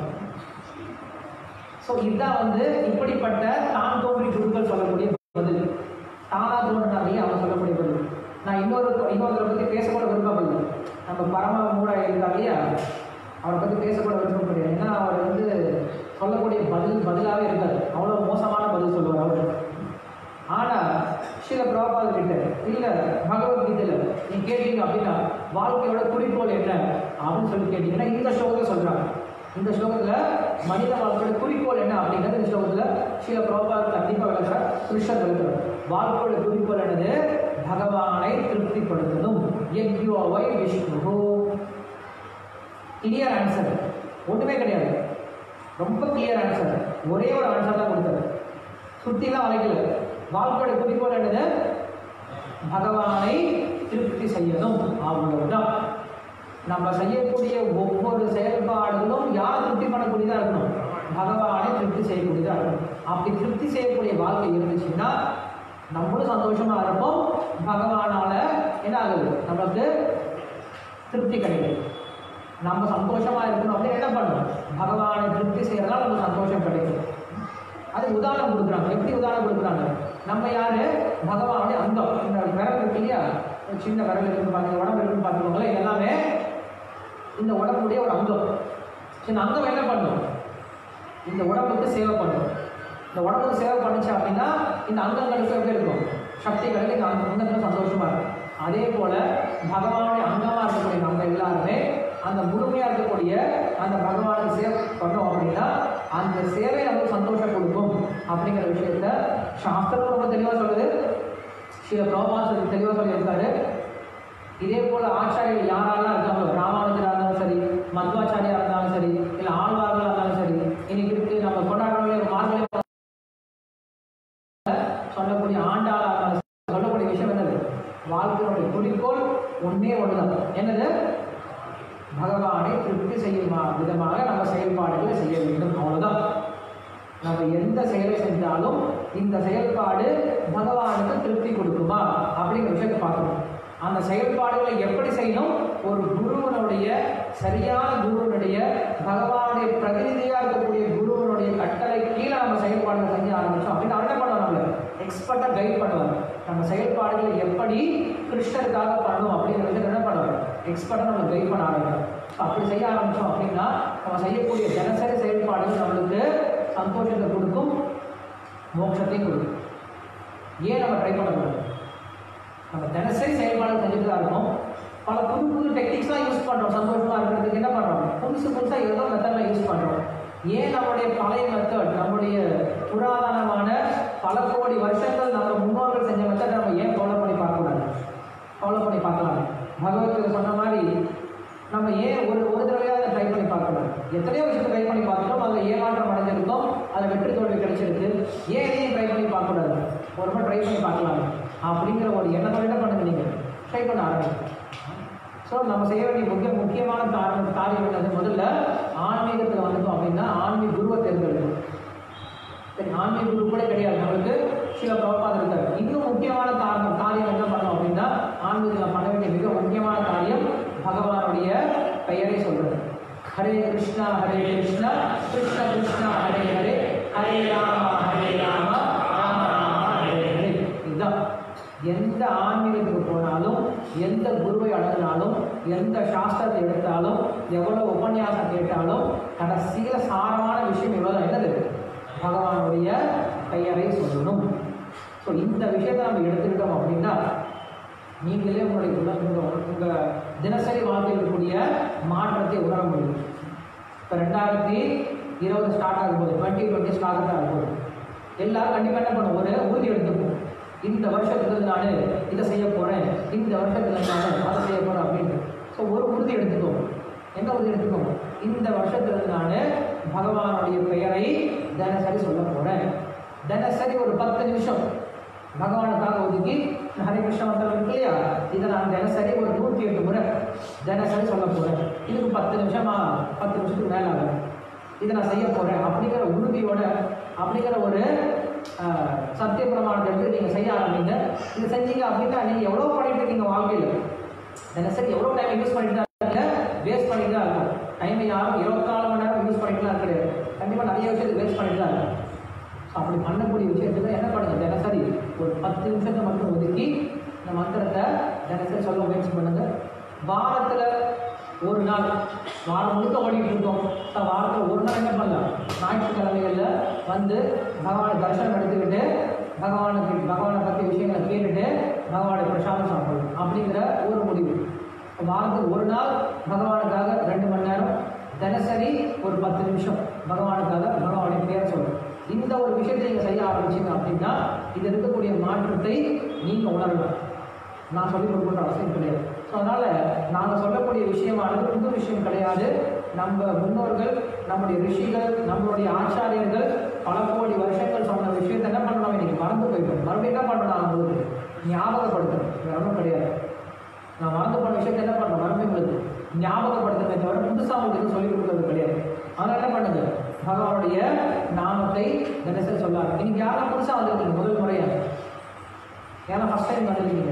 ஸோ இதுதான் வந்து இப்படிப்பட்ட தான் தோன்றி குருக்கள் சொல்லக்கூடிய பதில். தானா தோன்றினாலே அவங்க சொல்லக்கூடிய பதில். நான் இன்னொருத்தரை பற்றி பேசக்கூட விருப்பப்படல. நம்ம பரம மூட இருந்தா இல்லையா, அவரை பற்றி பேசக்கூட விருப்பப்படையாது. ஏன்னா அவர் வந்து சொல்லக்கூடிய பதிலாகவே இருக்காது, அவ்வளோ மோசமான பதில் சொல்லுவார் அவர். ஆனால் ஸ்ரீல பிரபாபாத் கிட்ட இல்லை பகவத்கீதையில் நீ கேட்டீங்க அப்படின்னா வாழ்க்கையோட குறிக்கோள் என்ன அப்படின்னு சொல்லி கேட்டீங்கன்னா இந்த ஸ்லோகத்தில் சொல்கிறாங்க. இந்த ஸ்லோகத்தில் மனித வாழ்க்கையோட குறிக்கோள் என்ன அப்படிங்கிறது இந்த ஸ்லோகத்தில் ஸ்ரீல பிரபாபாத் கண்டிப்பாக விளக்குறார், கிருஷ்ணர் விளக்குறார். வாழ்க்கையோட குறிக்கோள் என்னது, பகவானை திருப்திப்படுத்தணும். யக்யோவை விஷ்ணு. கிளியர் ஆன்சர், ஒன்றுமே கிடையாது, ரொம்ப கிளியர் ஆன்சர். ஒரே ஒரு ஆன்சர் தான் கொடுத்தாரு, சுற்றிலாம் வளைக்கல. வாழ்க்கையோட குறிக்கோள் என்னது, பகவானை திருப்தி செய்யணும், அவ்வளவுதான். நம்ம செய்யக்கூடிய ஒவ்வொரு செயல்பாடுகளும் யாரை திருப்தி பண்ணக்கூடியதாக இருக்கணும், பகவானை திருப்தி செய்யக்கூடியதாக இருக்கணும். அப்படி திருப்தி செய்யக்கூடிய வாழ்க்கை இருந்துச்சுன்னா நம்மளும் சந்தோஷமாக இருப்போம், பகவானால என்ன ஆகுது, நம்மளுக்கு திருப்தி கிடைக்கும். நம்ம சந்தோஷமாக இருக்கணும் அப்படின்னு என்ன பண்ணணும், பகவானை திருப்தி செய்யறதால நமக்கு சந்தோஷம் கிடைக்கும். அது உதாரணம் கொடுக்குறாங்க. எப்படி உதாரணம் கொடுக்குறாங்க, நம்ம யாரு, பகவானுடைய அங்கம். இந்த விரல் இருக்கு இல்லையா, சின்ன விரல் இருக்குன்னு பார்த்தீங்க, உடம்பு இருக்குன்னு பார்த்துக்கோங்களேன், எல்லாமே இந்த உடம்புடைய ஒரு அங்கம். இந்த அங்கம் என்ன பண்ணும், இந்த உடம்புக்கு சேவை பண்ணும். இந்த உடம்புக்கு சேவை பண்ணுச்சு அப்படின்னா இந்த அங்கங்களுக்கு எப்படி இருக்கும், சக்திகளுக்கு இந்த அங்கங்களுக்கு சந்தோஷமா இருக்கும். அதே போல பகவானுடைய அங்கமாக இருக்கக்கூடிய நம்ம எல்லாருமே அந்த முழுமையாக இருக்கக்கூடிய அந்த பகவானுக்கு சேவை பண்ணோம் அப்படின்னா அந்த சேவை நமக்கு சந்தோஷம் கொடுக்கும் அப்படிங்கிற விஷயத்த சாஸ்திரம் ரொம்ப தெளிவாக சொல்லுது. ஸ்ரீல பிரபாபாத் தெளிவாக சொல்லியிருக்காரு. இதே போல் ஆச்சாரியர்கள் யாரெல்லாம் இருக்காங்களோ, ராமானுஜராக இருந்தாலும் சரி, மத்வாச்சாரியாக இருந்தாலும் சரி, இல்லை ஆழ்வார்களாக இருந்தாலும் சரி, இன்னைக்கு இருக்கு நம்ம கொண்டாடுறவங்களே மார்கழி சொல்லக்கூடிய ஆண்டாளாக இருந்தாலும் சொல்லக்கூடிய விஷயம் என்னது, வாழ்க்கையுடைய குறிக்கோள் ஒன்றே ஒன்றுதான். என்னது, பகவானை திருப்தி செய்யும் விதமாக நம்ம செயல்பாடுகளை செய்ய வேண்டும், அவ்வளோதான். நம்ம எந்த செயலை செஞ்சாலும் இந்த செயல்பாடு பகவானுக்கு திருப்தி கொடுக்குமா அப்படிங்கிற விஷயத்தை பார்க்கணும். அந்த செயல்பாடுகளை எப்படி செய்யணும், ஒரு குருவனுடைய சரியான குருவனுடைய பகவானுடைய பிரதிநிதியாக இருக்கக்கூடிய குருவனுடைய கட்டளை கீழே நம்ம செயல்பாடுகளை செஞ்சு ஆரம்பித்தோம் அப்படின்னு அவர் என்ன பண்ணுவாங்க, நம்மளை எக்ஸ்பர்ட்டாக கைட் பண்ணுவாங்க. நம்ம செயல்பாடுகளை எப்படி கிருஷ்ணருக்காக பண்ணணும் அப்படிங்கிற விஷயத்தை என்ன பண்ணுவாங்க, எக்ஸ்பர்ட்டாக நம்ம கைட் பண்ண ஆரம்பிக்கிறோம். அப்படி செய்ய ஆரம்பித்தோம் அப்படின்னா நம்ம செய்யக்கூடிய தினசரி செயல்பாடுகள் நம்மளுக்கு சந்தோஷத்தை கொடுக்கும், மோட்சத்தையும் கொடுக்கும். ஏன் நம்ம ட்ரை பண்ணக்கூடாது, நம்ம தினசரி செயல்பாடு செஞ்சுட்டு தான் இருக்கோம். பல புது புது டெக்னிக்ஸ்லாம் யூஸ் பண்ணுறோம், சந்தோஷமாக இருக்கிறதுக்கு என்ன பண்ணுறோம், புதுசாக ஏதோ மெத்தடில் யூஸ் பண்ணுறோம். ஏன் நம்மளுடைய பழைய மெத்தட், நம்முடைய புராதனமான பல கோடி வருஷங்கள் நம்ம முன்னோர்கள் செஞ்ச மெத்தட் நம்ம ஏன் ஃபாலோ பண்ணி பார்க்கக்கூடாது, ஃபாலோ பண்ணி பார்க்கலாம். பகவத்கீதை சொன்ன மாதிரி நம்ம ஏன் ஒரு தடவையாக ட்ரை பண்ணி பார்க்கக்கூடாது. எத்தனையோ விஷயத்தை ட்ரை பண்ணி பார்த்துட்டோம், அதில் ஏமாற்றம் அடைஞ்சிருக்கோம், அதில் வெற்றி தோல்வி கிடைச்சிருக்கு. ஏன் இதையும் ட்ரை பண்ணி பார்க்கக்கூடாது, ஒரு முறை ட்ரை பண்ணி பார்க்கலாம் அப்படிங்கிற ஒரு எண்ணத்தோட என்ன பண்ணுங்க, நீங்கள் ட்ரை பண்ண ஆரம்பிங்க. ஸோ நம்ம செய்ய வேண்டிய முக்கியமான காரியம் என்னது, முதல்ல ஆன்மீகத்தில் வந்துட்டோம் அப்படின்னா ஆன்மீக குருவை தேர்ந்தெடுக்கணும். சரி, ஆன்மீக குரு கூட கிடையாது நம்மளுக்கு, ஸ்ரீல பிரபாபாத் இருக்காரு. இன்னும் முக்கியமான காரியம் என்ன பண்ணோம் அப்படின்னா ஆன்மீகத்தில் பண்ண வேண்டிய மிக முக்கியமான காரியம் பகவானுடைய பெயரை சொல்றது. ஹரே கிருஷ்ணா கிருஷ்ணா கிருஷ்ணா ஹரே ஹரே, ஹரே ராமா ராம ராம ஹரே ஹரே. இதுதான். எந்த ஆன்மீகத்துக்கு போனாலும், எந்த குருவை அணுகினாலும், எந்த சாஸ்திரத்தை எடுத்தாலும், எவ்வளோ உபன்யாசம் கேட்டாலும் கடைசியில் சாரமான விஷயம் இவ்வளோதான். என்னது, பகவானுடைய பெயரை சொல்லணும். ஸோ இந்த விஷயத்தை நம்ம எடுத்துக்கிட்டோம் அப்படின்னா நீங்களே உங்கள் தினசரி வாழ்க்கையில் இருக்கக்கூடிய மாற்றத்தை உணர முடியும். இப்போ 2020 ஸ்டார்ட் ஆகும்போது, 2020 ஸ்டார்ட் ஆகும்போது எல்லாரும் கண்டிப்பாக என்ன பண்ணுவோம், ஒரு உறுதி எடுத்துப்போம். இந்த வருஷத்துக்கு நான் இதை செய்ய போகிறேன், இந்த வருஷத்துக்கு நான் அதை செய்ய போகிறேன் அப்படின்ட்டு. ஸோ ஒரு உறுதி எடுத்துக்கோங்க. என்ன உறுதி எடுத்துக்கோங்க, இந்த வருஷத்துக்கு நான் பகவானுடைய பெயரை தினசரி சொல்ல போகிறேன். தினசரி ஒரு 10 நிமிஷம் பகவானுக்காக ஒதுக்கி ஹரே கிருஷ்ண மந்திரம் இருக்கு இல்லையா, இதை நான் தினசரி ஒரு 108 முறை தினசரி சொல்ல போகிறேன். இதுக்கு 10 நிமிஷத்துக்கு மேலே ஆகும். இதை நான் செய்ய போகிறேன் அப்படிங்கிற உறுதியோட, அப்படிங்கிற ஒரு சத்திய பிரமாணத்தை எடுத்து நீங்கள் செய்ய ஆரம்பிங்க. இது செஞ்சீங்க அப்படின்னா நீங்கள் எவ்வளோ பண்ணிட்டு இருக்கீங்க வாழ்க்கையில், தினசரி எவ்வளோ டைம் யூஸ் பண்ணிட்டு தான் இருக்க, வேஸ்ட் பண்ணிட்டு தான் இருக்கும். டைமை யாரும் 24 மணி நேரம் யூஸ் பண்ணிட்டு தான் கிடையாது. கண்டிப்பாக நிறைய விஷயத்துக்கு வேஸ்ட் பண்ணிட்டு தான் இருக்கும். ஸோ அப்படி பண்ணக்கூடிய விஷயத்துல என்ன பண்ணுங்க, தினசரி ஒரு 10 நிமிஷத்தை மட்டும் ஒதுக்கி இந்த மந்திரத்தை தினசரி சொல்ல முயற்சி பண்ணுங்க. வாரத்தில் ஒரு நாள், வாரம் முழுக்க ஓடிட்டு இருக்கோம், வாரத்தில் ஒரு நாள் என்ன பண்ணலாம், ஞாயிற்றுக்கிழமைகளில் வந்து பகவானை தரிசனம் எடுத்துக்கிட்டு பகவானை பற்றி விஷயங்களை கேட்டுட்டு பகவானை பிரசாதம் சாப்பிடணும் அப்படிங்கிற ஒரு முடிவு. வாரத்துக்கு ஒரு நாள் பகவானுக்காக 2 மணி நேரம், தினசரி ஒரு 10 நிமிஷம் பகவானுக்காக பகவானுடைய பேர் சொல்லணும். இந்த ஒரு விஷயத்தை நீங்கள் செய்ய ஆரம்பிச்சிங்க அப்படின்னா இது இருக்கக்கூடிய மாற்றத்தை நீங்கள் உணரலாம். நான் சொல்லிக் கொடுக்குற அவசியம் கிடையாது. ஸோ அதனால் நாங்கள் சொல்லக்கூடிய விஷயமானது புது விஷயம் கிடையாது. நம்ம முன்னோர்கள், நம்முடைய ரிஷிகள், நம்மளுடைய ஆச்சாரியர்கள் பல கோடி வருஷங்கள் சொன்ன விஷயத்தை என்ன பண்ணணும், இன்னைக்கு மறந்து போயிட்டோம். மறுபடியும் என்ன பண்ணணும், நான் உங்களுக்கு ஞாபகப்படுத்தணும், வேற ஒன்றும் கிடையாது. நான் மறந்து போன விஷயத்தை என்ன பண்ணுறேன், மறுபடியும் உங்களுக்கு ஞாபகப்படுத்துறதை தவிர புதுசாக உங்களுக்கு எதுவும் சொல்லிக் கொடுக்கறது கிடையாது. அதனால் என்ன பண்ணுங்க, பகவானுடைய நாமத்தை தினசரி சொல்லாரு. இன்னைக்கு யாரும் புதுசாக வந்திருக்கீங்க, முதல் முறையாக ஏன்னா ஃபஸ்ட் டைம் வந்திருக்கீங்க,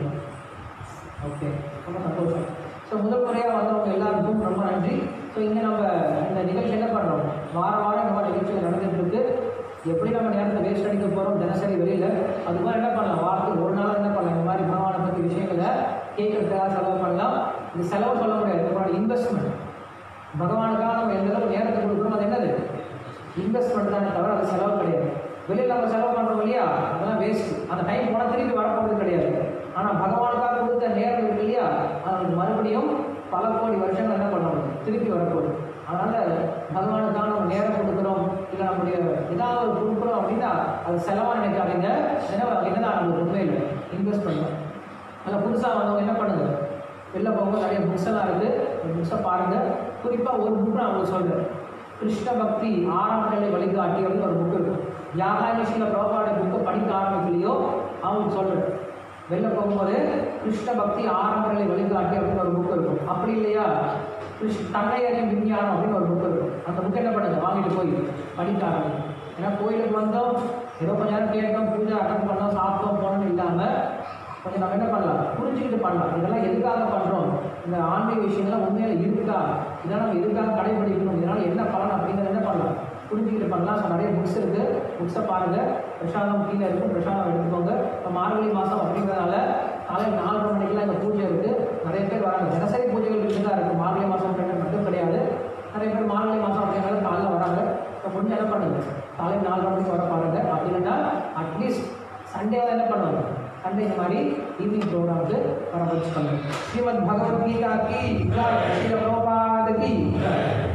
ஓகே, ரொம்ப சந்தோஷம். ஸோ முதல் முறையாக வந்தவங்க எல்லாருக்கும் ரொம்ப நன்றி. ஸோ இங்கே நம்ம இந்த நிகழ்ச்சி என்ன பண்ணுறோம், வாரம் இந்த மாதிரி நிகழ்ச்சிகள் நடந்துட்டு இருக்கு. எப்படி நம்ம நேரத்தை வேஸ்ட் அடிக்க போகிறோம் தினசரி வெளியில், அது மாதிரி என்ன பண்ணலாம், வாரத்துக்கு ஒரு நாள் என்ன பண்ணலாம், இந்த மாதிரி பகவானை பற்றி விஷயங்களை கேட்கறதுக்காக செலவு பண்ணலாம். இது செலவு சொல்ல முடியாது, நம்மளோட இன்வெஸ்ட்மெண்ட். பகவானுக்காக நம்ம எந்த அளவுக்கு நேரத்தை கொடுக்குறோம், அது என்னது, இன்வெஸ்ட்மெண்ட் தானே தவிர அது செலவு கிடையாது. வெளியில் நம்ம செலவு பண்ணுறோம் இல்லையா, அதெல்லாம் வேஸ்ட். அந்த டைம் போனால் திருப்பி வரப்போகிறது கிடையாது. ஆனால் பகவானுக்காக கொடுத்த நேரம் இருக்கு இல்லையா, அது மறுபடியும் பல கோடி வருஷங்கள் என்ன பண்ண முடியும், திருப்பி வரப்போகுது. அதனால் பகவானுக்காக நம்ம நேரம் கொடுக்குறோம், இல்லை நம்முடைய ஏதாவது ஒரு கொடுக்குறோம் அப்படின்னா அது செலவாக நினைக்காதீங்க. என்னதான் நம்மளுக்கு உண்மையில் இன்வெஸ்ட் பண்ணணும். அதில் புதுசாக வந்தவங்க என்ன பண்ணுங்க, வெளில போகும்போது நிறைய புக்ஸ் எல்லாம் இருக்குது, அந்த புக்ஸை பாருங்கள். குறிப்பாக ஒரு புக் நான் உங்களுக்கு சொல்கிறேன், கிருஷ்ண பக்தி 6ஆம் நிலை வழிகாட்டி அப்படின்னு ஒரு புக் இருக்கும். யாகானிஷில பிரபாட புக்கை படிக்க ஆரம்பிக்கலையோ அவங்களுக்கு சொல்கிறேன், வெளில போகும்போது கிருஷ்ண பக்தி 6ஆம் நிலை வழிகாட்டி அப்படின்னு ஒரு புக் இருக்கும். அப்படி இல்லையா, தன்னையறியும் விஞ்ஞானம் அப்படின்னு ஒரு புக் இருக்கும். அந்த புக் என்ன பண்ணுங்க, வாங்கிட்டு போய் படிக்க ஆரம்பிக்கும். ஏன்னா கோயிலுக்கு வந்தோம், ஏதோ கொஞ்ச நேரம் கேட்டோம், பூஜை அட்டன் பண்ணோம், சாப்பிட்டோம் போனோம்னு இல்லாமல் கொஞ்சம் நம்ம என்ன பண்ணலாம், புரிஞ்சுக்கிட்டு பண்ணலாம். இதெல்லாம் எதுக்காக பண்ணுறோம், இந்த ஆன்மீக விஷயங்கள்லாம் உண்மையில இருக்கா, இதெல்லாம் நம்ம எதுக்காக கடைபிடிக்கணும், இதனால் என்ன பலன் அப்படிங்கிறத என்ன பண்ணலாம், புரிஞ்சுக்கிட்டு பண்ணலாம். ஸோ நிறைய புக்ஸ் இருக்குது, புக்ஸை பாருங்கள். பிரசாதம் கீழே இருக்கும், பிரசாதம் எடுத்துக்கோங்க. இப்போ மார்கழி மாதம் அப்படிங்கிறதுனால காலையில் 4:30 மணிக்கெலாம் இங்கே பூஜை இருக்குது. நிறைய பேர் வராங்க, தினசரி பூஜைகள் இருக்குது தான் இருக்குது. மார்கழி மாதம் மட்டும் கிடையாது, நிறைய பேர் மார்கழி மாதம் அப்படிங்கிறத காலையில் வராங்க. இப்போ முடிஞ்ச என்ன பண்ணுங்க, காலையில் 4:30 மணிக்கு வர பாருங்க. அப்படி இல்லைன்னா அட்லீஸ்ட் சண்டேவில் என்ன பண்ணுவாங்க, சண்டே இந்த மாதிரி ஈவினிங் ப்ரோக்ராமுக்கு வர வச்சு பண்ணுங்க. ஸ்ரீமத் பகவத்கீதா கி ஜெய், ஸ்ரீல பிரபுபாத கி ஜெய்.